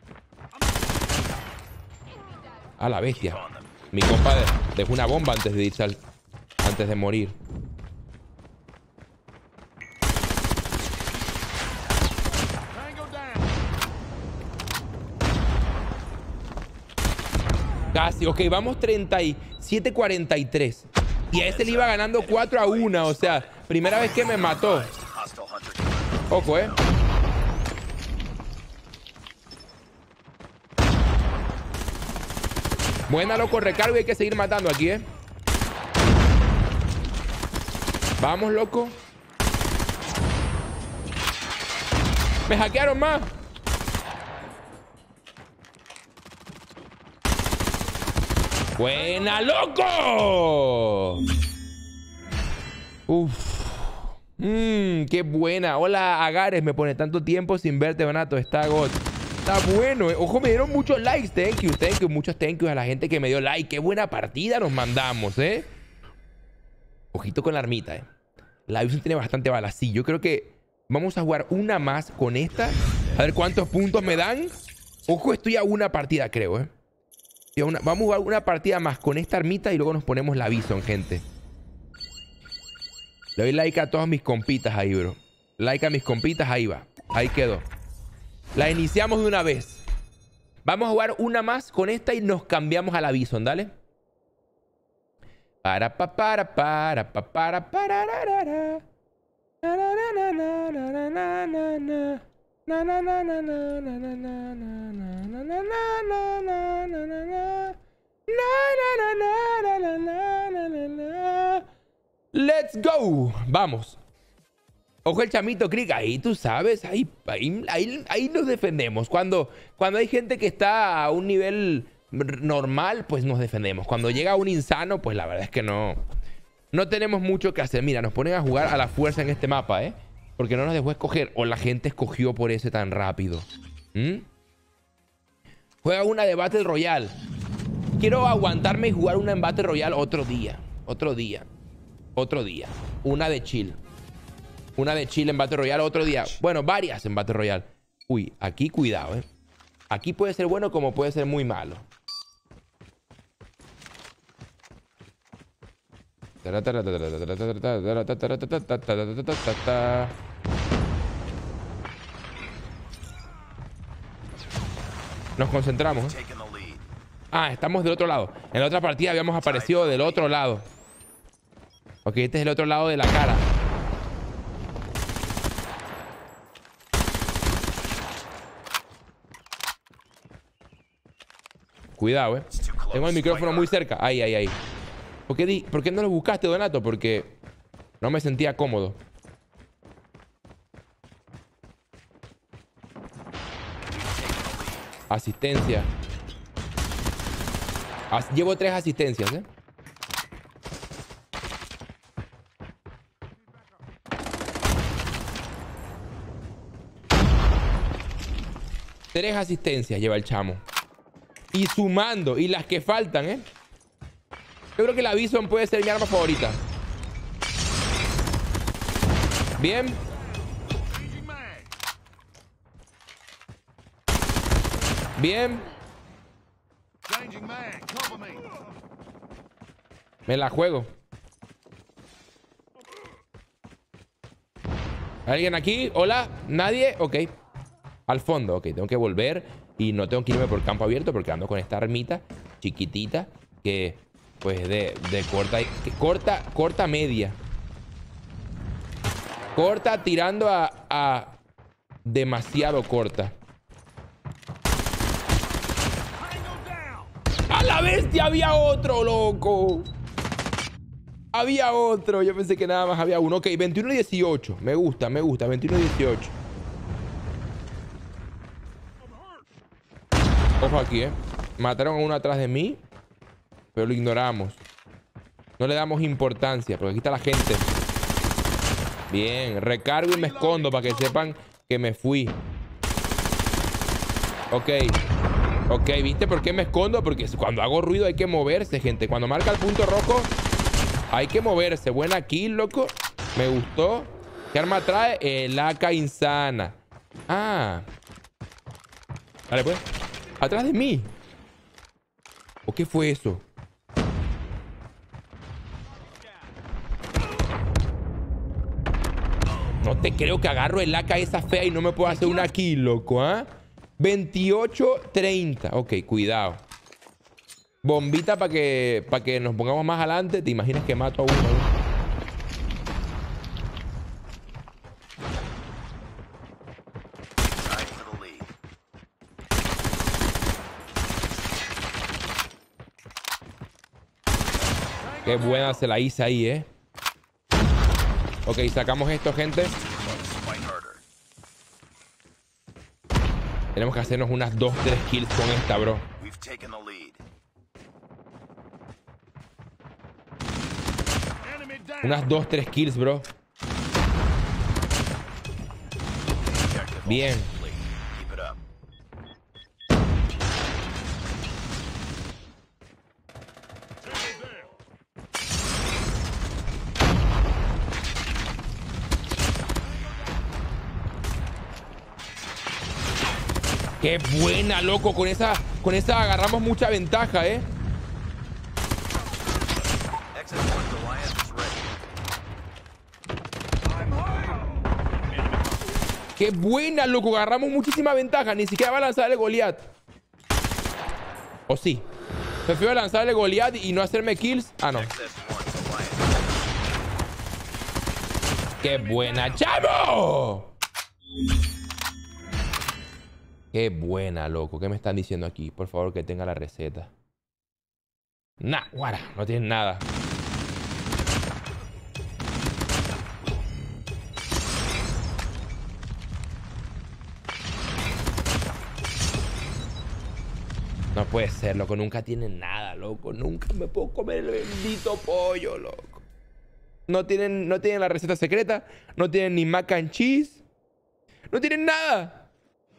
A la bestia. Mi compadre dejó una bomba antes de irse al... Antes de morir. Casi. Ok, vamos treinta y siete cuarenta y tres. Y a este le iba ganando cuatro a uno. O sea, primera vez que me mató. Ojo, eh. Buena, loco, recargo y hay que seguir matando aquí, ¿eh? Vamos, loco. Me hackearon más. Buena, loco. Uf. Mmm, qué buena. Hola, Agares, me pone tanto tiempo sin verte, Donato. Está God. Está bueno, eh. Ojo, me dieron muchos likes. Thank you, thank you. Muchos thank you a la gente que me dio like. Qué buena partida nos mandamos, ¿eh? Ojito con la armita, ¿eh? La Bison tiene bastante balas. Sí, yo creo que vamos a jugar una más con esta. A ver cuántos puntos me dan. Ojo, estoy a una partida, creo, ¿eh? Una, vamos a jugar una partida más con esta armita y luego nos ponemos la Bison, gente. Le doy like a todos mis compitas ahí, bro. Like a mis compitas, ahí va. Ahí quedó. La iniciamos de una vez. Vamos a jugar una más con esta y nos cambiamos a la Bison, dale. Para pa para para pa para para ra Let's go. Vamos. Ojo el chamito Crick. Ahí tú sabes. Ahí, ahí, ahí, ahí nos defendemos. Cuando, cuando hay gente que está a un nivel normal, pues nos defendemos. Cuando llega un insano, pues la verdad es que no... No tenemos mucho que hacer. Mira, nos ponen a jugar a la fuerza en este mapa, ¿eh? Porque no nos dejó escoger. O la gente escogió por ese tan rápido. ¿Mm? Juega una de Battle Royale. Quiero aguantarme y jugar una en Battle Royale otro día. Otro día. Otro día. Una de chill. Una de chill en Battle Royale otro día. Bueno, varias en Battle Royale. Uy, aquí cuidado, ¿eh? Aquí puede ser bueno como puede ser muy malo. Nos concentramos, ¿eh? Ah, estamos del otro lado. En la otra partida habíamos aparecido del otro lado. Ok, este es el otro lado de la cara. Cuidado, eh. Tengo el micrófono muy cerca. Ahí, ahí, ahí. ¿Por qué, di ¿Por qué no lo buscaste, Donato? Porque no me sentía cómodo. Asistencia. As Llevo tres asistencias, ¿eh? Tres asistencias lleva el chamo. Y sumando. Y las que faltan, ¿eh? Yo creo que la Bison puede ser mi arma favorita. Bien. Bien. Me la juego. ¿Alguien aquí? ¿Hola? ¿Nadie? Ok. Al fondo. Ok, tengo que volver. Y no tengo que irme por campo abierto porque ando con esta armita chiquitita que, pues, de, de corta, que corta, corta media. Corta tirando a, a demasiado corta. ¡A la bestia! Había otro, loco. Había otro. Yo pensé que nada más había uno. Ok, veintiuno y dieciocho. Me gusta, me gusta. veintiuno y dieciocho. Ojo aquí, eh. Mataron a uno atrás de mí, pero lo ignoramos. No le damos importancia, porque aquí está la gente. Bien, recargo y me escondo para que sepan que me fui. Ok. Ok, ¿viste por qué me escondo? Porque cuando hago ruido hay que moverse, gente. Cuando marca el punto rojo, hay que moverse. Buena kill, loco. Me gustó. ¿Qué arma trae? El A K insana. Ah. Vale, pues. Atrás de mí. ¿O qué fue eso? No te creo que agarro el A K esa fea y no me puedo hacer una kill, loco, ¿ah? ¿eh? veintiocho treinta. Ok, cuidado. Bombita para que, para que nos pongamos más adelante. ¿Te imaginas que mato a uno? ¿no? Qué buena se la hice ahí, ¿eh? Ok, sacamos esto, gente. Tenemos que hacernos unas dos, tres kills con esta, bro. Unas dos, tres kills, bro. Bien. Qué buena, loco. Con esa, con esa agarramos mucha ventaja, ¿eh? Qué buena, loco. Agarramos muchísima ventaja. Ni siquiera va a lanzar el Goliath. ¿O sí? Prefiero lanzar el Goliath y no hacerme kills. Ah, no. ¡Qué buena, chavo! Qué buena, loco. ¿Qué me están diciendo aquí? Por favor, que tenga la receta. Nah, guara. No tienen nada. No puede ser, loco. Nunca tienen nada, loco. Nunca me puedo comer el bendito pollo, loco. No tienen, no tienen la receta secreta. No tienen ni mac and cheese. No tienen nada.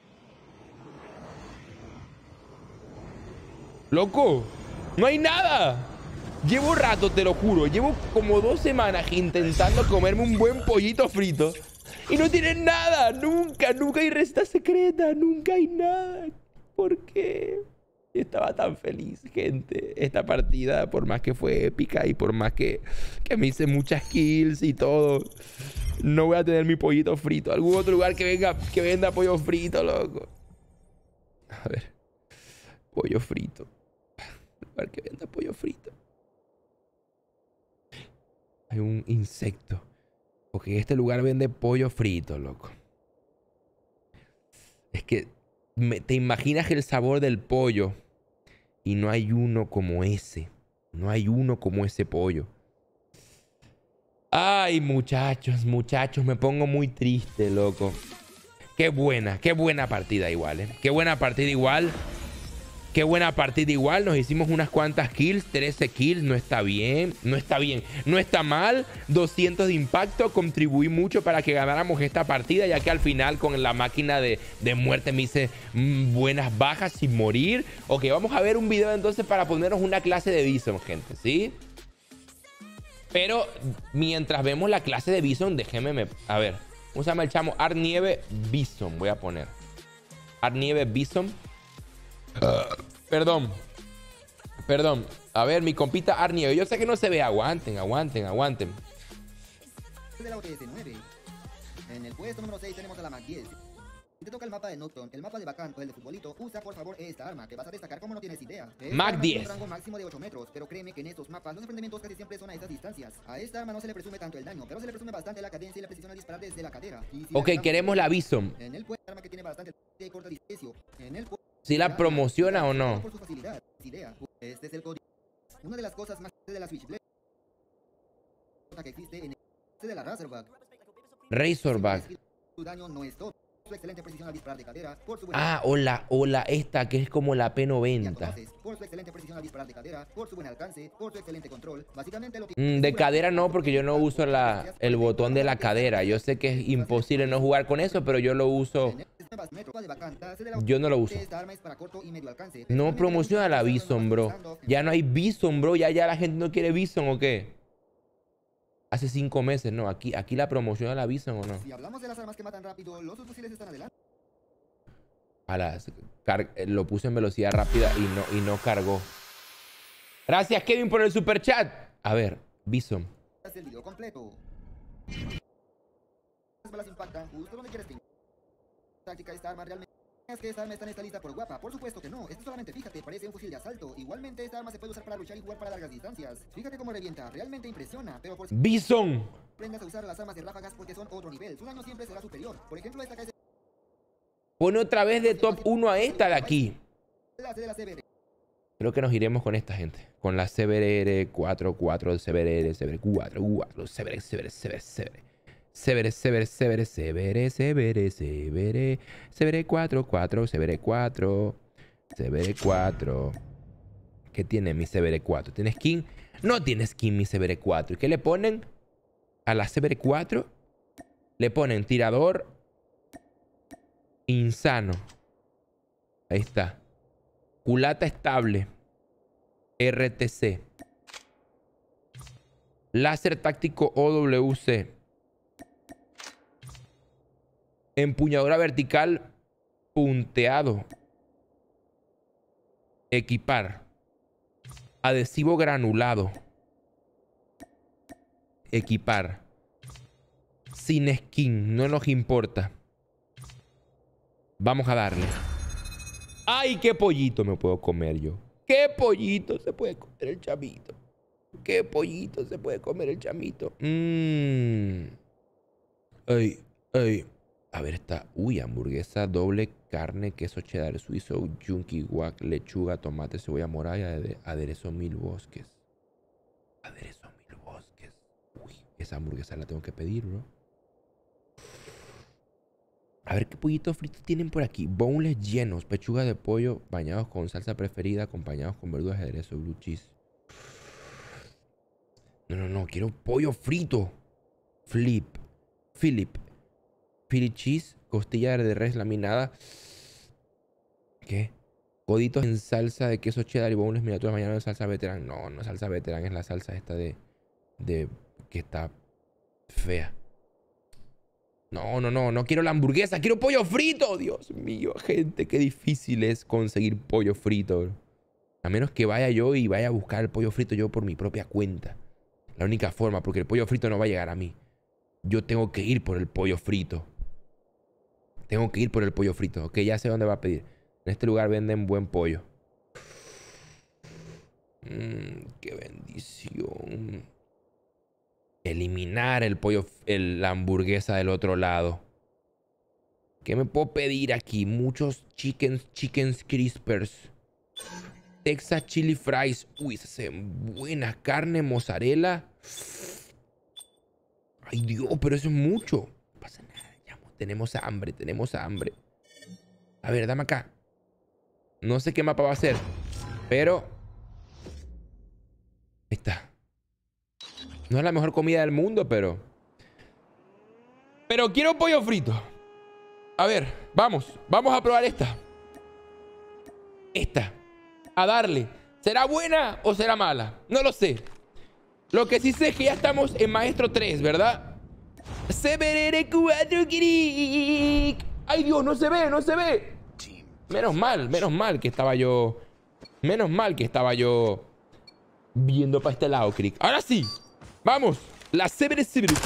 Loco, no hay nada. Llevo rato, te lo juro. Llevo como dos semanas intentando comerme un buen pollito frito. Y no tienen nada. Nunca, nunca hay receta secreta. Nunca hay nada. ¿Por qué? Estaba tan feliz, gente. Esta partida, por más que fue épica y por más que, que me hice muchas kills y todo, no voy a tener mi pollito frito. Algún otro lugar que venga, que venda pollo frito, loco. A ver. Pollo frito. Lugar que venda pollo frito. Hay un insecto. Porque este lugar vende pollo frito, loco. Es que me, te imaginas el sabor del pollo y no hay uno como ese. No hay uno como ese pollo. Ay, muchachos, muchachos, me pongo muy triste, loco. Qué buena, qué buena partida igual, ¿eh? Qué buena partida igual. Qué buena partida igual. Nos hicimos unas cuantas kills. trece kills. No está bien. No está bien. No está mal. doscientos de impacto. Contribuí mucho para que ganáramos esta partida. Ya que al final con la máquina de, de muerte me hice mmm, buenas bajas sin morir. Ok, vamos a ver un video entonces para ponernos una clase de Bison, gente. ¿Sí? Pero mientras vemos la clase de Bison, déjenme... Me... A ver. ¿Cómo se llama el chamo? Arnieve Bison. Voy a poner. Arnieve Bison. Uh, perdón. Perdón. A ver, mi compita Arnieve. Yo sé que no se ve. Aguanten, aguanten, aguanten. De la O T S nueve. En el puesto número seis tenemos a la Mac diez. Si te toca el mapa de Nocturne, el mapa de Bacán o el de Futbolito, usa por favor esta arma, que vas a destacar como no tienes idea. Esta Mac arma diez. tiene un rango máximo de ocho metros, pero créeme que en estos mapas los enfrentamientos casi siempre son a estas distancias. A esta arma no se le presume tanto el daño, pero se le presume bastante la cadencia y la precisión al disparar desde la cadera. Y si Ok, la queremos la Bison. En el puesto arma que tiene bastante de corta distancia. En el ¿Si la promociona o no? Por su facilidad. Idea. Este es el código. Una de las cosas más de la Switchblade que existe en el de la Razorback. Razorback. Su daño no es todo. Su excelente precisión al disparar de cadera, por su Ah, o la, o la esta que es como la P noventa. Por su excelente precisión al disparar de cadera, por su buen alcance, por su excelente control, básicamente lo que... Mm, de cadera no, porque yo no uso la, el botón de la cadera. Yo sé que es imposible no jugar con eso, pero yo lo uso. Yo no lo uso. No promociona la Bison, bro. Ya no hay Bison, bro. Ya, ya la gente no quiere Bison, ¿o qué? Hace cinco meses, no. Aquí, aquí la promociona la Bison, ¿o no? Si hablamos de las armas que matan rápido, los subfusiles están adelante. A las, lo puse en velocidad rápida y no, y no cargó. Gracias, Kevin, por el super chat. A ver, Bison. El video completo. Las balas impactan justo donde quieres que... Táctica esta arma realmente... ¿Es que esta arma está en esta lista por guapa? Por supuesto que no. Esto solamente, fíjate, parece un fusil de asalto. Igualmente esta arma se puede usar para luchar y jugar para largas distancias. Fíjate cómo revienta. Realmente impresiona. Pero por si... Bison. Aprendas a usar las armas de ráfagas porque son otro nivel. Su daño siempre será superior. Por ejemplo, esta cae... Pone otra vez de top uno a esta de aquí. Creo que nos iremos con esta gente. Con la C B R cuatro cuatro, C B R, C B R cuatro cuatro, C B R, C B R, C B R, C B R. C B R, C B R, C B R, C B R, C B R, C B R, C B R cuatro cuatro, C B R cuatro, C B R cuatro. ¿Qué tiene mi C B R cuatro? ¿Tiene skin? No tiene skin mi C B R cuatro. ¿Y qué le ponen a la C B R cuatro? Le ponen tirador insano. Ahí está. Culata estable. R T C. Láser táctico O W C. Empuñadura vertical punteado. Equipar. Adhesivo granulado. Equipar. Sin skin. No nos importa. Vamos a darle. ¡Ay, qué pollito me puedo comer yo! ¡Qué pollito se puede comer el chamito! ¡Qué pollito se puede comer el chamito! Mmm. ¡Ay, ay! A ver, está... Uy, hamburguesa doble, carne, queso cheddar suizo, junkie guac, lechuga, tomate, cebolla morada y ade aderezo mil bosques. Aderezo mil bosques. Uy, esa hamburguesa la tengo que pedir, bro. A ver qué pollitos fritos tienen por aquí. Boneless llenos. Pechugas de pollo bañados con salsa preferida, acompañados con verduras de aderezo, blue cheese. No, no, no. Quiero pollo frito. Flip. Philip. Philly cheese. Costilla de res laminada. ¿Qué? Coditos en salsa de queso cheddar y boneless miniaturas bañados en salsa veterán. No, no es salsa veterán. Es la salsa esta de... de que está fea. No, no, no. No quiero la hamburguesa. Quiero pollo frito. Dios mío, gente. Qué difícil es conseguir pollo frito, bro. A menos que vaya yo y vaya a buscar el pollo frito yo por mi propia cuenta. La única forma, porque el pollo frito no va a llegar a mí. Yo tengo que ir por el pollo frito. Tengo que ir por el pollo frito. Ok, ya sé dónde va a pedir. En este lugar venden buen pollo. Mmm, qué bendición. Eliminar el pollo, el, la hamburguesa del otro lado. ¿Qué me puedo pedir aquí? Muchos chickens, chickens crispers. Texas chili fries. Uy, esas se ven buenas. Carne, mozzarella. Ay, Dios, pero eso es mucho. No pasa nada. Ya, tenemos hambre, tenemos hambre. A ver, dame acá. No sé qué mapa va a ser, pero... Ahí está. No es la mejor comida del mundo, pero... Pero quiero pollo frito. A ver, vamos. Vamos a probar esta. Esta. A darle. ¿Será buena o será mala? No lo sé. Lo que sí sé es que ya estamos en Maestro tres, ¿verdad? C B R cuatro clic. ¡Ay, Dios! No se ve, no se ve. Menos mal, menos mal que estaba yo... Menos mal que estaba yo... Viendo para este lado, Crick. Ahora sí. Vamos. La C B R C B R.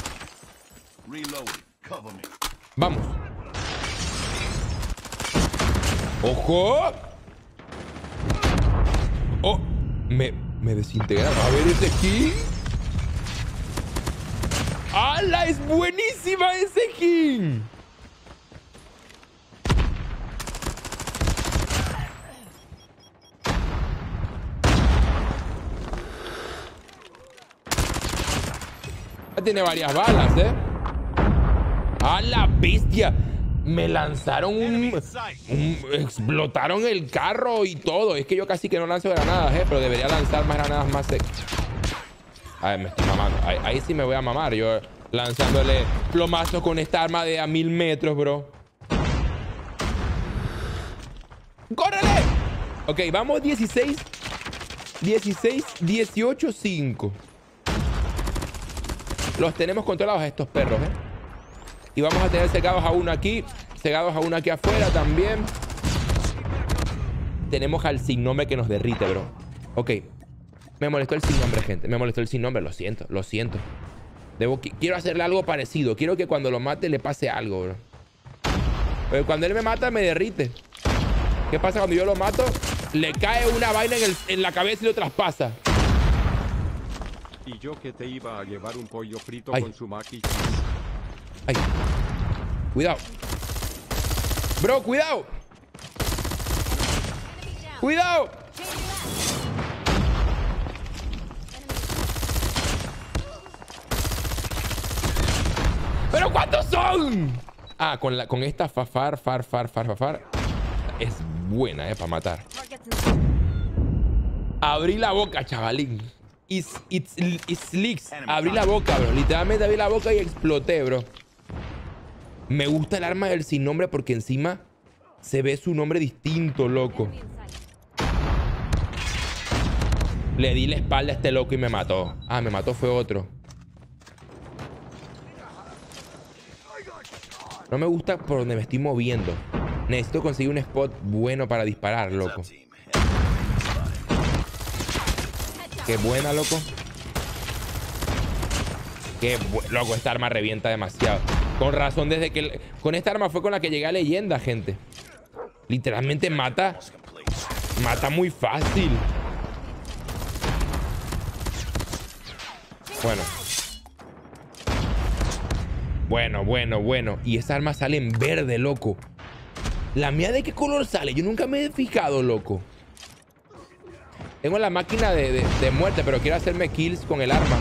Vamos. ¡Ojo! ¡Oh! Me, me desintegraron. A ver ese skin. ¡Hala! ¡Es buenísima ese skin! Tiene varias balas, ¿eh? ¡A la bestia! Me lanzaron un, un... Explotaron el carro y todo. Es que yo casi que no lanzo granadas, ¿eh? Pero debería lanzar más granadas más secas. A ver, me estoy mamando. Ahí, ahí sí me voy a mamar. Yo lanzándole plomazos con esta arma de a mil metros, bro. ¡Córrele! Ok, vamos dieciséis. dieciséis, dieciocho, cinco. Los tenemos controlados a estos perros, ¿eh? Y vamos a tener cegados a uno aquí. Cegados a uno aquí afuera también. Tenemos al sin nombre que nos derrite, bro. Ok. Me molestó el sin nombre, gente. Me molestó el sin nombre. Lo siento, lo siento. Debo, quiero hacerle algo parecido. Quiero que cuando lo mate le pase algo, bro. Pero cuando él me mata, me derrite. ¿Qué pasa cuando yo lo mato? Le cae una vaina en, el, en la cabeza y lo traspasa. Y yo que te iba a llevar un pollo frito Ay. con su maqui. Ay. Cuidado. Bro, cuidado. Cuidado. ¿Pero cuántos son? Ah, con, la, con esta fafar, far, far, far, fafar. Es buena, eh, para matar. Abrí la boca, chavalín. It's, it's, it's leaks. Abrí la boca, bro. Literalmente abrí la boca y exploté, bro. Me gusta el arma del sin nombre porque encima se ve su nombre distinto, loco. Le di la espalda a este loco y me mató. Ah, me mató fue otro. No me gusta por donde me estoy moviendo. Necesito conseguir un spot bueno para disparar, loco. Qué buena, loco. Qué bu loco, esta arma revienta demasiado. Con razón, desde que... Con esta arma fue con la que llegué a leyenda, gente. Literalmente mata... Mata muy fácil. Bueno. Bueno, bueno, bueno. Y esa arma sale en verde, loco. ¿La mía de qué color sale? Yo nunca me he fijado, loco. Tengo la máquina de, de, de muerte, pero quiero hacerme kills con el arma.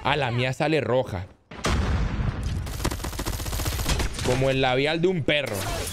Ah, la mía sale roja. Como el labial de un perro.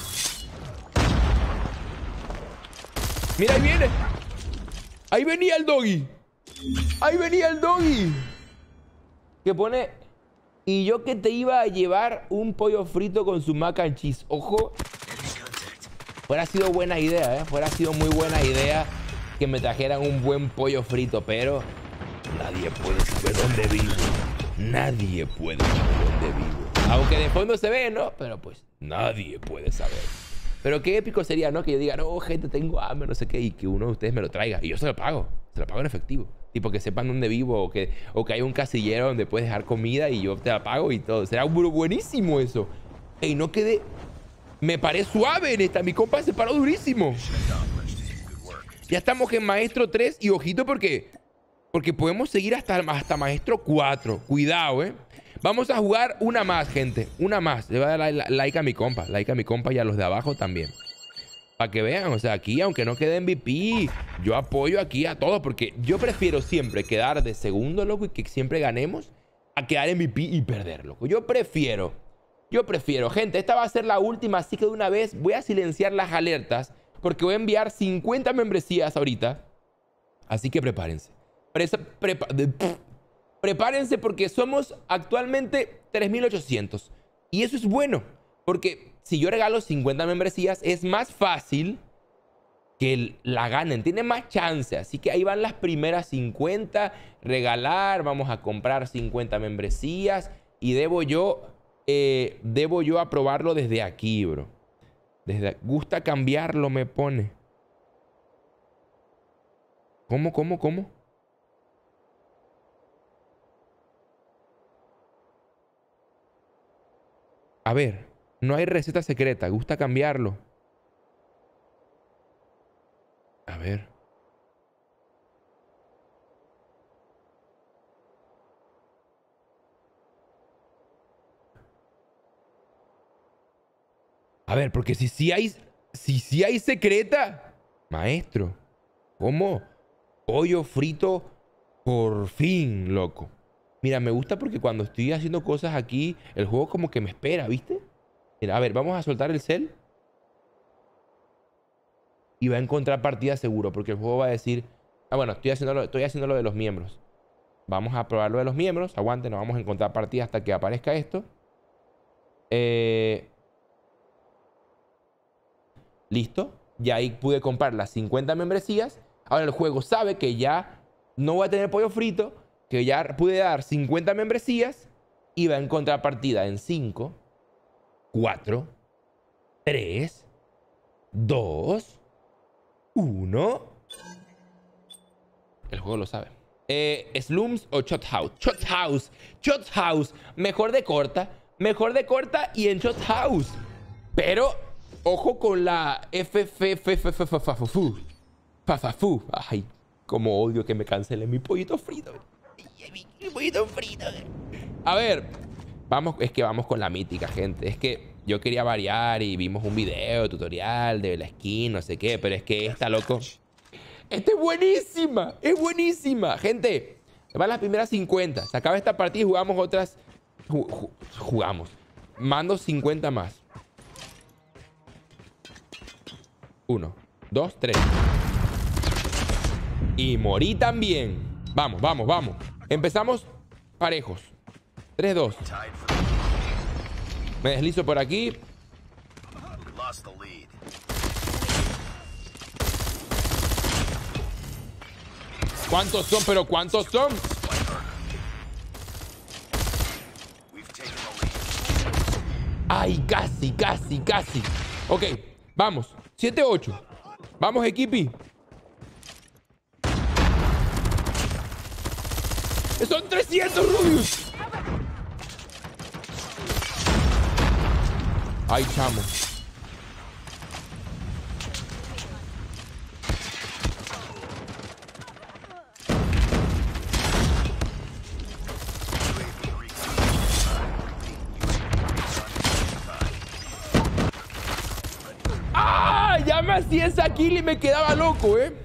Mira, ahí viene. Ahí venía el doggy. Ahí venía el doggy. Que pone... Y yo que te iba a llevar un pollo frito con su mac and cheese. Ojo. Fuera sido buena idea, ¿eh? Fuera sido muy buena idea que me trajeran un buen pollo frito. Pero nadie puede saber dónde vivo. Nadie puede saber dónde vivo. Aunque de fondo se ve, ¿no? Pero pues nadie puede saber. Pero qué épico sería, ¿no? Que yo diga, no, gente, tengo hambre, no sé qué. Y que uno de ustedes me lo traiga. Y yo se lo pago. Se lo pago en efectivo. Tipo, que sepan dónde vivo o que, o que hay un casillero donde puedes dejar comida y yo te la pago y todo. Será buenísimo eso. Ey, no quedé... Me paré suave en esta. Mi compa se paró durísimo. Ya estamos en Maestro tres y ojito porque... Porque podemos seguir hasta, hasta Maestro cuatro. Cuidado, ¿eh? Vamos a jugar una más, gente. Una más. Le voy a dar like a mi compa. Like a mi compa y a los de abajo también. Para que vean, o sea, aquí, aunque no quede M V P, yo apoyo aquí a todos. Porque yo prefiero siempre quedar de segundo, loco, y que siempre ganemos, a quedar M V P y perder, loco. Yo prefiero. Yo prefiero. Gente, esta va a ser la última, así que de una vez voy a silenciar las alertas. Porque voy a enviar cincuenta membresías ahorita. Así que prepárense. Presa, prepa, de, pff, prepárense porque somos actualmente tres mil ochocientos. Y eso es bueno. Porque si yo regalo cincuenta membresías, es más fácil que la ganen. Tiene más chance. Así que ahí van las primeras cincuenta. Regalar. Vamos a comprar cincuenta membresías. Y debo yo... Eh, debo yo aprobarlo desde aquí, bro. Desde... Gusta cambiarlo, me pone. ¿Cómo, cómo, cómo? A ver, no hay receta secreta. Gusta cambiarlo. A ver. A ver, porque si sí hay... Si sí hay secreta... Maestro. ¿Cómo? Pollo frito por fin, loco. Mira, me gusta porque cuando estoy haciendo cosas aquí, el juego como que me espera, ¿viste? Mira, a ver, vamos a soltar el cel. Y va a encontrar partida seguro, porque el juego va a decir... Ah, bueno, estoy haciendo lo, estoy haciendo lo de los miembros. Vamos a probar lo de los miembros. Aguante, no vamos a encontrar partida hasta que aparezca esto. Eh... Listo. Ya ahí pude comprar las cincuenta membresías. Ahora el juego sabe que ya no voy a tener pollo frito, que ya pude dar cincuenta membresías y va a encontrar partida en cinco, cuatro, tres, dos, uno. El juego lo sabe. Eh, ¿Slums o Shot House? Shot House. Shot House. Mejor de corta. Mejor de corta y en Shot House. Pero, ojo con la F F F F F F F Fafafu. Ay, como odio que me cancelen mi pollito frito. Mi pollito frito. A ver, vamos, es que vamos con la mítica, gente. Es que yo quería variar y vimos un video tutorial de la skin, no sé qué, pero es que esta, loco, esta es buenísima, es buenísima. Gente, van las primeras cincuenta. Se acaba esta partida y jugamos otras. Ju- jugamos. Mando cincuenta más. Uno, dos, tres. Y morí también. Vamos, vamos, vamos. Empezamos parejos. tres, dos. Me deslizo por aquí. ¿Cuántos son? ¿Pero cuántos son? Ay, casi, casi, casi. Ok, vamos. siete, ocho. Vamos, equipi. Son trescientos Rubius. Ay, chamo. ¡Ah! Ya me hacía esa kill y me quedaba loco, ¿eh?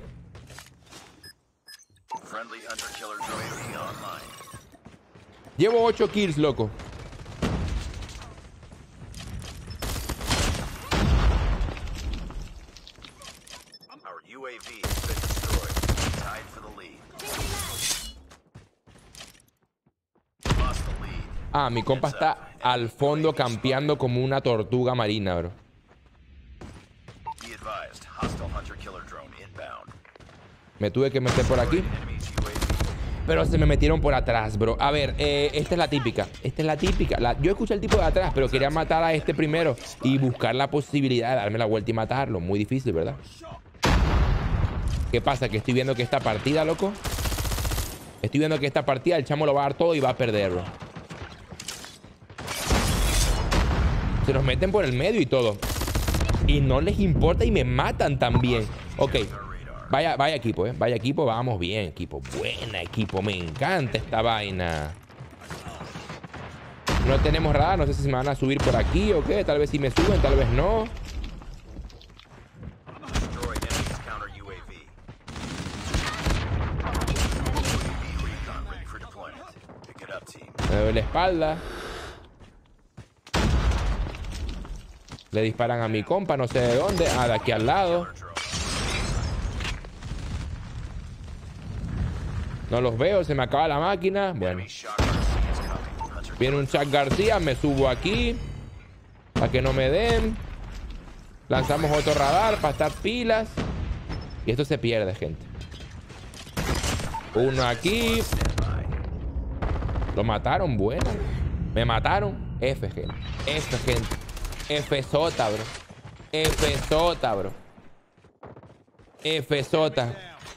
Llevo ocho kills, loco. Our U A V has been destroyed. Tied for the lead. Lost the lead. Ah, mi compa está al fondo campeando como una tortuga marina, bro. Be advised, hostile hunter-killer drone inbound. Me tuve que meter por aquí. Enemies U A V. Pero se me metieron por atrás, bro. A ver, eh, esta es la típica. Esta es la típica. La... Yo escuché al tipo de atrás, pero quería matar a este primero y buscar la posibilidad de darme la vuelta y matarlo. Muy difícil, ¿verdad? ¿Qué pasa? Que estoy viendo que esta partida, loco. Estoy viendo que esta partida el chamo lo va a dar todo y va a perder, bro. Se nos meten por el medio y todo. Y no les importa y me matan también. Ok. Vaya, vaya equipo, ¿eh? Vaya equipo, vamos bien, equipo. Buena equipo, me encanta esta vaina. No tenemos radar, no sé si me van a subir por aquí o qué. Tal vez si me suben, tal vez no. Me doy la espalda. Le disparan a mi compa, no sé de dónde. Ah, de aquí al lado. No los veo, se me acaba la máquina. Bueno. Viene un Chuck García, me subo aquí. Para que no me den. Lanzamos otro radar para estar pilas. Y esto se pierde, gente. Uno aquí. Lo mataron, bueno. Me mataron. F, gente. F, gente. F sota, bro. F sota, bro. F sota.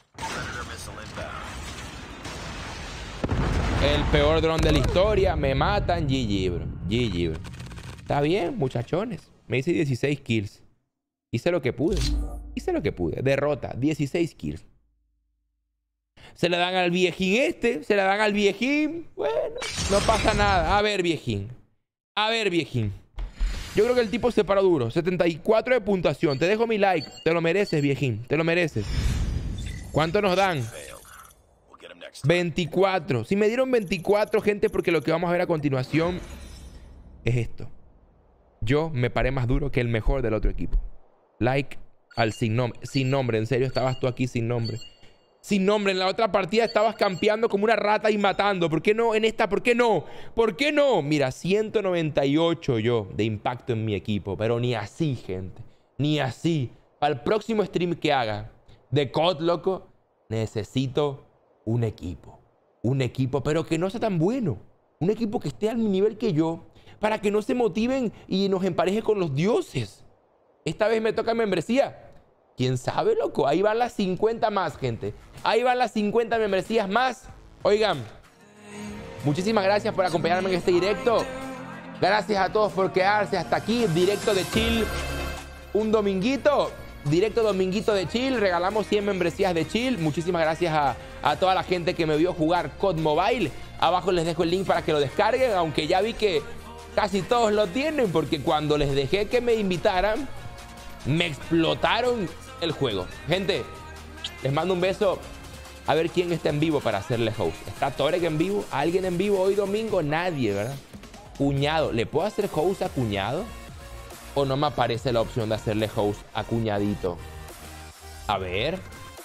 El peor dron de la historia. Me matan. G G, bro. G G, bro. Está bien, muchachones. Me hice dieciséis kills. Hice lo que pude. Hice lo que pude. Derrota. dieciséis kills. Se la dan al viejín este. Se la dan al viejín. Bueno, no pasa nada. A ver, viejín. A ver, viejín. Yo creo que el tipo se paró duro. setenta y cuatro de puntuación. Te dejo mi like. Te lo mereces, viejín. Te lo mereces. ¿Cuánto nos dan? veinticuatro. Si me dieron veinticuatro, gente, porque lo que vamos a ver a continuación es esto. Yo me paré más duro que el mejor del otro equipo. Like al sin nombre. Sin nombre, en serio, estabas tú aquí sin nombre. Sin nombre, en la otra partida estabas campeando como una rata y matando. ¿Por qué no en esta? ¿Por qué no? ¿Por qué no? Mira, ciento noventa y ocho yo de impacto en mi equipo. Pero ni así, gente. Ni así. Para el próximo stream que haga de C O D, loco, necesito un equipo. Un equipo, pero que no sea tan bueno. Un equipo que esté al nivel que yo. Para que no se motiven y nos empareje con los dioses. Esta vez me toca membresía. ¿Quién sabe, loco? Ahí van las cincuenta más, gente. Ahí van las cincuenta membresías más. Oigan, muchísimas gracias por acompañarme en este directo. Gracias a todos por quedarse hasta aquí. Directo de chill. Un dominguito. Directo dominguito de chill. Regalamos cien membresías de chill. Muchísimas gracias a, a toda la gente que me vio jugar C O D Mobile. Abajo les dejo el link para que lo descarguen. Aunque ya vi que casi todos lo tienen. Porque cuando les dejé que me invitaran, me explotaron el juego. Gente, les mando un beso. A ver quién está en vivo para hacerle host. ¿Está Torek en vivo? ¿Alguien en vivo hoy domingo? Nadie, ¿verdad? Cuñado. ¿Le puedo hacer host a cuñado? ¿O no me aparece la opción de hacerle host a cuñadito? A ver.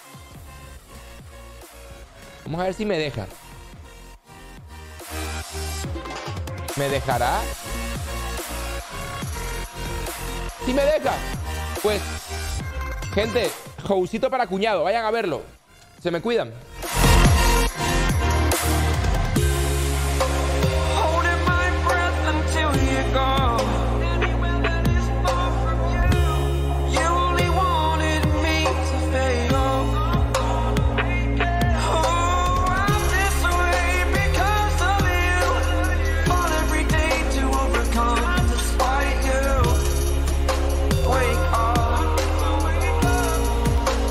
Vamos a ver si me deja. ¿Me dejará? ¿Sí me deja? Pues, gente, hostcito para cuñado. Vayan a verlo. Se me cuidan.